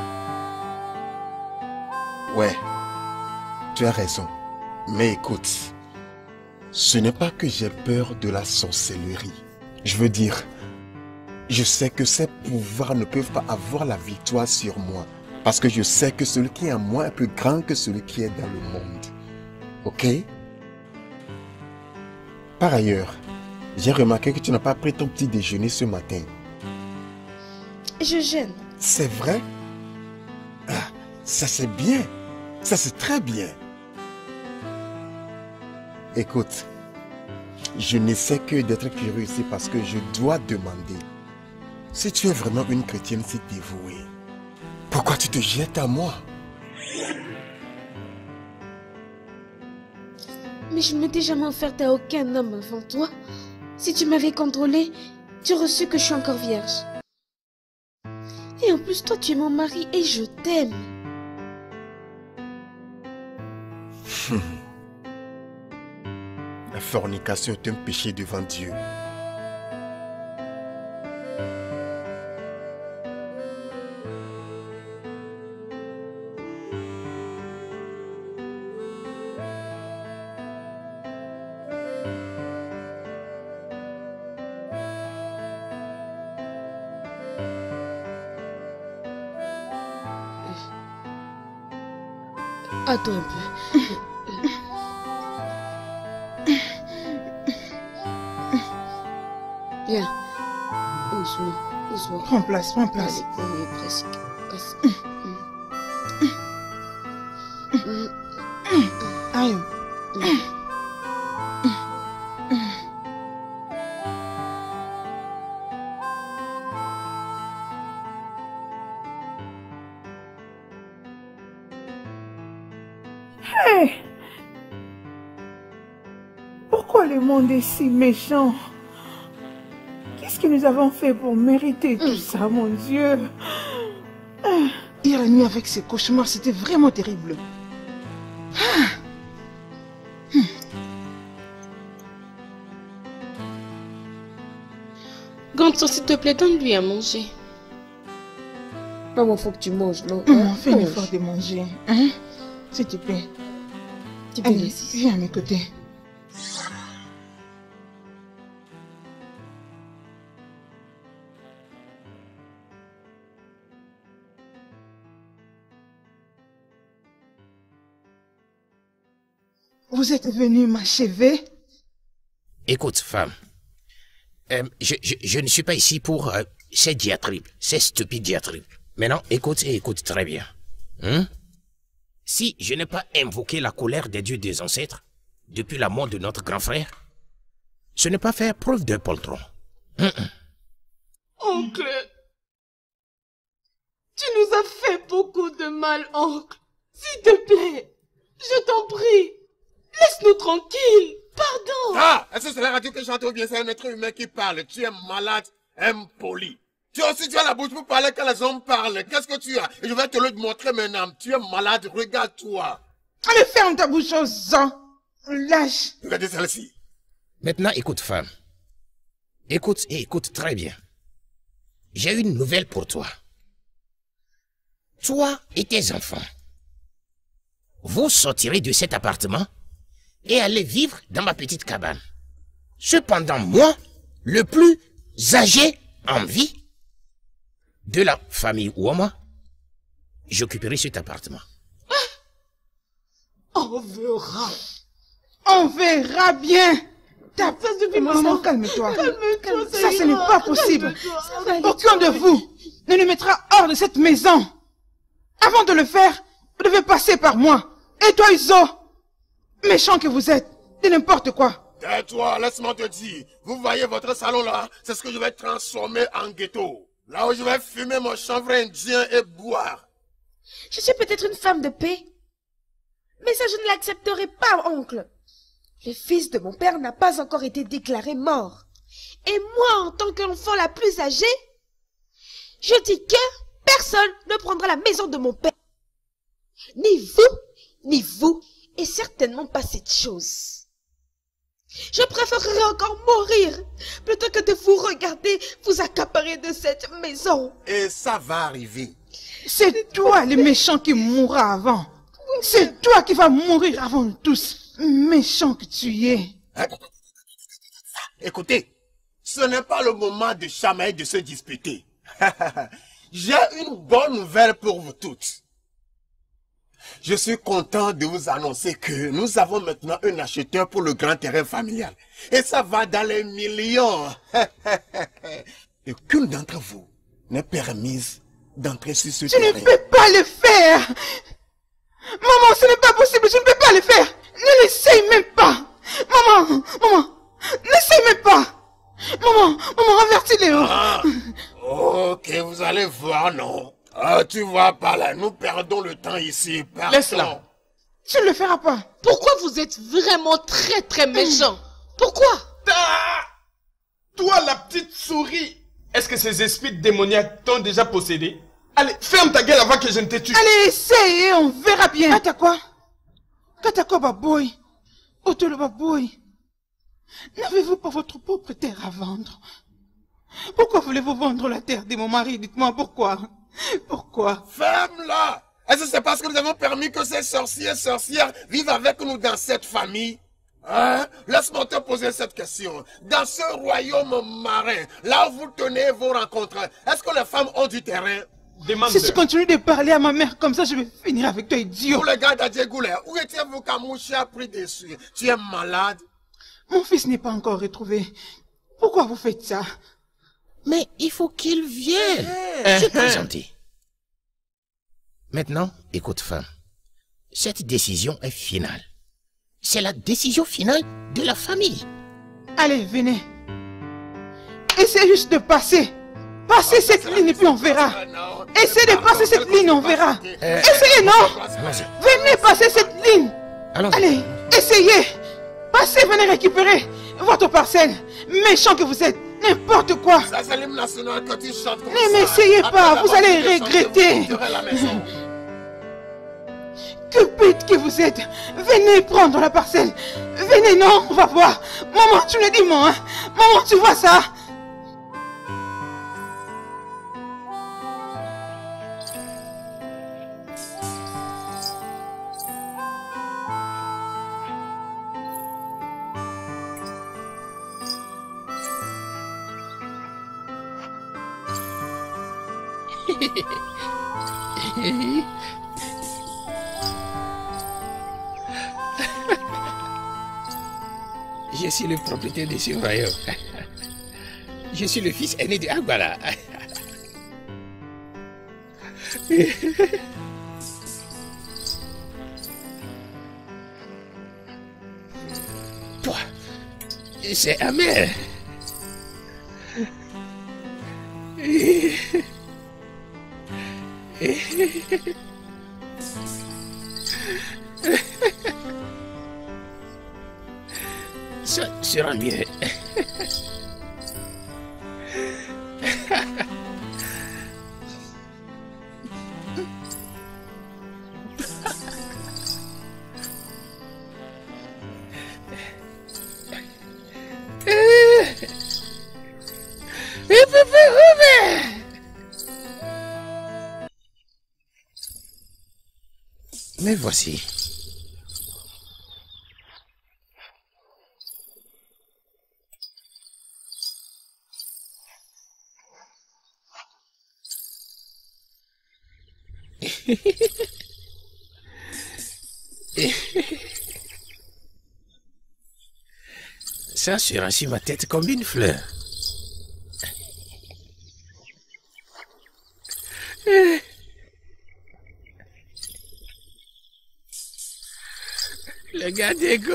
Ouais, tu as raison. Mais écoute, ce n'est pas que j'ai peur de la sorcellerie. Je veux dire, je sais que ces pouvoirs ne peuvent pas avoir la victoire sur moi. Parce que je sais que celui qui est en moi est plus grand que celui qui est dans le monde. Ok? Par ailleurs, j'ai remarqué que tu n'as pas pris ton petit déjeuner ce matin. Je jeûne. C'est vrai? Ah, ça c'est bien. Ça c'est très bien. Écoute, je n'essaie que d'être curieux ici parce que je dois demander. Si tu es vraiment une chrétienne si dévouée, pourquoi tu te jettes à moi? Mais je ne m'étais jamais offerte à aucun homme avant toi. Si tu m'avais contrôlée, tu aurais su que je suis encore vierge. Et en plus, toi, tu es mon mari et je t'aime. La fornication est un péché devant Dieu. Attends un peu. Viens. Doucement, doucement. Prends place, prends place. Allez, on est presque. Aïe. Hey! Pourquoi le monde est si méchant? Qu'est-ce que nous avons fait pour mériter tout ça, mon Dieu? Hier la nuit avec ces cauchemars, c'était vraiment terrible. Ganso, s'il te plaît, donne-lui à manger. Maman, faut que tu manges, non? Fais l'effort de manger. Hein? S'il te plaît. Allez, viens à mes côtés. Vous êtes venu m'achever? Écoute, femme. Je ne suis pas ici pour ces diatribes, ces stupides diatribes. Maintenant, écoute et écoute très bien. Si je n'ai pas invoqué la colère des dieux des ancêtres depuis la mort de notre grand frère, ce n'est pas faire preuve d'un poltron. Oncle, tu nous as fait beaucoup de mal, oncle. S'il te plaît, je t'en prie, laisse-nous tranquilles. Pardon. Ah, est-ce que c'est la radio que j'entends ou bien c'est un être humain qui parle? Tu es malade, impoli. Tu aussi, tu as la bouche pour parler quand les hommes parlent. Qu'est-ce que tu as? Et je vais te le montrer maintenant. Tu es malade, regarde-toi. Allez, ferme ta bouche aux ans. Lâche. Regardez celle-ci. Maintenant, écoute, femme. Écoute et écoute très bien. J'ai une nouvelle pour toi. Toi et tes enfants, vous sortirez de cet appartement et allez vivre dans ma petite cabane. Cependant, moi, le plus âgé en vie de la famille Ouoma, j'occuperai cet appartement. On verra. On verra bien. Maman, calme-toi. Ça, ce n'est pas possible. Aucun de vous ne nous mettra hors de cette maison. Avant de le faire, vous devez passer par moi. Et toi, Iso, méchant que vous êtes, de n'importe quoi. Tais-toi, laisse-moi te dire. Vous voyez votre salon là, c'est ce que je vais transformer en ghetto. Là où je vais fumer mon chanvre indien et boire. Je suis peut-être une femme de paix, mais ça je ne l'accepterai pas, oncle. Le fils de mon père n'a pas encore été déclaré mort. Et moi, en tant qu'enfant la plus âgée, je dis que personne ne prendra la maison de mon père. Ni vous, et certainement pas cette chose. Je préférerais encore mourir plutôt que de vous regarder vous accaparer de cette maison. Et ça va arriver. C'est toi le méchant qui mourra avant. C'est toi qui vas mourir avant nous tous. Méchant que tu es. Écoutez, ce n'est pas le moment de chamailler, de se disputer. J'ai une bonne nouvelle pour vous toutes. Je suis content de vous annoncer que nous avons maintenant un acheteur pour le grand terrain familial. Et ça va dans les millions. Aucune d'entre vous n'est permise d'entrer sur ce terrain. Tu ne peux pas le faire. Maman, ce n'est pas possible, je ne peux pas le faire. Ne l'essaye même pas. Maman, n'essaye même pas. Maman, avertis Léo. Ok, vous allez voir, non. Tu vois pas là, nous perdons le temps ici. Laisse-la. Tu ne le feras pas. Pourquoi vous êtes vraiment très méchant? Pourquoi? Toi, la petite souris. Est-ce que ces esprits démoniaques t'ont déjà possédé? Allez, ferme ta gueule avant que je ne te tue. Allez, essaye et on verra bien. Katakwa, baboy. Otolo baboy. N'avez-vous pas votre propre terre à vendre? Pourquoi voulez-vous vendre la terre de mon mari? Dites-moi pourquoi. Pourquoi? Ferme-la! Est-ce que c'est parce que nous avons permis que ces sorcières vivent avec nous dans cette famille? Hein? Laisse-moi te poser cette question. Dans ce royaume marin, là où vous tenez vos rencontres, est-ce que les femmes ont du terrain? Si tu continues de parler à ma mère comme ça, je vais finir avec toi, idiot. Pour le gars d'Adjegoulé, où étiez-vous quand Mouchi a pris dessus? Tu es malade? Mon fils n'est pas encore retrouvé. Pourquoi vous faites ça? Mais il faut qu'il vienne. Je t'ai gentil. Maintenant, écoute, femme. Cette décision est finale. C'est la décision finale de la famille. Allez, venez. Essayez juste de passer. Passez cette ligne et puis on verra. Essayez de passer cette ligne, on verra. Essayez, non? Venez passer cette ligne. Allez, essayez. Passez, venez récupérer votre parcelle. Méchant que vous êtes. N'importe quoi. Ça, c'est l'hymne national que tu chantes comme ne m'essayez pas, vous allez regretter. Que bête que vous êtes. Venez prendre la parcelle. Venez, non, on va voir. Maman, tu me dis moi, hein? Maman, tu vois ça? Je suis le propriétaire de ce royaume. Je suis le fils aîné de Agbala. Toi, c'est amer. Ça sera mieux. Mais voici. Ça sera sur ma tête comme une fleur. Le gars d'Ego,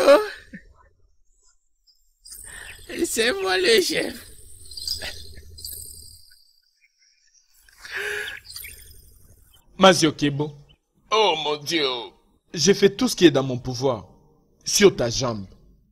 c'est moi le chef. Maziokebo. Oh mon Dieu. J'ai fait tout ce qui est dans mon pouvoir. Sur ta jambe.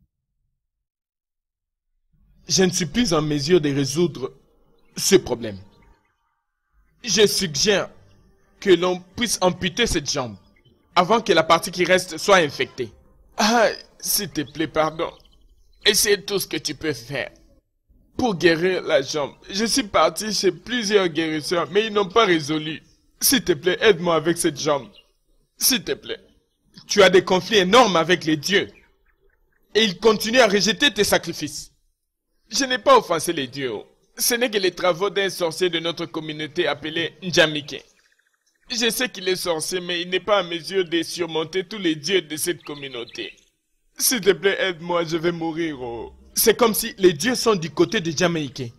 Je ne suis plus en mesure de résoudre ce problème. Je suggère que l'on puisse amputer cette jambe avant que la partie qui reste soit infectée. Ah, s'il te plaît, pardon. Essaie tout ce que tu peux faire pour guérir la jambe. Je suis parti chez plusieurs guérisseurs, mais ils n'ont pas résolu. S'il te plaît, aide-moi avec cette jambe. S'il te plaît. Tu as des conflits énormes avec les dieux. Et ils continuent à rejeter tes sacrifices. Je n'ai pas offensé les dieux. Ce n'est que les travaux d'un sorcier de notre communauté appelé Njamike. Je sais qu'il est sorcier, mais il n'est pas à mesure de surmonter tous les dieux de cette communauté. S'il te plaît, aide-moi, je vais mourir. Oh. C'est comme si les dieux sont du côté de Jamaïque.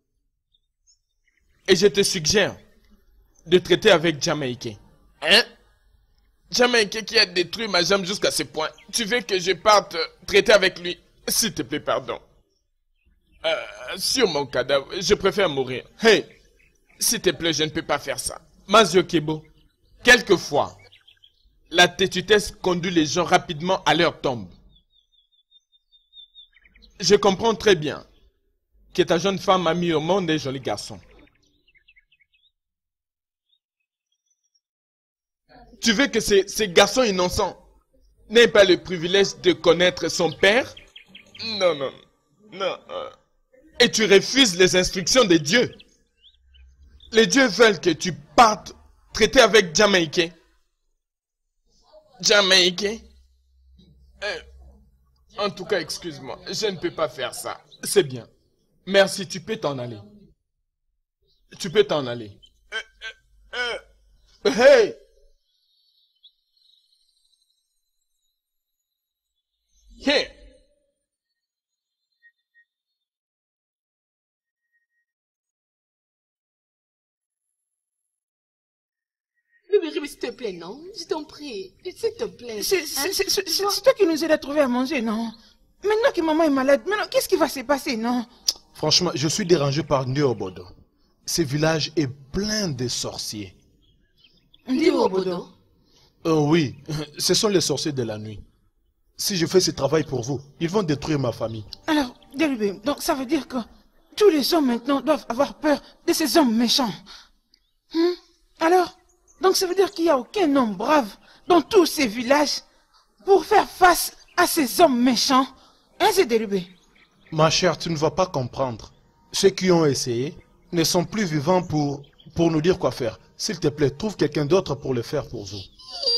Et je te suggère de traiter avec Jamaïque. Hein? Jamaïque qui a détruit ma jambe jusqu'à ce point. Tu veux que je parte traiter avec lui? S'il te plaît, pardon. Sur mon cadavre, je préfère mourir. Hey! S'il te plaît, je ne peux pas faire ça. Mazio Kebo, quelquefois, la têtutesse conduit les gens rapidement à leur tombe. Je comprends très bien que ta jeune femme a mis au monde un joli garçon. Tu veux que ces garçons innocents n'aient pas le privilège de connaître son père? Non, non, non. Et tu refuses les instructions des dieux. Les dieux veulent que tu partes traiter avec Jamaïque. Jamaïque? En tout cas, excuse-moi, je ne peux pas faire ça. C'est bien. Merci, tu peux t'en aller. Tu peux t'en aller. Hey! Hey! Bébé, s'il te plaît, non? Je t'en prie, s'il te plaît. C'est toi qui nous aide à trouver à manger, non? Maintenant que maman est malade, maintenant, qu'est-ce qui va se passer, non? Franchement, je suis dérangé par Ndiobodo. Ce village est plein de sorciers. Ndiobodo? Oui, ce sont les sorciers de la nuit. Si je fais ce travail pour vous, ils vont détruire ma famille. Alors, Derubé, donc ça veut dire que tous les hommes maintenant doivent avoir peur de ces hommes méchants. Alors, donc ça veut dire qu'il n'y a aucun homme brave dans tous ces villages pour faire face à ces hommes méchants. Hein, c'est Derubé? Ma chère, tu ne vas pas comprendre. Ceux qui ont essayé ne sont plus vivants pour nous dire quoi faire. S'il te plaît, trouve quelqu'un d'autre pour le faire pour vous.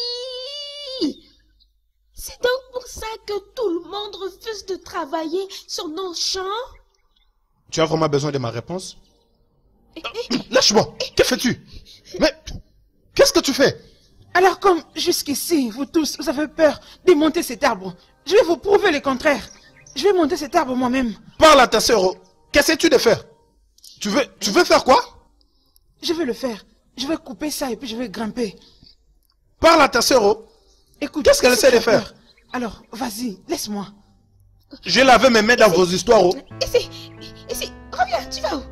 C'est donc pour ça que tout le monde refuse de travailler sur nos champs? Tu as vraiment besoin de ma réponse? Lâche-moi! Que fais-tu? Mais qu'est-ce que tu fais? Alors comme jusqu'ici, vous tous, vous avez peur de monter cet arbre, je vais vous prouver le contraire. Je vais monter cet arbre moi-même. Parle à ta sœur. Qu'essaies-tu de faire? Tu veux faire quoi? Je vais le faire. Je vais couper ça et puis je vais grimper. Parle à ta sœur. Écoute, qu'est-ce qu'elle essaie de faire? Alors, vas-y, laisse-moi. J'ai lavé mes mains dans vos histoires. Ici, reviens, tu vas où?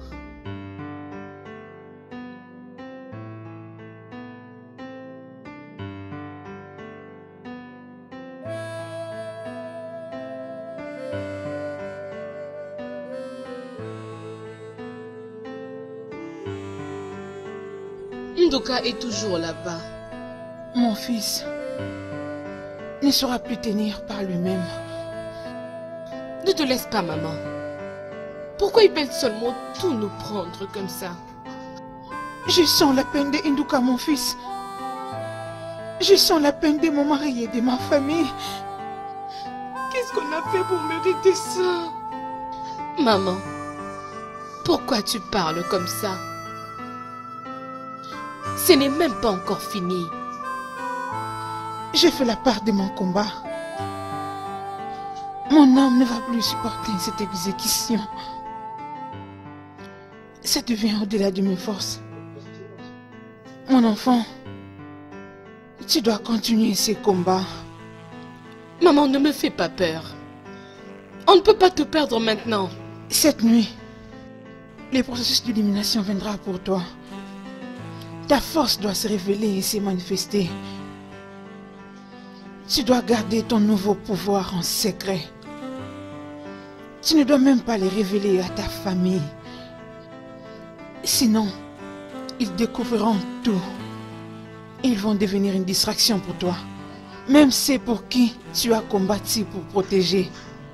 Ndoka est toujours là-bas. Mon fils ne saura plus tenir par lui-même. Ne te laisse pas, maman. Pourquoi il peut seulement tout nous prendre comme ça? Je sens la peine de Ndoka, mon fils. Je sens la peine de mon mari et de ma famille. Qu'est-ce qu'on a fait pour mériter ça? Maman, pourquoi tu parles comme ça? Ce n'est même pas encore fini. J'ai fait la part de mon combat. Mon âme ne va plus supporter cette exécution. Ça devient au-delà de mes forces. Mon enfant, tu dois continuer ces combats. Maman, ne me fais pas peur. On ne peut pas te perdre maintenant. Cette nuit, le processus d'illumination viendra pour toi. Ta force doit se révéler et se manifester. Tu dois garder ton nouveau pouvoir en secret. Tu ne dois même pas le révéler à ta famille. Sinon, ils découvriront tout. Ils vont devenir une distraction pour toi. Même ceux pour qui tu as combattu pour protéger.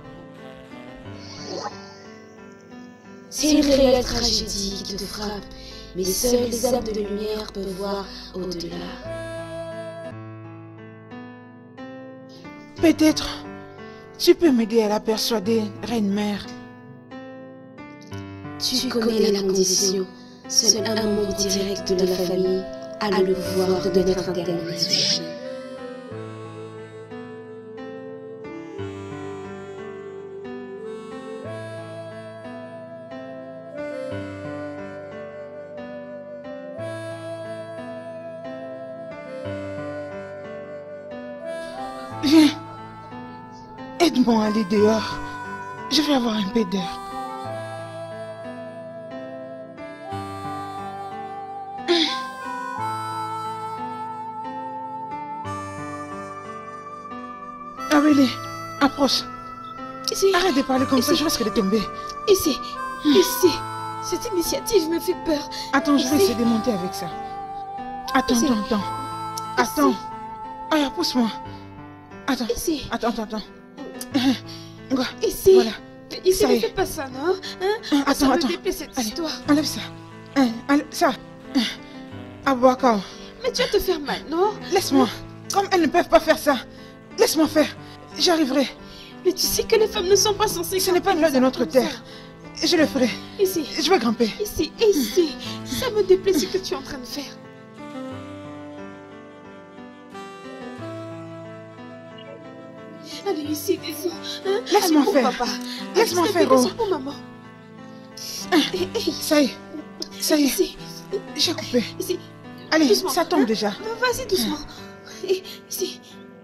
C'est une réelle tragédie qui te frappe. Mais seuls les âmes de lumière peuvent voir au-delà. Peut-être, tu peux m'aider à la persuader, Reine-Mère. Tu connais la condition. Seul amour direct de la famille a le pouvoir de mettre un terme à ce chemin. Viens. Aide-moi à aller dehors. Je vais avoir un peu d'air. Aurélie, approche. Ici. Arrête de parler comme ça, je risque de tomber. Ici. Cette initiative me fait peur. Attends, je vais essayer de monter avec ça. Attends. Attends. Allez, pousse-moi. Attends. Ici. Attends. Ici. Voilà. Ici, ne fais pas ça, non? Attends. Ça me déplaît cette histoire. Enlève ça. Enlève ça. Abouakao. Mais tu vas te faire mal, non? Laisse-moi. Comme elles ne peuvent pas faire ça. Laisse-moi faire. J'y arriverai. Mais tu sais que les femmes ne sont pas censées... Ce n'est pas une loi de notre terre. Je le ferai. Ici. Je vais grimper. Ici. Ça me déplaît ce que tu es en train de faire. Allez, ici, descends. Laisse-moi faire. Papa. Laisse-moi faire. Oh. Pour maman. Ça y est. Ici. J'ai coupé. Ici. Allez, doucement. ça tombe déjà. Vas-y, doucement. Ici.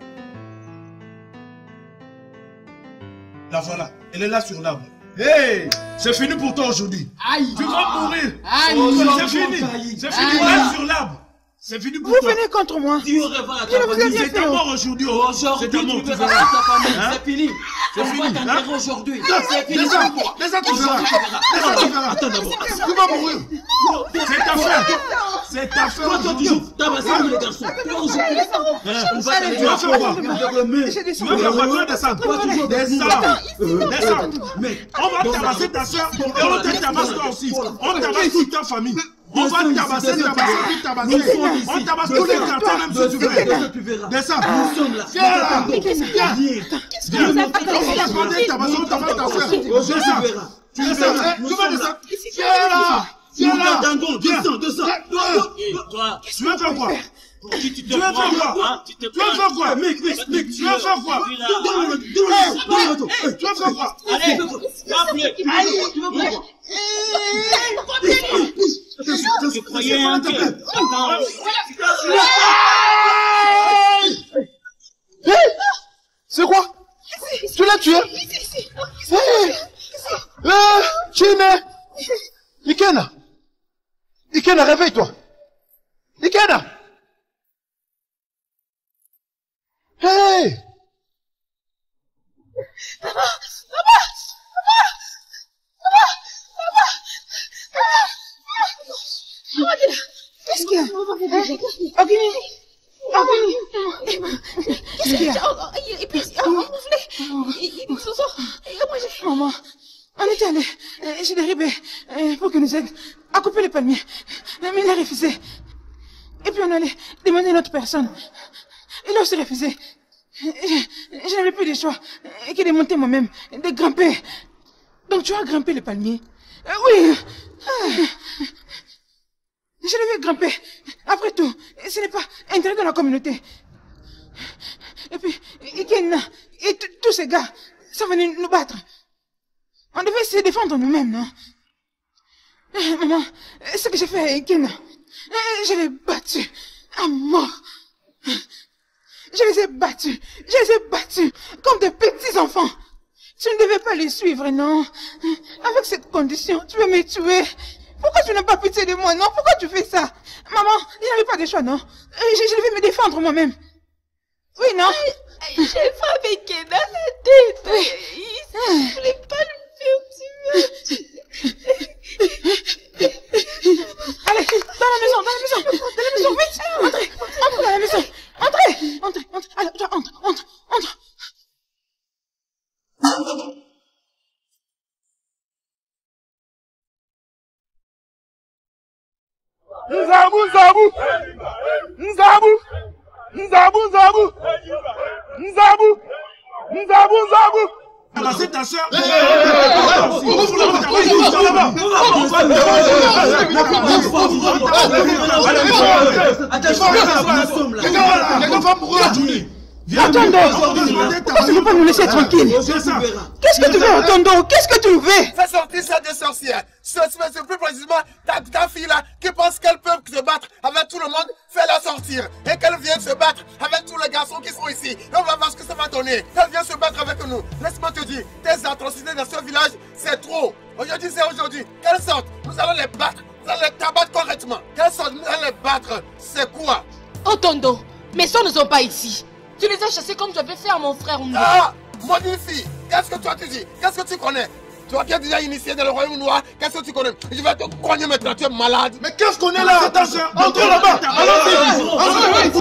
La voilà, elle est là sur l'arbre. Hey, c'est fini pour toi aujourd'hui. Tu vas mourir. C'est fini. C'est fini, là sur l'arbre. C'est fini pour toi. Vous venez contre moi. Je ne vous ai rien fait. C'est ta mort aujourd'hui. C'est ta mort, tu verras. C'est fini. C'est fini. Aujourd'hui. C'est fini. Laisse-moi, tu verras. Attends d'abord. Tu vas mourir. C'est ta fin. C'est ta fin. Toi, tu joues. T'as passé les garçons. On va tu vas faire quoi? Tu vas faire quoi? Descendre. Descendre. Mais on va tabasser ta soeur et on te tabasse toi aussi. On tabasse toute ta famille. On va tabasser. On tabasse tous les quartiers même si tu veux. Descends. Viens là. Viens. On va demander tabasser, on tabasse ta soeur. Descends. Tu vas descendre. Viens là. Viens là. Descends. Tu vas faire quoi? Tu vas faire quoi? Tu vas faire quoi? Tu vas faire quoi? Tu vas faire quoi? Allez, tu vas faire quoi? Je croyais un peu. C'est quoi? Tu l'as tué? Chine! Ikena, réveille-toi! Ikena! Hey! Qu'est-ce qu'il y a? Qu'est-ce qu'il y a? Et puis, Maman, on était allé chez les ribés pour qu'ils nous aident à couper les palmiers. Mais il a refusé. Et puis on allait demander à une autre personne. Il a aussi refusé. Je n'avais plus de choix que de monter moi-même, de grimper. Donc tu as grimpé les palmiers? Oui. Je devais grimper. Après tout, ce n'est pas intérêt de la communauté. Et puis, Ikena et tous ces gars sont venus nous battre. On devait se défendre nous-mêmes, non? Maman, ce que j'ai fait à Ikena, je l'ai battu à mort. Je les ai battus comme des petits enfants. Tu ne devais pas les suivre, non? Avec cette condition, tu veux me tuer. Pourquoi tu n'as pas pitié de moi, non? Pourquoi tu fais ça? Maman, il n'y avait pas de choix, non? Je devais me défendre moi-même. Oui, non? J'ai frappé Ikena dans la tête. Oui. Il ne voulait pas le faire tuer. Allez, dans la maison, vite. Entrez dans la maison. Entrez. Allez, toi, entre. Nzabu. C'est ta soeur. Otondo, tu ne peux pas nous laisser tranquille. Qu'est-ce que tu veux, Otondo? Qu'est-ce que tu veux? Fais sortir ces deux sorcières. C'est plus précisément ta fille là qui pense qu'elle peut se battre avec tout le monde. Fais-la sortir et qu'elle vienne se battre avec tous les garçons qui sont ici. Et on va voir ce que ça va donner. Qu'elle vienne se battre avec nous. Laisse-moi te dire, tes atrocités dans ce village, c'est trop. Aujourd'hui, c'est aujourd'hui. Qu'elles sortent, nous allons les battre. Nous allons les tabattre correctement. Qu'elles sortent, nous allons les battre. C'est quoi? Otondo, mes soeurs ne sont pas ici. Tu les as chassés comme tu avais fait à mon frère Mbo. Ah, maudite fille, qu'est-ce que toi tu dis? Qu'est-ce que tu connais? Toi qui es déjà initié dans le royaume noir, qu'est-ce que tu connais? Je vais te cogner maintenant, tu es malade. Mais qu'est-ce qu'on est là? Attention, entrez là-bas. Allons-y.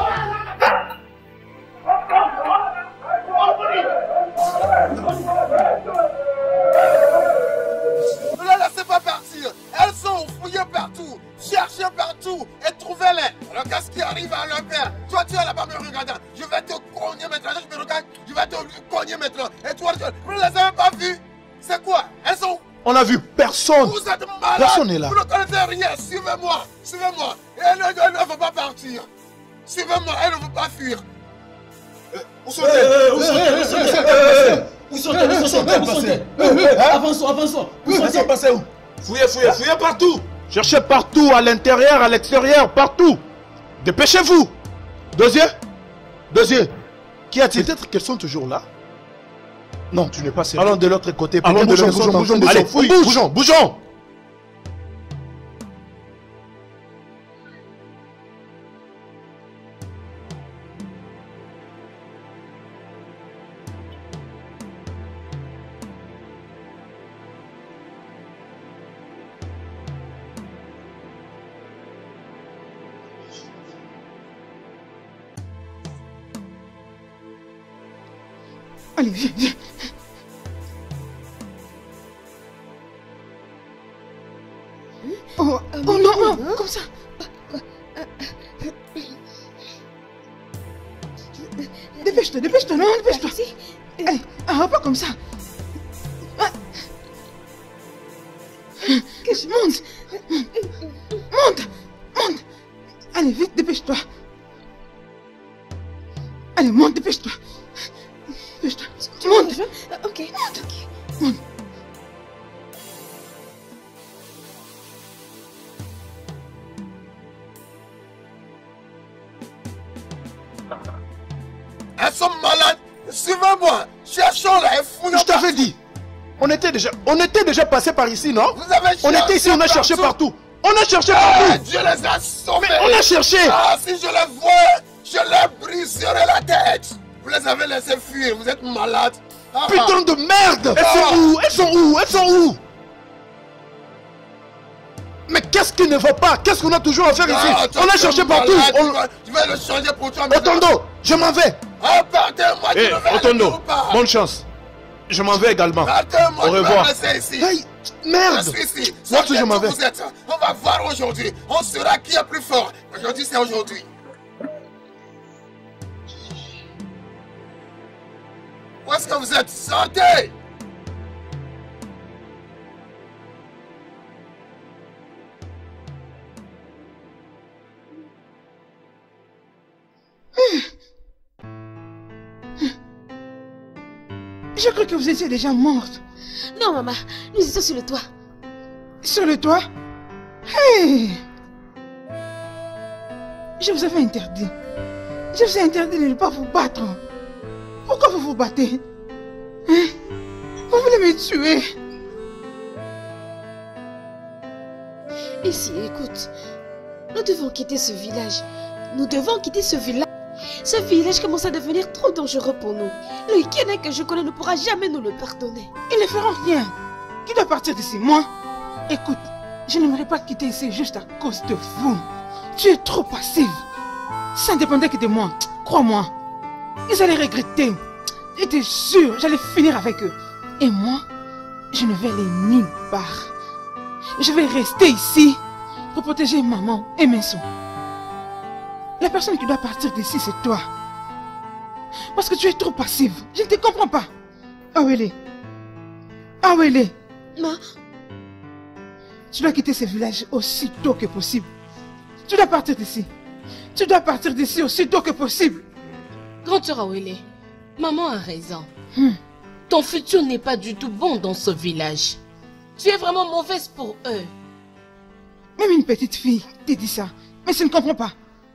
Ne la laissez pas partir. Elles sont fouillées partout, cherchées partout et trouvez-les. Alors qu'est-ce qui arrive à leur père? Toi tu es là-bas me regardant. Je vais te cogner maintenant. Je me regarde. Je vais te cogner maintenant. Et toi, vous ne les avez pas vues? C'est quoi? Elles sont où? On n'a vu personne. Vous êtes malade. Personne n'est là. Vous ne connaissez rien. Suivez-moi. Suivez-moi. Elle ne veut pas partir. Suivez-moi. Elle ne veut pas fuir. Où sont-elles? Où sont-elles? Avançons. Elles sont passées où? Fouillez partout. Cherchez partout, à l'intérieur, à l'extérieur, partout. Dépêchez-vous. Deuxième. Qu'y a-t-il? Peut-être qu'elles sont toujours là. Non, tu n'es pas sérieux. Allons de l'autre côté. Allons, bougeons. Allez, bougeons. Allez, viens. Oh non, comme ça. Dépêche-toi, non, dépêche-toi. Allez, pas comme ça. Monte. Allez, vite, dépêche-toi. Allez, monte, dépêche-toi. Monte. Ok. Monte. Elles sont malades. Suivez-moi. Cherchons-les. Je t'avais dit. On était déjà passé par ici, non? On était ici, on a cherché partout. Dieu les a sauvés. Mais on a cherché. Ah, si je les vois, je les briserai la tête. Vous les avez laissés fuir, vous êtes malades. Putain de merde. Elles sont où? Mais qu'est-ce qui ne va pas? Qu'est-ce qu'on a toujours à faire ici? On a cherché partout. Tu vas le changer pour toi. Otondo, je m'en vais. Partez-moi, tu ne Otondo, bonne chance. Je m'en vais également. Au revoir. Hey, merde. Je suis ici. Moi aussi je m'en vais. On va voir aujourd'hui. On saura qui est plus fort. Aujourd'hui, c'est aujourd'hui. Où est-ce que vous êtes? Sortez! Je crois que vous étiez déjà morte. Non, maman, nous étions sur le toit. Sur le toit? Hey! Je vous avais interdit. Je vous ai interdit de ne pas vous battre. Pourquoi vous vous battez? Hein? Vous voulez me tuer? Ici, écoute. Nous devons quitter ce village. Ce village commence à devenir trop dangereux pour nous. Le Kenya que je connais ne pourra jamais nous le pardonner. Ils ne feront rien. Qui doit partir d'ici? Moi? Écoute, je n'aimerais pas quitter ici juste à cause de vous. Tu es trop passive. Ça ne dépendait que de moi. Crois-moi. Ils allaient regretter. J'étais sûre, j'allais finir avec eux. Et moi, je ne vais aller nulle part. Je vais rester ici pour protéger maman et mes soeurs. La personne qui doit partir d'ici, c'est toi. Parce que tu es trop passive. Je ne te comprends pas. Aurélie, Awele, Ma, tu dois quitter ce village aussi tôt que possible. Tu dois partir d'ici. Tu dois partir d'ici aussi tôt que possible. Grand-sœur Awele, maman a raison. Ton futur n'est pas du tout bon dans ce village. Tu es vraiment mauvaise pour eux. Même une petite fille te dit ça. Mais je ne comprends pas.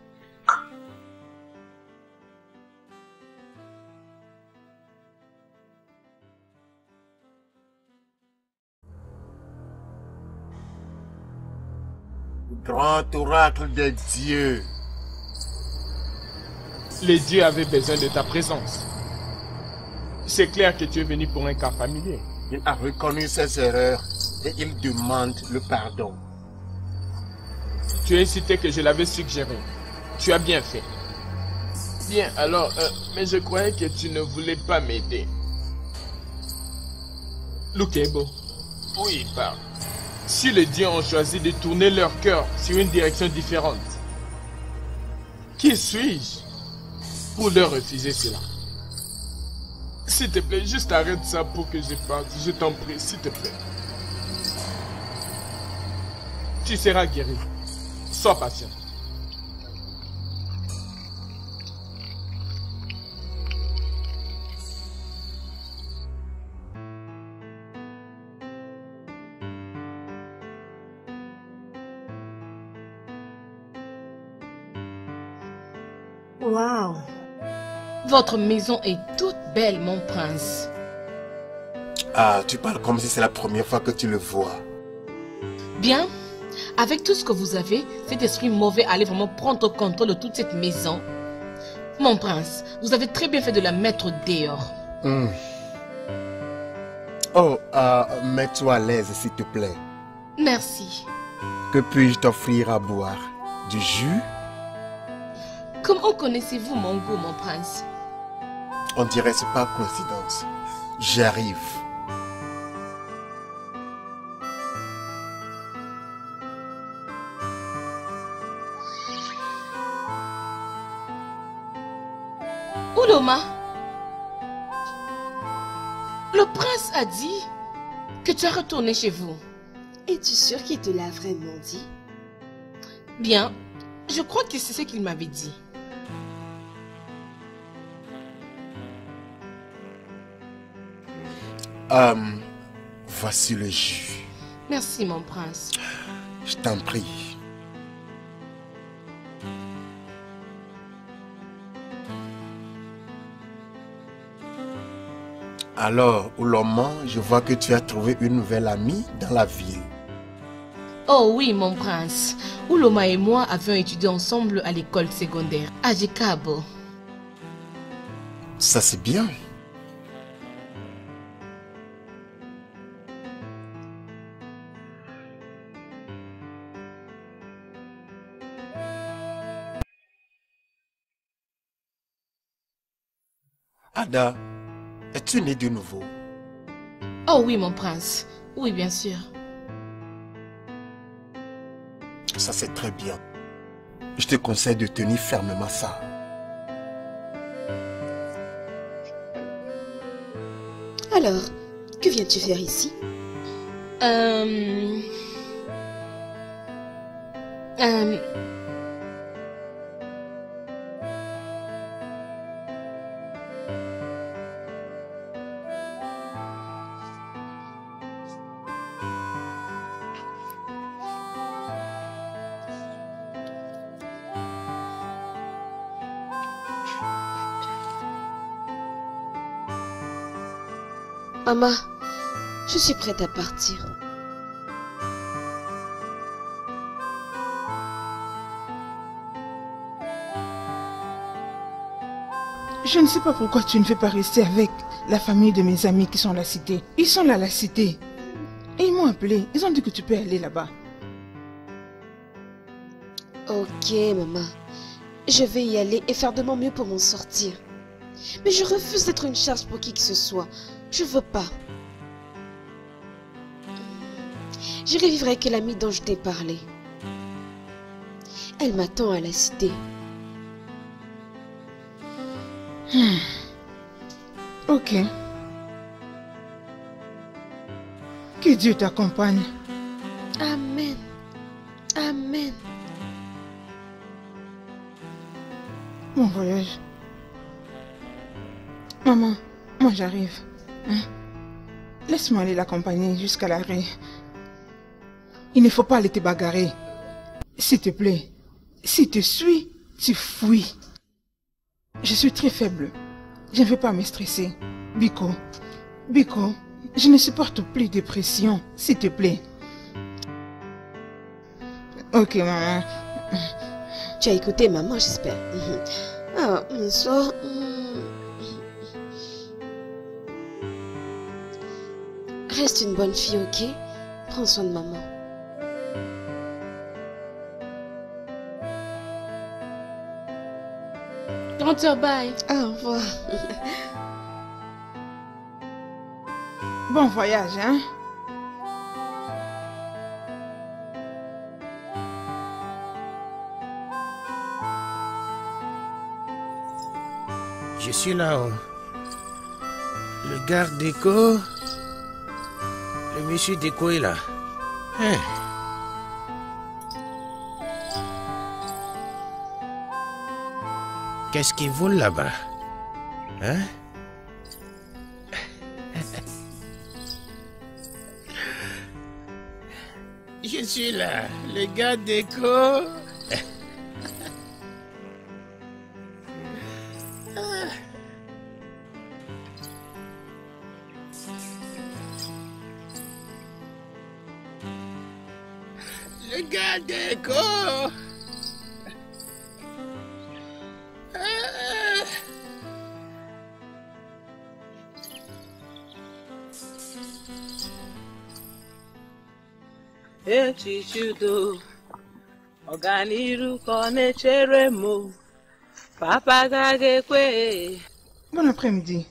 Grand oracle des dieux. Les dieux avaient besoin de ta présence. C'est clair que tu es venu pour un cas familier. Il a reconnu ses erreurs et il demande le pardon. Tu as incité que je l'avais suggéré. Tu as bien fait. Bien, alors, mais je croyais que tu ne voulais pas m'aider. Lukebo, oui, parle. Si les dieux ont choisi de tourner leur cœur sur une direction différente, qui suis-je pour leur refuser cela? S'il te plaît, juste arrête ça pour que je parte. Je t'en prie, s'il te plaît. Tu seras guéri. Sois patient. Waouh! Votre maison est toute belle, mon prince. Ah, tu parles comme si c'est la première fois que tu le vois. Bien, avec tout ce que vous avez, cet esprit mauvais allait vraiment prendre contrôle de toute cette maison. Mon prince, vous avez très bien fait de la mettre dehors. Oh, mets-toi à l'aise, s'il te plaît. Merci. Que puis-je t'offrir à boire? Du jus? Comment connaissez-vous mon goût, mon prince? On dirait que c'est pas coïncidence. J'arrive. Ouloma, le prince a dit que tu as retourné chez vous. Es-tu sûr qu'il te l'a vraiment dit? Bien, je crois que c'est ce qu'il m'avait dit. Voici le jus. Merci, mon prince. Je t'en prie. Alors, Ouloma, je vois que tu as trouvé une nouvelle amie dans la ville. Oh oui, mon prince. Ouloma et moi avions étudié ensemble à l'école secondaire, à Jekabo. Ça, c'est bien. Ada, es-tu née de nouveau? Oh oui, mon prince. Oui, bien sûr. Ça, c'est très bien. Je te conseille de tenir fermement ça. Alors, que viens-tu faire ici? Maman, je suis prête à partir. Je ne sais pas pourquoi tu ne veux pas rester avec la famille de mes amis qui sont à la cité. Ils sont là à la cité. Et ils m'ont appelé. Ils ont dit que tu peux aller là-bas. Ok, maman. Je vais y aller et faire de mon mieux pour m'en sortir. Mais je refuse d'être une charge pour qui que ce soit. Je veux pas. J'irai vivre avec l'amie dont je t'ai parlé. Elle m'attend à la cité. Ok. Que Dieu t'accompagne. Amen. Amen. Bon voyage. Maman, moi j'arrive. Hein? Laisse-moi aller l'accompagner jusqu'à l'arrêt. Il ne faut pas aller te bagarrer. S'il te plaît, si tu suis, tu fuis. Je suis très faible. Je ne veux pas me stresser. Biko, Biko, je ne supporte plus de pression, s'il te plaît. Ok, maman. Tu as écouté maman, j'espère. Ah, mon soeur. Reste une bonne fille, ok? Prends soin de maman. Tante, bye. Au revoir. Bon voyage, hein? Je suis là. Le garde d'écho. Le monsieur d'écho est là. Hein? Qu'est-ce qu'il vole là-bas? Hein? Je suis là, le gars d'écho. Le gars d'écho. Echichudo, ọganiru ka ọ na-echere m, papa gaghị ekwe. Bon après-midi.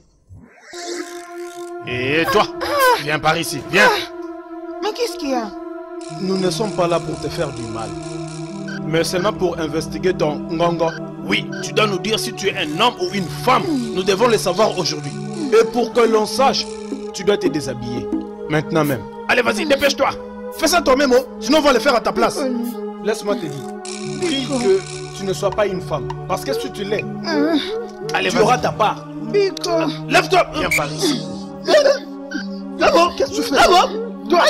Et toi, viens par ici, viens. Mais qu'est-ce qu'il y a? Nous ne sommes pas là pour te faire du mal, mais seulement pour investiguer ton ngongo. Oui, tu dois nous dire si tu es un homme ou une femme. Nous devons le savoir aujourd'hui. Et pour que l'on sache, tu dois te déshabiller. Maintenant même. Allez, vas-y, dépêche-toi. Fais ça toi-même, oh, sinon on va le faire à ta place. Laisse-moi te dire. Prie que tu ne sois pas une femme. Parce que si tu l'es, allez, tu auras ta part. Biko. Lève-toi. Viens par ici. D'abord, qu'est-ce que tu fais? D'abord, toi.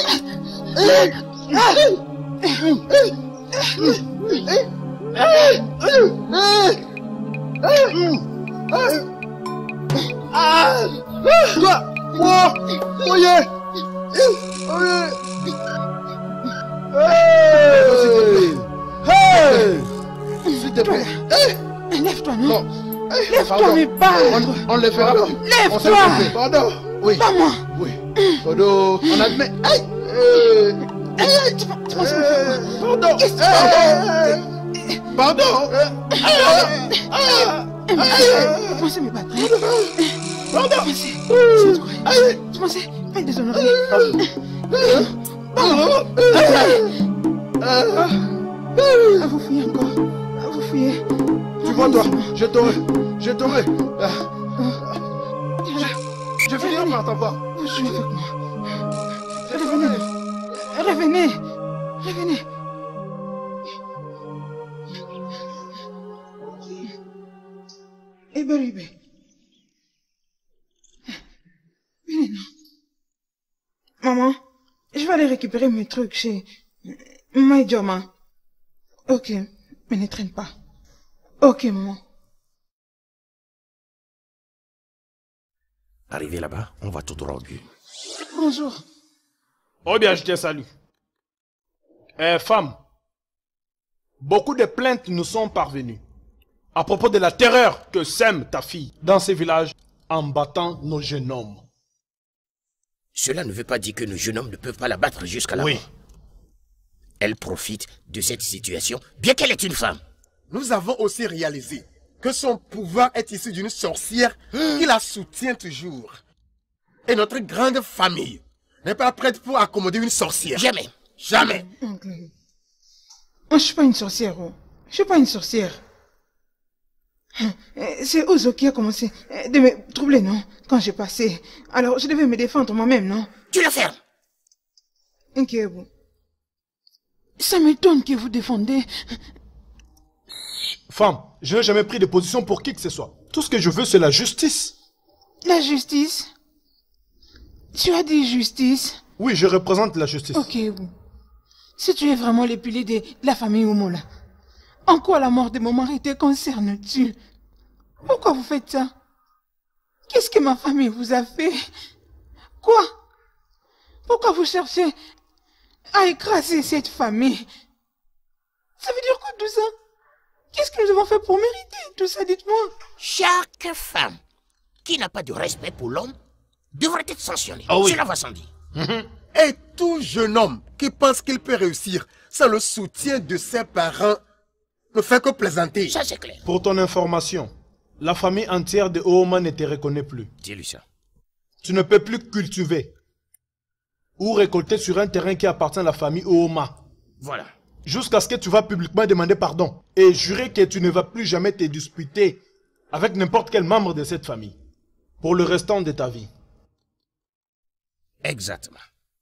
Toi, moi, voyez. Hey! S'il te plaît. Lève-toi, non? Lève-toi, mais pas. On le fera pas. Lève-toi. Pardon. Oui. Pas moi. Oui. Pardon. On admet. Tu penses me faire quoi? Pardon. Qu'est-ce que tu fais? Pardon. Tu pensais me battre? Pardon. Tu pensais pas être déshonoré? À vous fouiller encore. À vous fouiller. Tu vois toi, je t'aurai. Je vais finir par t'avoir. Vous jouez avec moi. Revenez. Eberibe. Venez, non. Maman, je vais aller récupérer mes trucs chez Maïdjoma. Ok, mais ne traîne pas. Ok, maman. Arrivé là-bas, on va tout droit au but. Bonjour. Oh bien, je te salue. Femme, beaucoup de plaintes nous sont parvenues à propos de la terreur que sème ta fille dans ces villages en battant nos jeunes hommes. Cela ne veut pas dire que nos jeunes hommes ne peuvent pas la battre jusqu'à la mort. Oui. Elle profite de cette situation, bien qu'elle est une femme. Nous avons aussi réalisé que son pouvoir est issu d'une sorcière qui la soutient toujours. Et notre grande famille n'est pas prête pour accommoder une sorcière. Jamais. Jamais. Moi, je suis pas une sorcière. Je suis pas une sorcière. C'est Ozo qui a commencé de me troubler, non? Quand j'ai passé. Alors, je devais me défendre moi-même, non? Tu la fermes. Nkebo, ça m'étonne que vous défendez. Femme, je n'ai jamais pris de position pour qui que ce soit. Tout ce que je veux, c'est la justice. La justice? Tu as dit justice? Oui, je représente la justice. Ok, bon. Si tu es vraiment le pilier de la famille Oumola, en quoi la mort de mon mari te concerne-tu? Pourquoi vous faites ça? Qu'est-ce que ma famille vous a fait? Quoi? Pourquoi vous cherchez à écraser cette famille? Ça veut dire quoi tout ça? Qu'est-ce que nous avons fait pour mériter tout ça, dites-moi? Chaque femme qui n'a pas de respect pour l'homme devrait être sanctionnée. Ah oui. Cela va sans dire. Et tout jeune homme qui pense qu'il peut réussir sans le soutien de ses parents ne fait que plaisanter. Ça c'est clair. Pour ton information, la famille entière de Ooma ne te reconnaît plus. Dis-lui ça. Tu ne peux plus cultiver ou récolter sur un terrain qui appartient à la famille Ooma. Voilà. Jusqu'à ce que tu vas publiquement demander pardon et jurer que tu ne vas plus jamais te disputer avec n'importe quel membre de cette famille pour le restant de ta vie. Exactement.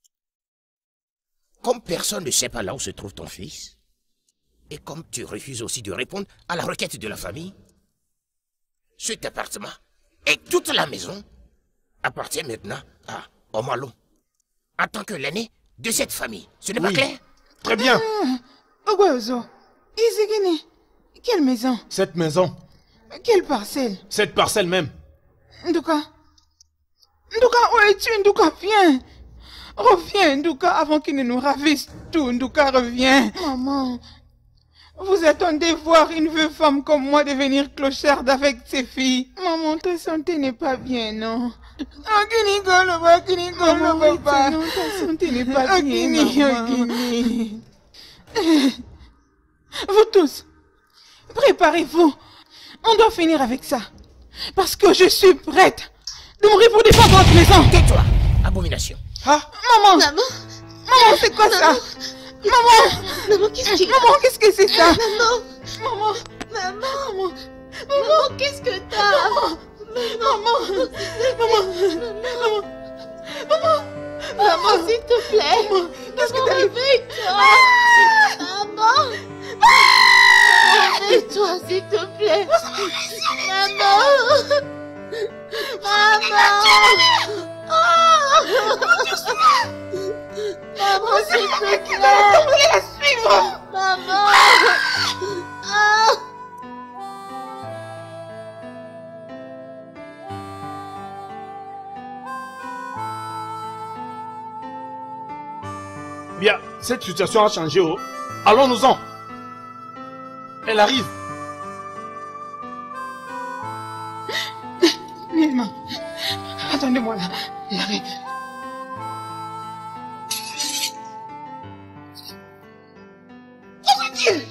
Comme personne ne sait pas là où se trouve ton fils, et comme tu refuses aussi de répondre à la requête de la famille, cet appartement et toute la maison appartient maintenant à Omalo, en tant que l'aîné de cette famille. Ce n'est pas clair? Très bien. Ogozo, Izigini, quelle maison? Cette maison. Quelle parcelle? Cette parcelle même. Ndouka, où es-tu, Ndouka? Viens. Reviens, Ndouka, avant qu'il ne nous ravisse tout. Ndouka, reviens. Maman, vous attendez voir une vieille femme comme moi devenir clocharde avec ses filles. Maman, ta santé n'est pas bien, non? Papa. Non, ta santé n'est pas bien, maman. Vous tous, préparez-vous. On doit finir avec ça. Parce que je suis prête de mourir pour défendre votre maison. Tais-toi, abomination. Ah, maman. Maman, c'est quoi ça? Maman, qu'est-ce que c'est ça? Maman, qu'est-ce que t'as? Maman, s'il te plaît. Qu'est-ce que t'arrive? Maman. Réveille-toi, s'il te plaît. Maman. Maman, s'il te plaît. La suivre. Maman. Bien, cette situation a changé. Oh. Allons-nous-en. Elle arrive. Maman, attendez-moi là. Elle arrive. Où est-il?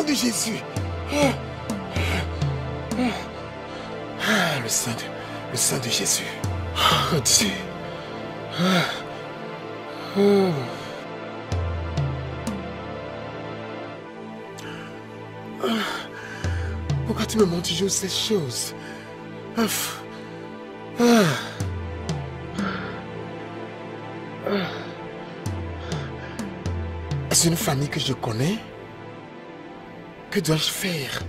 sang de Jésus. Le sang de Jésus. Oh Dieu. Pourquoi tu me montres toujours ces choses? Est-ce une famille que je connais? Que dois-je faire?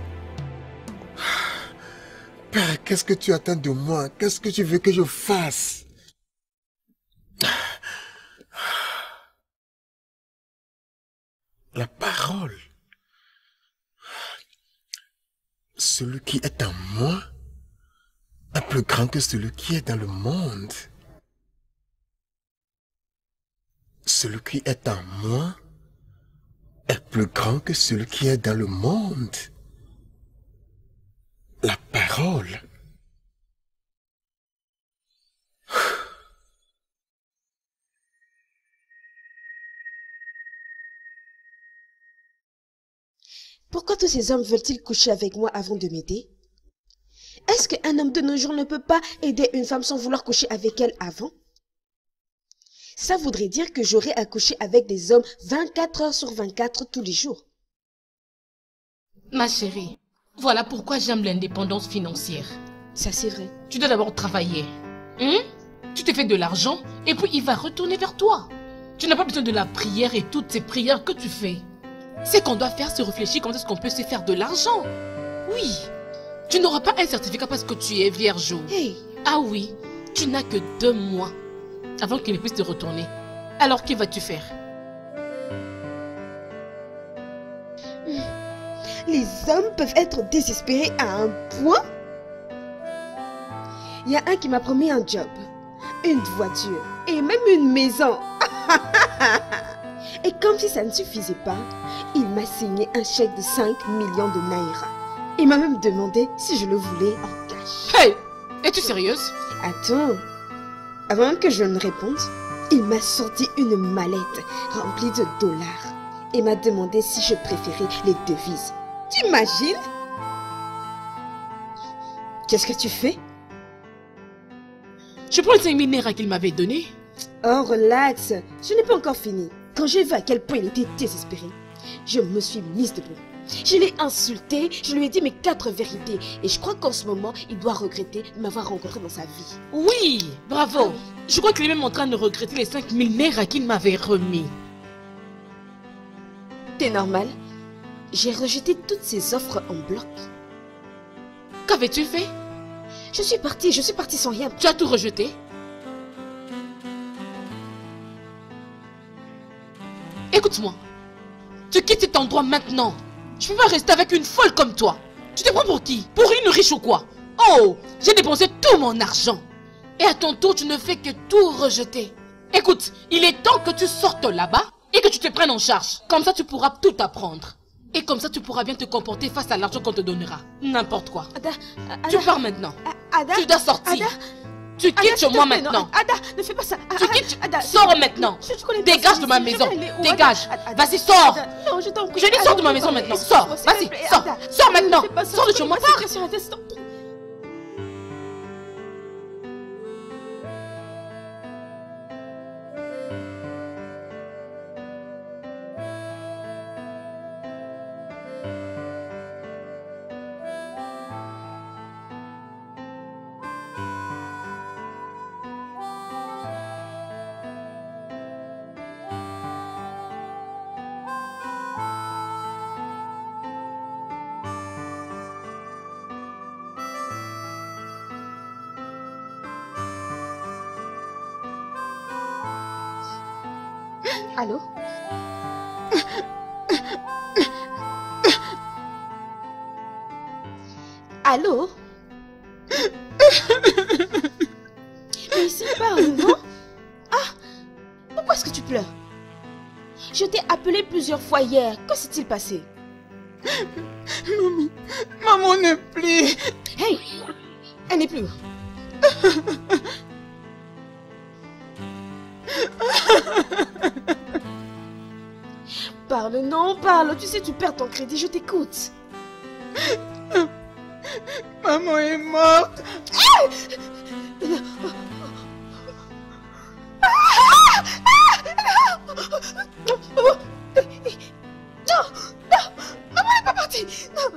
Père, qu'est-ce que tu attends de moi? Qu'est-ce que tu veux que je fasse? La parole. Celui qui est en moi est plus grand que celui qui est dans le monde. Celui qui est en moi est plus grand que celui qui est dans le monde. La parole. Pourquoi tous ces hommes veulent-ils coucher avec moi avant de m'aider? Est-ce qu'un homme de nos jours ne peut pas aider une femme sans vouloir coucher avec elle avant? Ça voudrait dire que j'aurais à coucher avec des hommes 24 heures sur 24 tous les jours. Ma chérie, voilà pourquoi j'aime l'indépendance financière. Ça c'est vrai. Tu dois d'abord travailler. Tu te fais de l'argent et puis il va retourner vers toi. Tu n'as pas besoin de la prière et toutes ces prières que tu fais. Ce qu'on doit faire, c'est réfléchir comment est-ce qu'on peut se faire de l'argent. Oui. Tu n'auras pas un certificat parce que tu es vierge. Hey. Ah oui, tu n'as que 2 mois avant qu'il puisse te retourner. Alors, que vas-tu faire? Les hommes peuvent être désespérés à un point. Il y a un qui m'a promis un job, une voiture et même une maison. Et comme si ça ne suffisait pas, il m'a signé un chèque de 5 millions de naira. Il m'a même demandé si je le voulais en cash. Hey! Es-tu sérieuse? Attends. Avant même que je ne réponde, il m'a sorti une mallette remplie de dollars et m'a demandé si je préférais les devises. Tu imagines? Qu'est-ce que tu fais? Je prends les 5 000 naira qu'il m'avait donné. Oh, relax. Je n'ai pas encore fini. Quand j'ai vu à quel point il était désespéré, je me suis mise debout. Je l'ai insulté, je lui ai dit mes 4 vérités. Et je crois qu'en ce moment, il doit regretter de m'avoir rencontré dans sa vie. Oui, bravo. Je crois qu'il est même en train de regretter les 5 000 naira qu'il m'avait remis. T'es normal. J'ai rejeté toutes ces offres en bloc. Qu'avais-tu fait? Je suis partie sans rien. Tu as tout rejeté? Écoute-moi, tu quittes cet endroit maintenant. Je ne peux pas rester avec une folle comme toi. Tu te prends pour qui? Pour une riche ou quoi? Oh, j'ai dépensé tout mon argent. Et à ton tour, tu ne fais que tout rejeter. Écoute, il est temps que tu sortes là-bas et que tu te prennes en charge. Comme ça, tu pourras tout apprendre. Et comme ça, tu pourras bien te comporter face à l'argent qu'on te donnera. N'importe quoi. Ada, tu pars maintenant. Ada, tu dois sortir. Ada, tu quittes chez moi maintenant. Non. Ada, ne fais pas ça. Tu quittes. Ada, sors maintenant. Dégage de ma maison. Dégage. Vas-y, sors. Non, je t'en prie. Je dis sors de ma maison maintenant. Sors. Vas-y, sors. Sors maintenant. Sors de chez moi. Pars. Allô? Allô? Mais ici parle, non? Ah! Pourquoi est-ce que tu pleures? Je t'ai appelé plusieurs fois hier. Que s'est-il passé? Maman n'est plus. Hey! Elle n'est plus. parle, non, parle. Tu sais, tu perds ton crédit, je t'écoute. Maman est morte. Non, non, maman n'est pas partie. Non.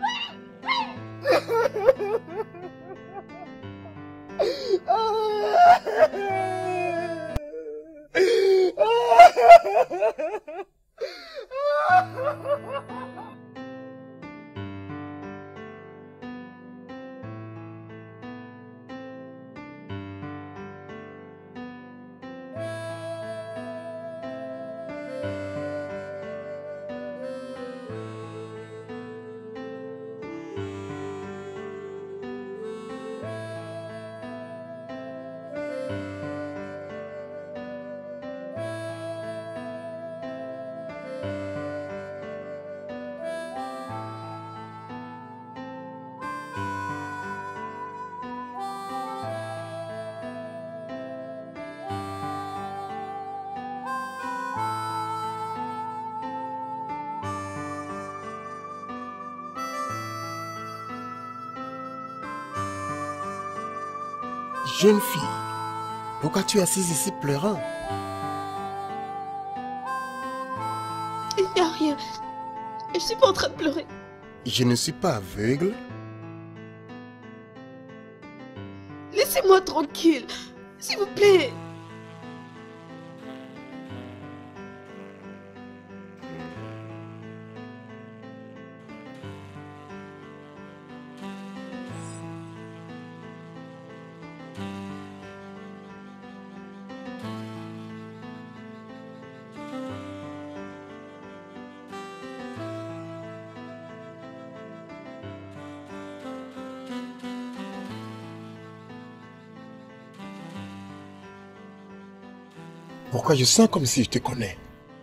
Jeune fille, pourquoi tu es assise ici pleurant? Il n'y a rien. Je suis pas en train de pleurer. Je ne suis pas aveugle. Laissez-moi tranquille, s'il vous plaît. Pourquoi je sens comme si je te connais?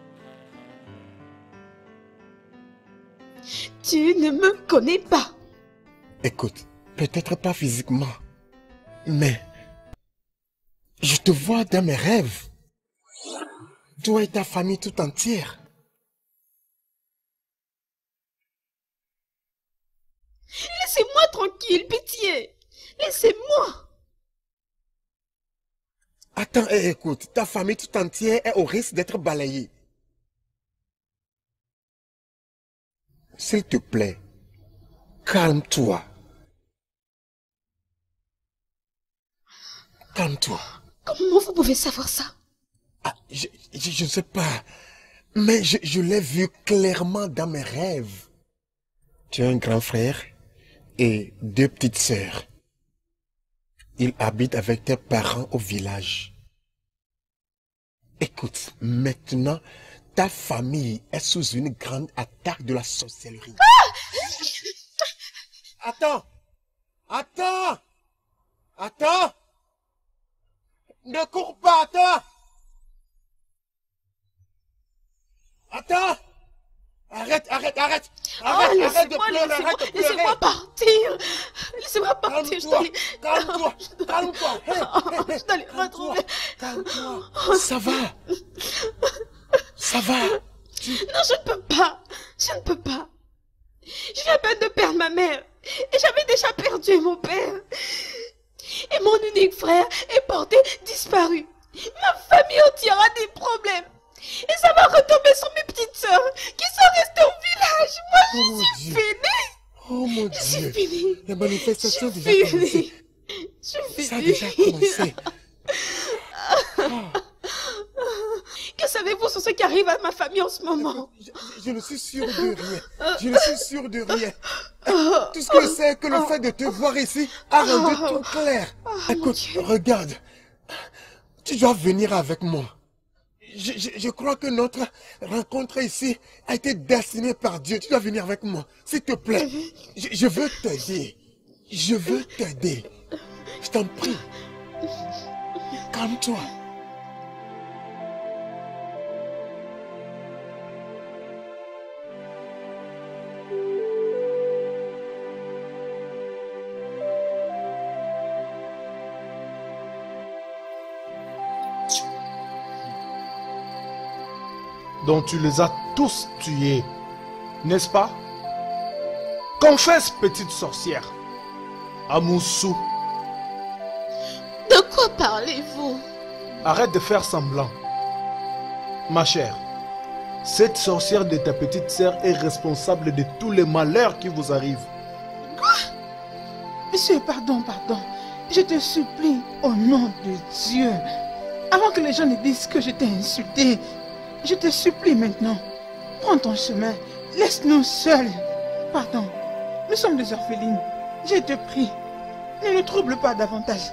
Tu ne me connais pas. Écoute, peut-être pas physiquement, mais je te vois dans mes rêves. Toi et ta famille tout entière. Laissez-moi tranquille, pitié. Laissez-moi. Attends et écoute, ta famille tout entière est au risque d'être balayée. S'il te plaît, calme-toi. Calme-toi. Comment vous pouvez savoir ça? Ah, je ne sais pas, mais je l'ai vu clairement dans mes rêves. Tu as un grand frère et 2 petites sœurs. Ils habitent avec tes parents au village. Écoute, maintenant, ta famille est sous une grande attaque de la sorcellerie. Ah! Attends! Attends! Attends! Ne cours pas, attends! Attends! Arrête, arrête, arrête! Arrête, arrête de pleurer, arrête de pleurer! Laissez-moi partir! Laissez-moi partir, je dois aller... Calme-toi, calme-toi! Je dois les retrouver! Calme-toi! Ça va! Ça va! Non, je ne peux pas! Je ne peux pas! Je viens à peine de perdre ma mère! Et j'avais déjà perdu mon père! Et mon unique frère est porté disparu! Ma famille entière a des problèmes! Et ça va retomber sur mes petites sœurs qui sont restées au village. Moi, je suis finie. Oh mon Dieu. Je suis finie. Les manifestations ont déjà commencé. Ça a déjà commencé. Que savez-vous sur ce qui arrive à ma famille en ce moment? Je ne suis sûr de rien. Je ne suis sûr de rien. Tout ce que je sais, c'est que le fait de te voir ici a rendu tout clair. Écoute, regarde. Tu dois venir avec moi. Je crois que notre rencontre ici a été destinée par Dieu. Tu dois venir avec moi, s'il te plaît. Je veux t'aider. Je veux t'aider. Je t'en prie. Calme-toi. dont tu les as tous tués, n'est-ce pas? Confesse, petite sorcière. Amoussou. De quoi parlez-vous? Arrête de faire semblant. Ma chère, cette sorcière de ta petite sœur est responsable de tous les malheurs qui vous arrivent. Quoi? Monsieur, pardon. Je te supplie, au nom de Dieu, avant que les gens ne disent que je t'ai insulté, je te supplie maintenant, prends ton chemin, laisse-nous seuls. Pardon, nous sommes des orphelines. Je te prie, ne nous trouble pas davantage.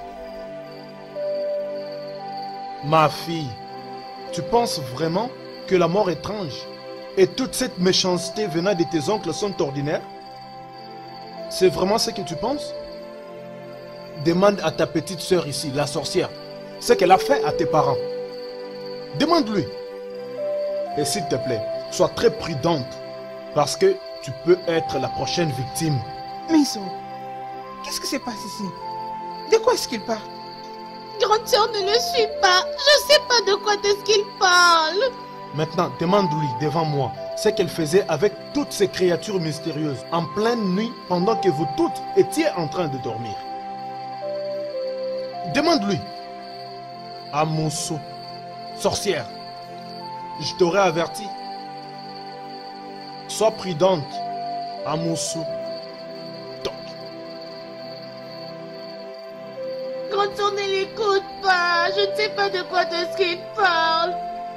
Ma fille, tu penses vraiment que la mort étrange et toute cette méchanceté venant de tes oncles sont ordinaires? C'est vraiment ce que tu penses? Demande à ta petite sœur ici, la sorcière, ce qu'elle a fait à tes parents. Demande-lui. Et s'il te plaît, sois très prudente, parce que tu peux être la prochaine victime. Miso, qu'est-ce qui se passe ici? De quoi est-ce qu'il parle? Grande sœur, ne le suis pas. Je sais pas de quoi est-ce qu'il parle. Maintenant, demande-lui devant moi ce qu'elle faisait avec toutes ces créatures mystérieuses en pleine nuit pendant que vous toutes étiez en train de dormir. Demande-lui. Amoussou, sorcière, je t'aurais averti. Sois prudente, Amoussou. Grande sœur, ne l'écoute pas. Je ne sais pas de quoi est-ce qu'il parle.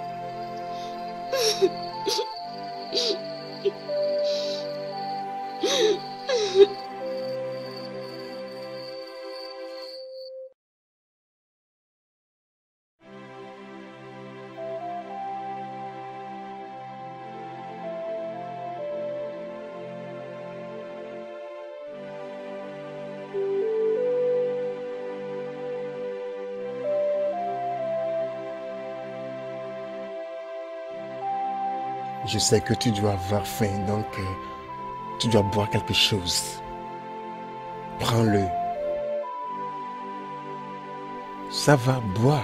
Je sais que tu dois avoir faim, donc tu dois boire quelque chose. Prends-le. Ça va, bois.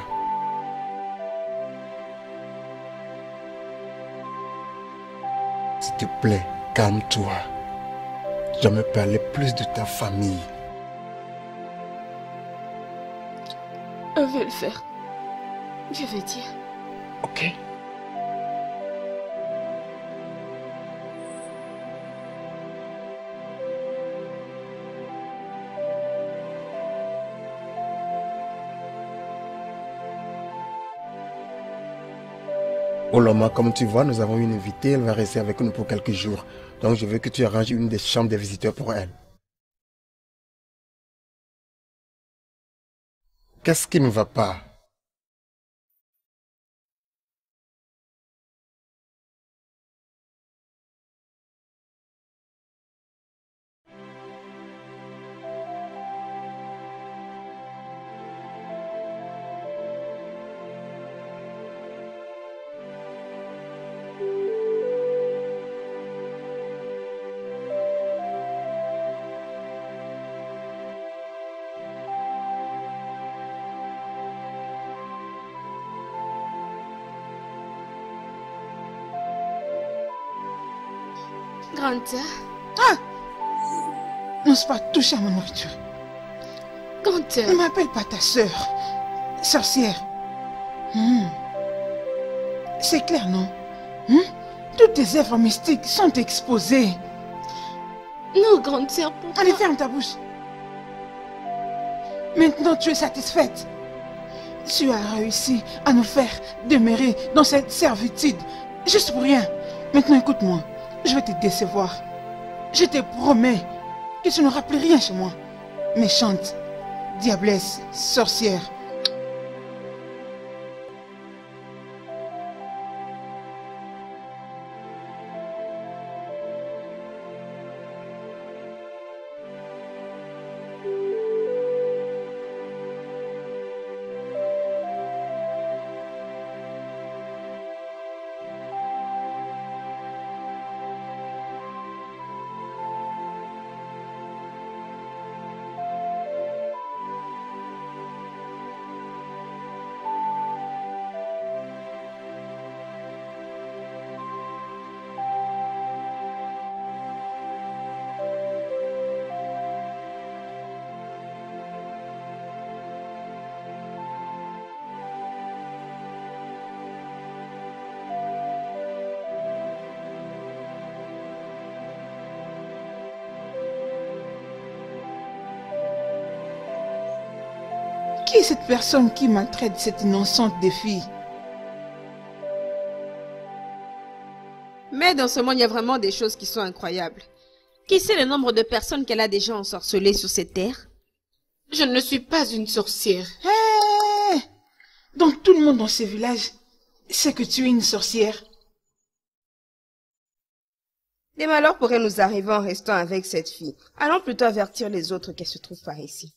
S'il te plaît, calme-toi. Tu dois me parler plus de ta famille. Je vais le faire. Je vais dire. Ok. Oloma, comme tu vois, nous avons une invitée, elle va rester avec nous pour quelques jours. Donc je veux que tu arranges une des chambres des visiteurs pour elle. Qu'est-ce qui ne va pas? Grande sœur. Ah! N'ose pas toucher à ma nourriture. Grande sœur. Ne m'appelle pas ta sœur. Sorcière. C'est clair, non? Toutes tes œuvres mystiques sont exposées. Non, grande sœur, pourquoi? Allez, ferme ta bouche. Maintenant, tu es satisfaite. Tu as réussi à nous faire demeurer dans cette servitude. Juste pour rien. Maintenant, écoute-moi. Je vais te décevoir. Je te promets que tu n'auras plus rien chez moi. Méchante, diablesse, sorcière. Qui est cette personne qui maltraite cette innocente des filles? Mais dans ce monde, il y a vraiment des choses qui sont incroyables. Qui sait le nombre de personnes qu'elle a déjà ensorcelées sur cette terre? Je ne suis pas une sorcière. Hé! Donc tout le monde dans ce village sait que tu es une sorcière. Des malheurs pourraient nous arriver en restant avec cette fille. Allons plutôt avertir les autres qu'elle se trouve par ici.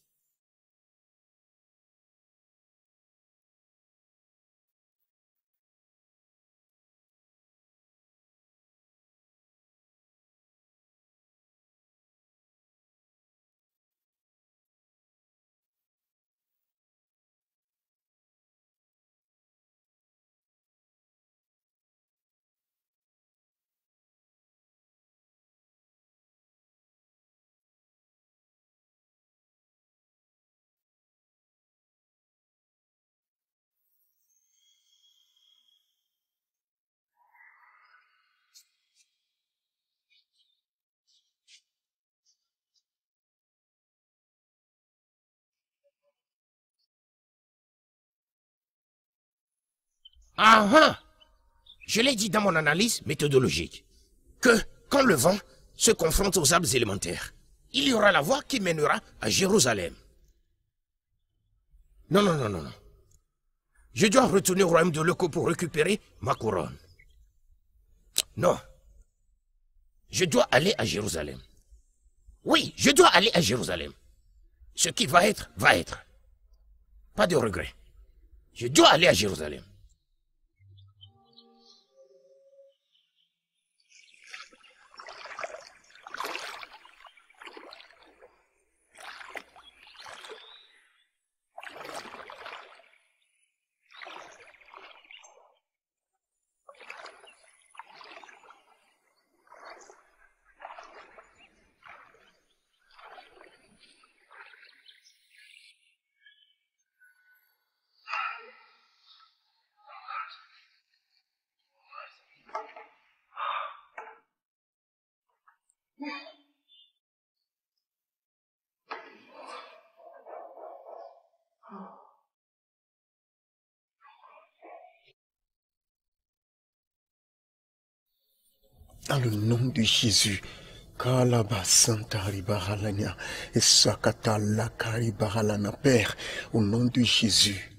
Ah ah! Je l'ai dit dans mon analyse méthodologique, que quand le vent se confronte aux arbres élémentaires, il y aura la voie qui mènera à Jérusalem. Non, non, non, non, non. Je dois retourner au royaume de Loko pour récupérer ma couronne. Non. Je dois aller à Jérusalem. Oui, je dois aller à Jérusalem. Ce qui va être, va être. Pas de regret. Je dois aller à Jérusalem. Dans le nom de Jésus, Kalaba Santa Ribaralania et Sakata Lakaribaralana, Père, au nom de Jésus.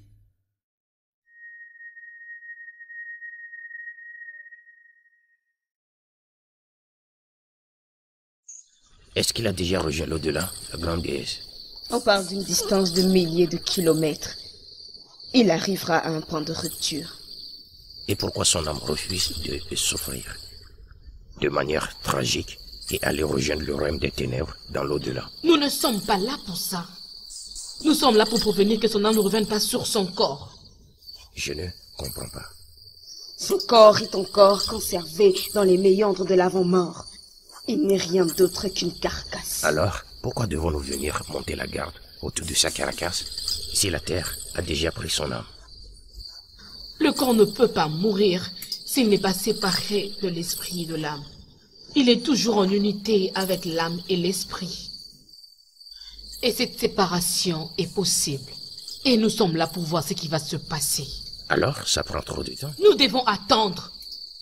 Est-ce qu'il a déjà rejoint l'au-delà, la grande déesse? On parle d'une distance de milliers de kilomètres. Il arrivera à un point de rupture. Et pourquoi son âme refuse de souffrir de manière tragique et aller rejoindre le royaume des ténèbres dans l'au-delà? Nous ne sommes pas là pour ça. Nous sommes là pour prévenir que son âme ne revienne pas sur son corps. Je ne comprends pas. Son corps est encore conservé dans les méandres de l'avant-mort. Il n'est rien d'autre qu'une carcasse. Alors, pourquoi devons-nous venir monter la garde autour de sa carcasse si la terre a déjà pris son âme? Le corps ne peut pas mourir s'il n'est pas séparé de l'esprit et de l'âme. Il est toujours en unité avec l'âme et l'esprit. Et cette séparation est possible. Et nous sommes là pour voir ce qui va se passer. Alors, ça prend trop de temps. Nous devons attendre.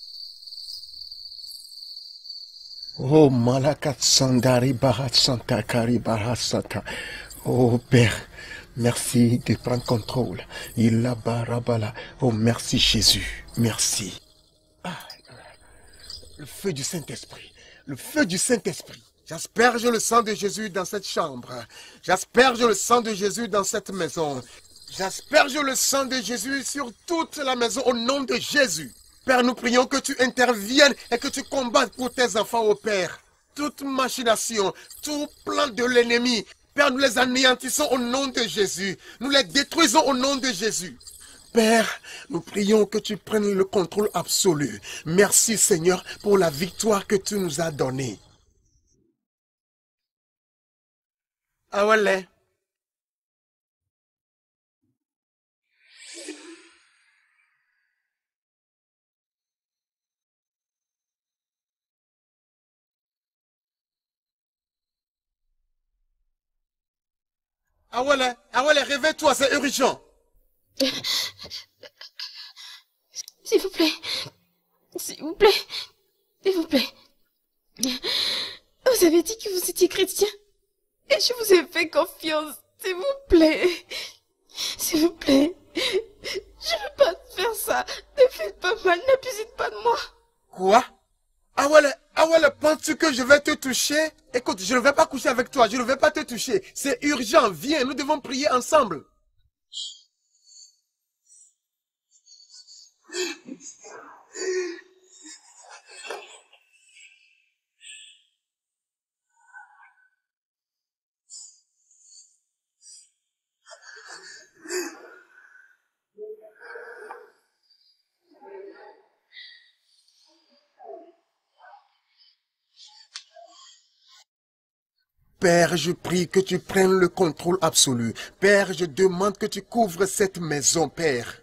Oh, Malakat Sandari Barat Santa Kari Barat Santa. Oh, Père, merci de prendre contrôle. Il a barabala. Oh, merci Jésus. Merci. Ah, le feu du Saint-Esprit. Le feu du Saint-Esprit. J'asperge le sang de Jésus dans cette chambre. J'asperge le sang de Jésus dans cette maison. J'asperge le sang de Jésus sur toute la maison au nom de Jésus. Père, nous prions que tu interviennes et que tu combattes pour tes enfants, ô Père. Toute machination, tout plan de l'ennemi, Père, nous les anéantissons au nom de Jésus. Nous les détruisons au nom de Jésus. Père, nous prions que tu prennes le contrôle absolu. Merci Seigneur pour la victoire que tu nous as donnée. Ah ouais. Awele, réveille-toi, c'est urgent. S'il vous plaît. S'il vous plaît. S'il vous plaît. Vous avez dit que vous étiez chrétien. Et je vous ai fait confiance. S'il vous plaît. S'il vous plaît. Je ne veux pas faire ça. Ne faites pas mal, n'abusez pas de moi. Quoi? Awele, penses-tu que je vais te toucher? Écoute, je ne vais pas coucher avec toi, je ne vais pas te toucher. C'est urgent, viens, nous devons prier ensemble. Père, je prie que tu prennes le contrôle absolu. Père, je demande que tu couvres cette maison, Père.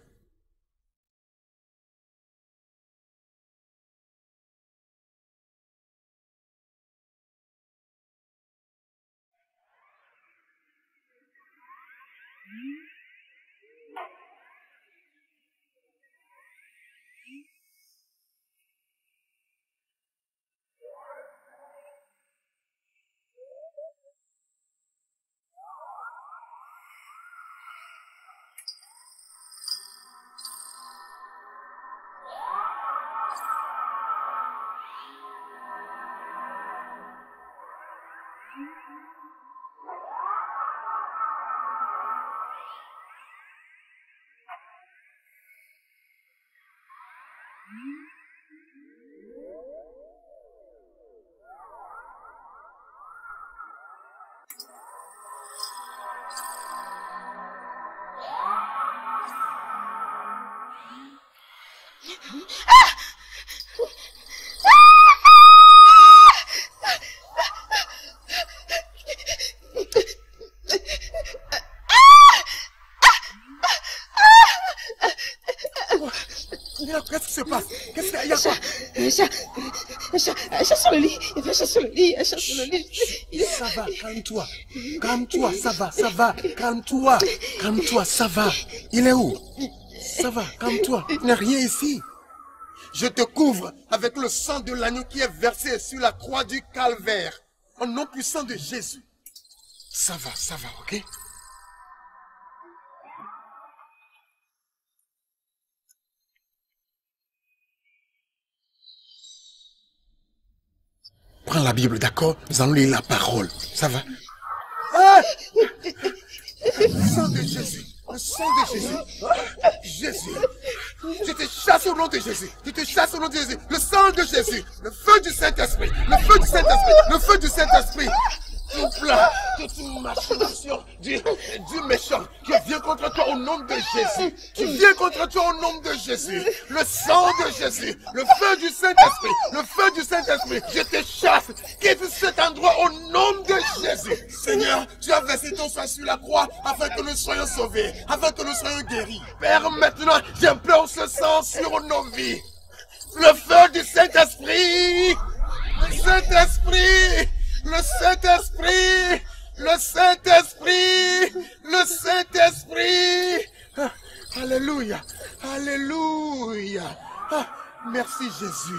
Qu'est-ce qui se passe? Qu'est-ce qu'il y a? Un chat sur le lit. Il y avait un chat sur le lit. Un chat sur le lit. Ça va, calme-toi. Calme-toi, ça va. Calme-toi. Calme-toi, ça va. Il est où? Ça va, calme-toi. Il n'y a rien ici. Je te couvre avec le sang de l'agneau qui est versé sur la croix du calvaire. Au nom puissant de Jésus. Ça va, ok? Prends la Bible, d'accord? Nous allons lire la parole. Ça va? Le sang de Jésus. Le sang de Jésus. Jésus. Je te chasse au nom de Jésus. Je te chasse au nom de Jésus. Le sang de Jésus. Le feu du Saint-Esprit. Le feu du Saint-Esprit. Le feu du Saint-Esprit. Tout là, toute machination du méchant qui vient contre toi au nom de Jésus. Qui vient contre toi au nom de Jésus. Le sang de Jésus. Le feu du Saint-Esprit. Le feu du Saint-Esprit. Je te chasse. Quitte cet endroit au nom de Jésus. Seigneur, tu as versé ton sang sur la croix afin que nous soyons sauvés. Afin que nous soyons guéris. Père, maintenant, j'implore ce sang sur nos vies. Le feu du Saint-Esprit. Le Saint-Esprit. Le Saint-Esprit, le Saint-Esprit, le Saint-Esprit. Ah, alléluia, alléluia. Ah, merci Jésus.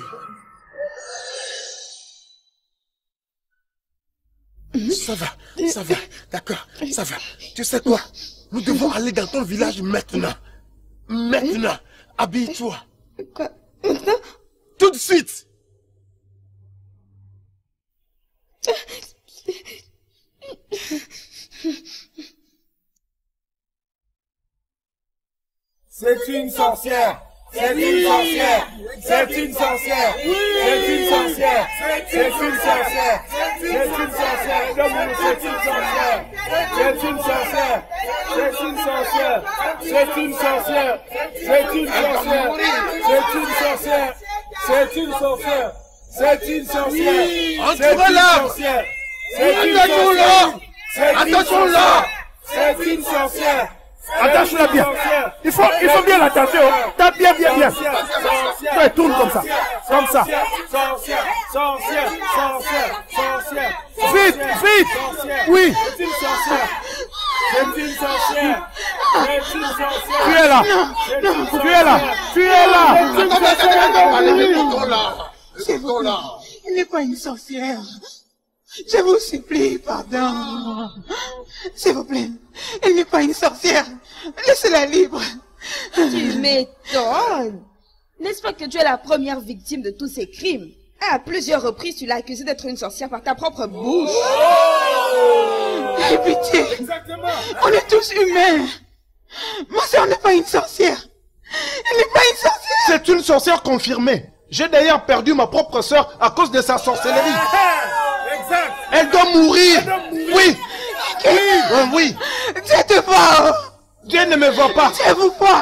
Ça va, d'accord, ça va. Tu sais quoi? Nous devons aller dans ton village maintenant. Maintenant, habille-toi. Quoi? Maintenant? Tout de suite. C'est une sorcière. C'est une sorcière. C'est une sorcière. C'est une sorcière. C'est une sorcière. C'est une sorcière. C'est une sorcière. C'est une sorcière. C'est une sorcière. C'est une sorcière. C'est une sorcière. C'est une sorcière. C'est une sorcière. Entrez-la. Attention-la. C'est une sorcière. Attache-la bien. Il faut bien l'attacher. Tape bien. Ouais, tourne comme ça. Sorcière. Vite. Oui. C'est une sorcière. C'est une sorcière. C'est une sorcière. Tu es là. Tu es là. Tu es là. Elle n'est pas une sorcière. Je vous supplie, pardon. S'il vous plaît, elle n'est pas une sorcière. Laissez-la libre. Tu m'étonnes. N'est-ce pas que tu es la première victime de tous ces crimes? À plusieurs reprises, tu l'as accusée d'être une sorcière par ta propre bouche. Aie pitié. On est tous humains. Ma soeur n'est pas une sorcière. Elle n'est pas une sorcière. C'est une sorcière confirmée. J'ai d'ailleurs perdu ma propre sœur à cause de sa sorcellerie. Exact. Elle doit mourir. Oui. Oui. Dieu te voit. Dieu ne me voit pas. Dieu vous voit.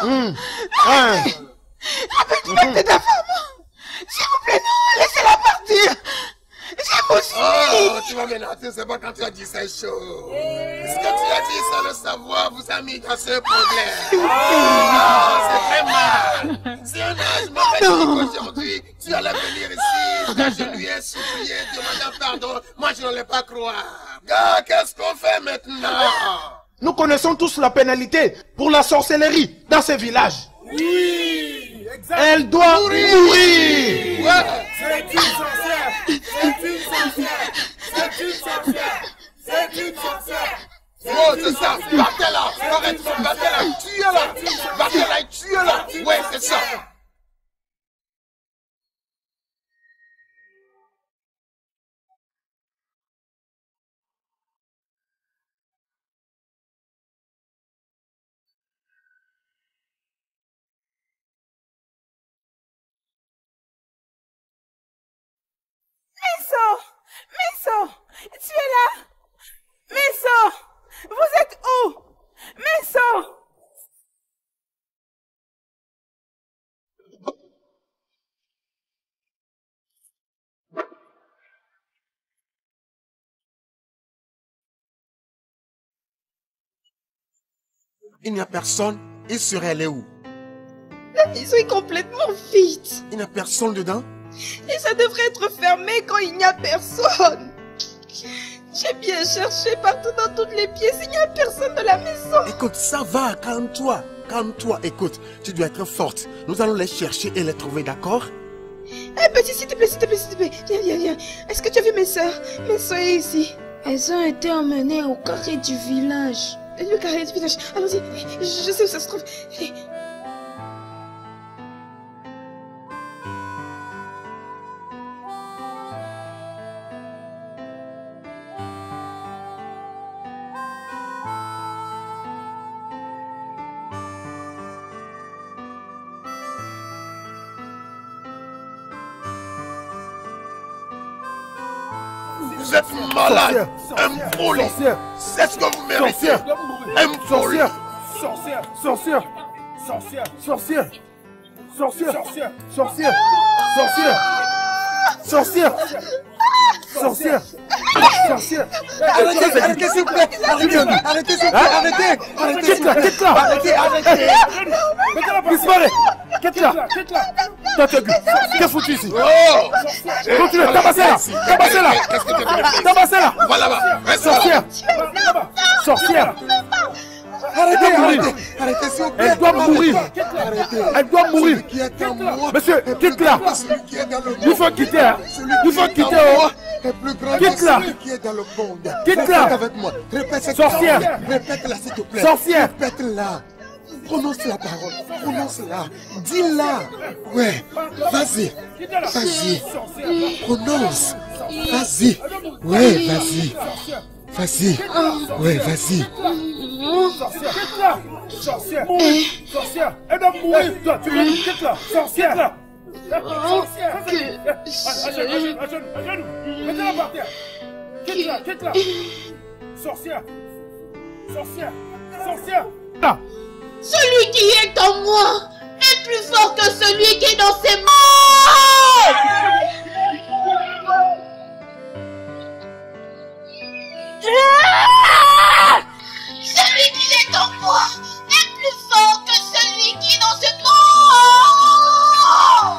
Appelle-moi ta femme. S'il vous plaît, non, laissez-la partir. C'est possible. Oh, tu vas m'énerver, c'est pas quand tu as dit ces choses. Ce que tu as dit sans le savoir vous a mis dans ce problème. C'est très mal. Si un ange m'avait dit qu'aujourd'hui, tu allais venir ici, quand je lui ai supplié, demandant pardon, moi je n'allais pas croire. Gars, qu'est-ce qu'on fait maintenant? Nous connaissons tous la pénalité pour la sorcellerie dans ces villages. Oui, exact. Elle doit mourir. Ouais. C'est une sorcière. C'est une sorcière. C'est une sorcière. C'est une sorcière. Oh, c'est ça. Battez-la. Arrête-moi, battez-la. Tuez-la. Battez-la et tuez-la. Ouais, c'est ça. Meso, tu es là? Meso, vous êtes où? Meso. Il n'y a personne. Il serait allé où? La maison est complètement vide. Il n'y a personne dedans? Et ça devrait être fermé quand il n'y a personne. J'ai bien cherché partout dans toutes les pièces, il n'y a personne dans la maison. Écoute, ça va, calme-toi. Calme-toi, écoute, tu dois être forte. Nous allons les chercher et les trouver, d'accord? Eh petit, s'il te plaît, s'il te plaît, s'il te plaît. Viens, viens, viens. Est-ce que tu as vu mes soeurs? Mes soeurs ici. Elles ont été emmenées au carré du village. Le carré du village. Allons-y. Je sais où ça se trouve. Vous êtes malade, impoli. C'est ce que vous méritez. Impoli. Sorcière, sorcière, sorcière, sorcière, sorcière, sorcière, Sorcière. Sorcière. Sorcière. Sorcière. Arrêtez, arrêtez s'il vous plaît. Arrêtez s'il vous plaît, arrêtez. Quitte-la, quitte-la. Arrêtez. Disparaît. Quitte-la. Tatagu, qu'est-ce que foutu ici? Continuez, tabassez-la. Tabassez-la. Tabassez-la. Va là-bas. Sorcière. Sorcière. Arrêtez s'il vous plaît. Elle doit mourir. Elle doit mourir. Monsieur, quitte-la. Il faut quitter. Il faut quitter. Quitte-la. Quitte-la. Avec moi. Répète. Sorcière. Répète-la s'il te plaît. Sorcière. Répète-la. Prononce la parole. Prononce-la. Dis-la. Ouais. Vas-y. Vas-y. Prononce. Vas-y. Ouais, vas-y. Vas-y. Ouais, vas-y. Sorcière, sorcière, sorcière, elle doit mourir. Toi, tu veux quitte-la, sorcière. Sorcière, à genoux, mettez-la par terre. Quitte-la. Sorcière, sorcière, sorcière. Celui qui est en moi est plus fort que celui qui est dans ses mains. Celui qui est en moi est plus fort que celui qui est dans ce corps.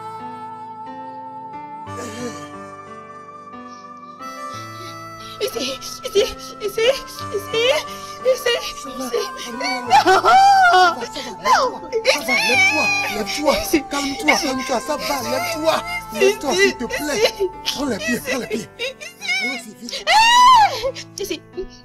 Ici. Lève-toi, calme-toi, ça va, lève-toi, s'il te plaît. Prends les pieds. Allons-y, vite. Ici.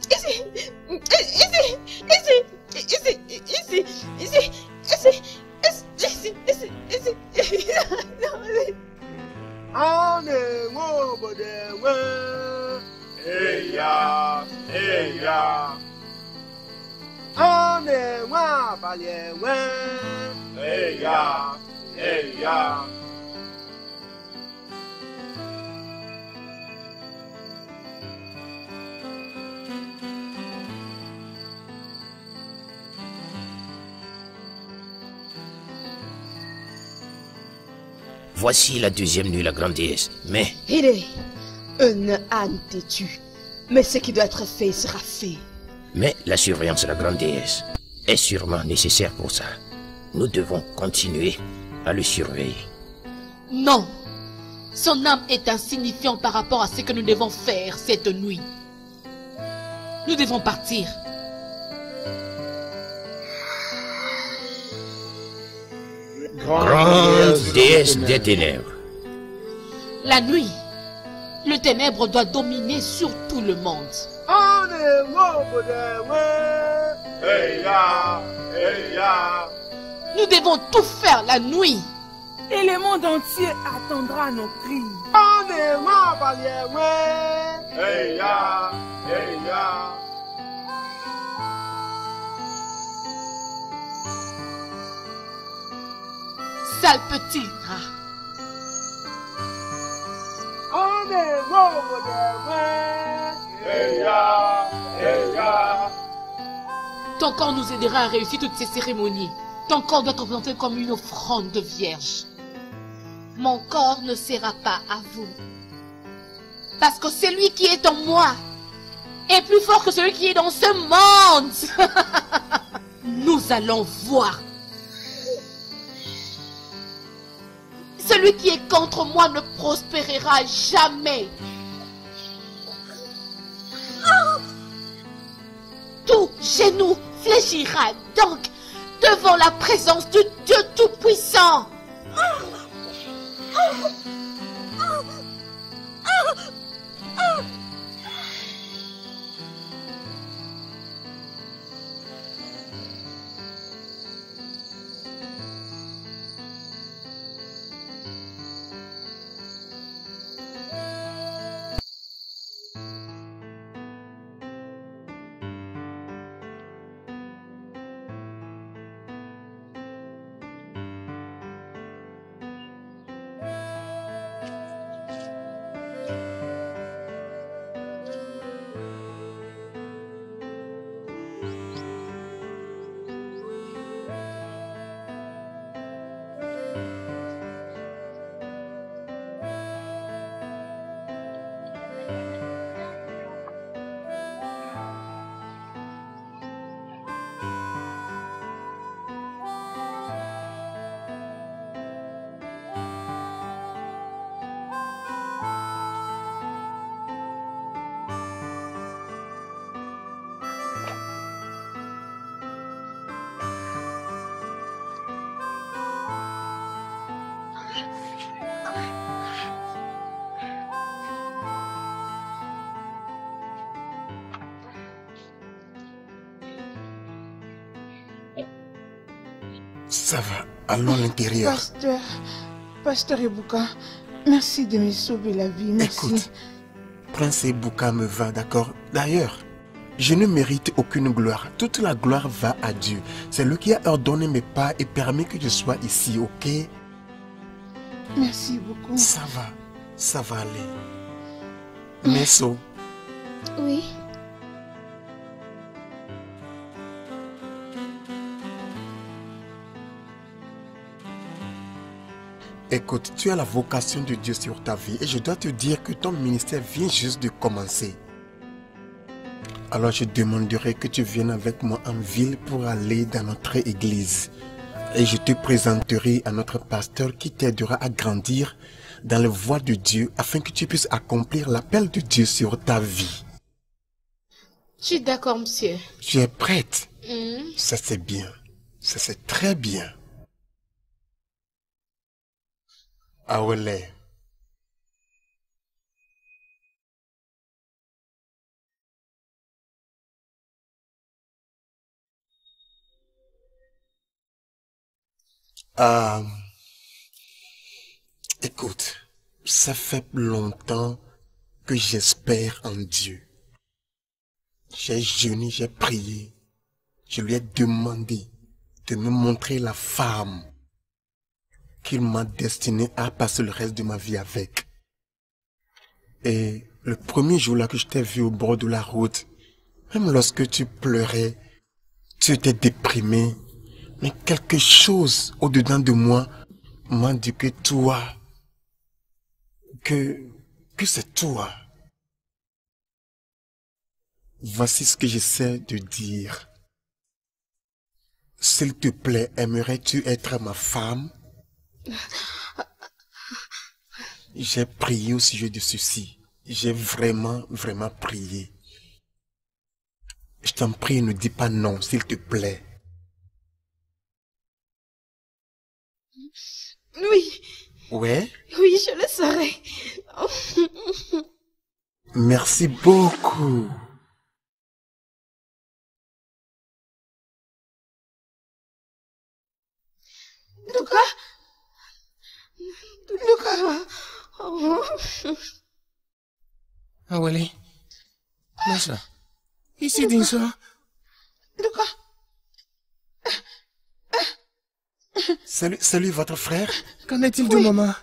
Voici la deuxième nuit, la grande déesse. Mais... Hide, un âne têtu. Mais ce qui doit être fait sera fait. Mais la surveillance de la grande déesse est sûrement nécessaire pour ça. Nous devons continuer à le surveiller. Non. Son âme est insignifiante par rapport à ce que nous devons faire cette nuit. Nous devons partir. Grande déesse des ténèbres. La nuit, le ténèbre doit dominer sur tout le monde. Nous devons tout faire la nuit. Et le monde entier attendra nos cris. Sale petit rat. Ton corps nous aidera à réussir toutes ces cérémonies. Ton corps doit être présenté comme une offrande de vierge. Mon corps ne sera pas à vous. Parce que celui qui est en moi est plus fort que celui qui est dans ce monde. Nous allons voir. Celui qui est contre moi ne prospérera jamais. Tout genou fléchira donc devant la présence du Dieu Tout-Puissant. Ça va, allons à l'intérieur. Pasteur Ebuka, merci de me sauver la vie, merci. Écoute, Prince Ebuka me va, d'accord? D'ailleurs, je ne mérite aucune gloire. Toute la gloire va à Dieu. C'est lui qui a ordonné mes pas et permis que je sois ici, ok? Merci beaucoup. Ça va aller. Meso. Oui. Écoute, tu as la vocation de Dieu sur ta vie et je dois te dire que ton ministère vient juste de commencer. Alors je demanderai que tu viennes avec moi en ville pour aller dans notre église. Et je te présenterai à notre pasteur qui t'aidera à grandir dans la voie de Dieu afin que tu puisses accomplir l'appel de Dieu sur ta vie. Je suis d'accord, monsieur. Tu es prête? Hmm. Ça c'est bien. Ça c'est très bien. Awele. Écoute, ça fait longtemps que j'espère en Dieu. J'ai jeûné, j'ai prié. Je lui ai demandé de me montrer la femme qu'il m'a destinée à passer le reste de ma vie avec. Et le premier jour là que je t'ai vu au bord de la route, même lorsque tu pleurais, tu étais déprimé, mais quelque chose au-dedans de moi m'a dit que toi, que c'est toi. Voici ce que j'essaie de dire. S'il te plaît, aimerais-tu être ma femme? J'ai prié au sujet de ceci. J'ai vraiment prié. Je t'en prie, ne dis pas non, s'il te plaît. Oui. Ouais? Oui, je le saurai. Merci beaucoup. Luka? Luka? Oh. Awele. Masha. Ici, Dinsa. Luka? Salut votre frère. Qu'en est-il de maman?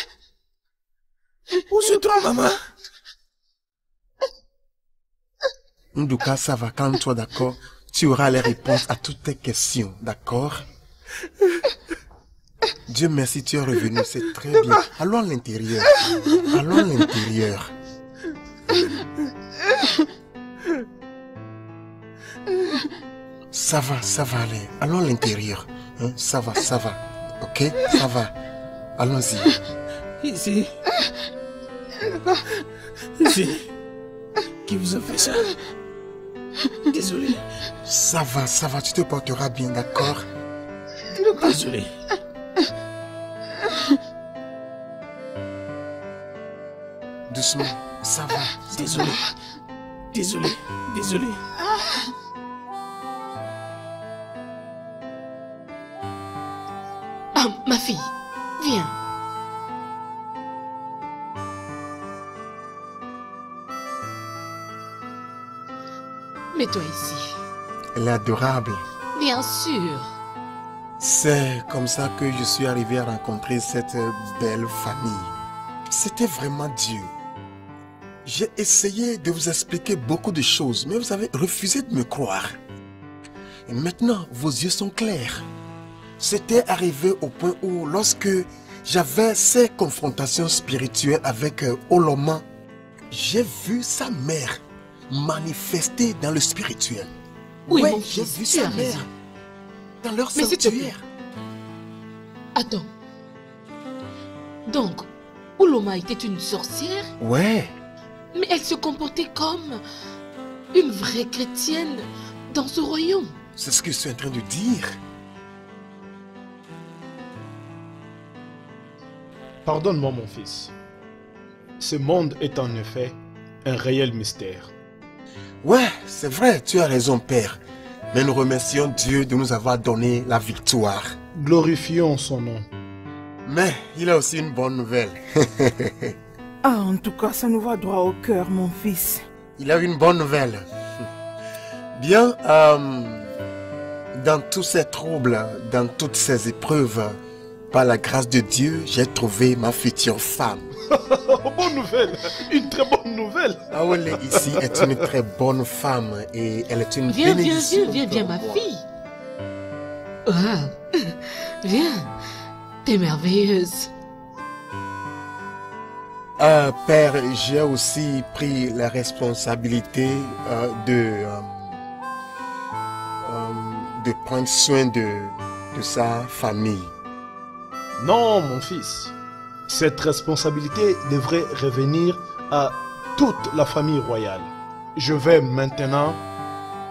Où se trouve maman? Nduka, ça va, calme-toi, d'accord? Tu auras les réponses à toutes tes questions, d'accord? Dieu merci, tu es revenu, c'est très bien. Allons à l'intérieur. Allons à l'intérieur. Ça va aller. Allons à l'intérieur. Hein? Ça va. Ok? Ça va. Allons-y. Ici. Ici. Qui vous a fait ça? Désolé. Ça va, tu te porteras bien, d'accord? Désolé. Doucement, ça va. Désolé. Ah, ma fille, viens. Mets-toi ici. Elle est adorable. Bien sûr. C'est comme ça que je suis arrivé à rencontrer cette belle famille. C'était vraiment Dieu. J'ai essayé de vous expliquer beaucoup de choses, mais vous avez refusé de me croire. Et maintenant, vos yeux sont clairs. C'était arrivé au point où, lorsque j'avais ces confrontations spirituelles avec Oloma, j'ai vu sa mère manifester dans le spirituel. Oui, ouais, mon j'ai fils, vu tu sa as mère raison. dans leur Mais s'il te plaît. sanctuaire. Attends. Donc, Oloma était une sorcière? Ouais. Mais elle se comportait comme une vraie chrétienne dans ce royaume. C'est ce que je suis en train de dire. Pardonne-moi, mon fils. Ce monde est en effet un réel mystère. Ouais, c'est vrai, tu as raison, Père. Mais nous remercions Dieu de nous avoir donné la victoire. Glorifions son nom. Mais il a aussi une bonne nouvelle. Ah, en tout cas, ça nous va droit au cœur, mon fils. Il a une bonne nouvelle. Bien, dans tous ces troubles, dans toutes ces épreuves, par la grâce de Dieu, j'ai trouvé ma future femme. Bonne nouvelle, une très bonne nouvelle. Awele ici est une très bonne femme et elle est une bénédiction. Viens, ma fille. Ah, viens, t'es merveilleuse. Père, j'ai aussi pris la responsabilité de prendre soin de sa famille. Non, mon fils. Cette responsabilité devrait revenir à toute la famille royale. Je vais maintenant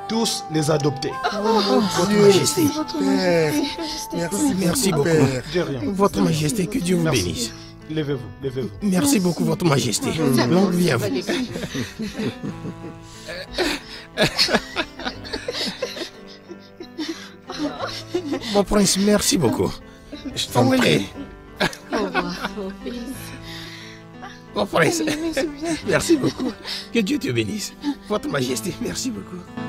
tous les adopter. Votre Majesté. Père, Merci beaucoup. De rien. Votre Majesté, que Dieu vous Merci. bénisse. Levez-vous, levez-vous. Merci beaucoup, Votre Majesté. Longue vie à vous. Mon prince, merci beaucoup. Je t'en prie. Au revoir, mon fils. Mon prince, merci beaucoup. Que Dieu te bénisse. Votre Majesté, merci beaucoup.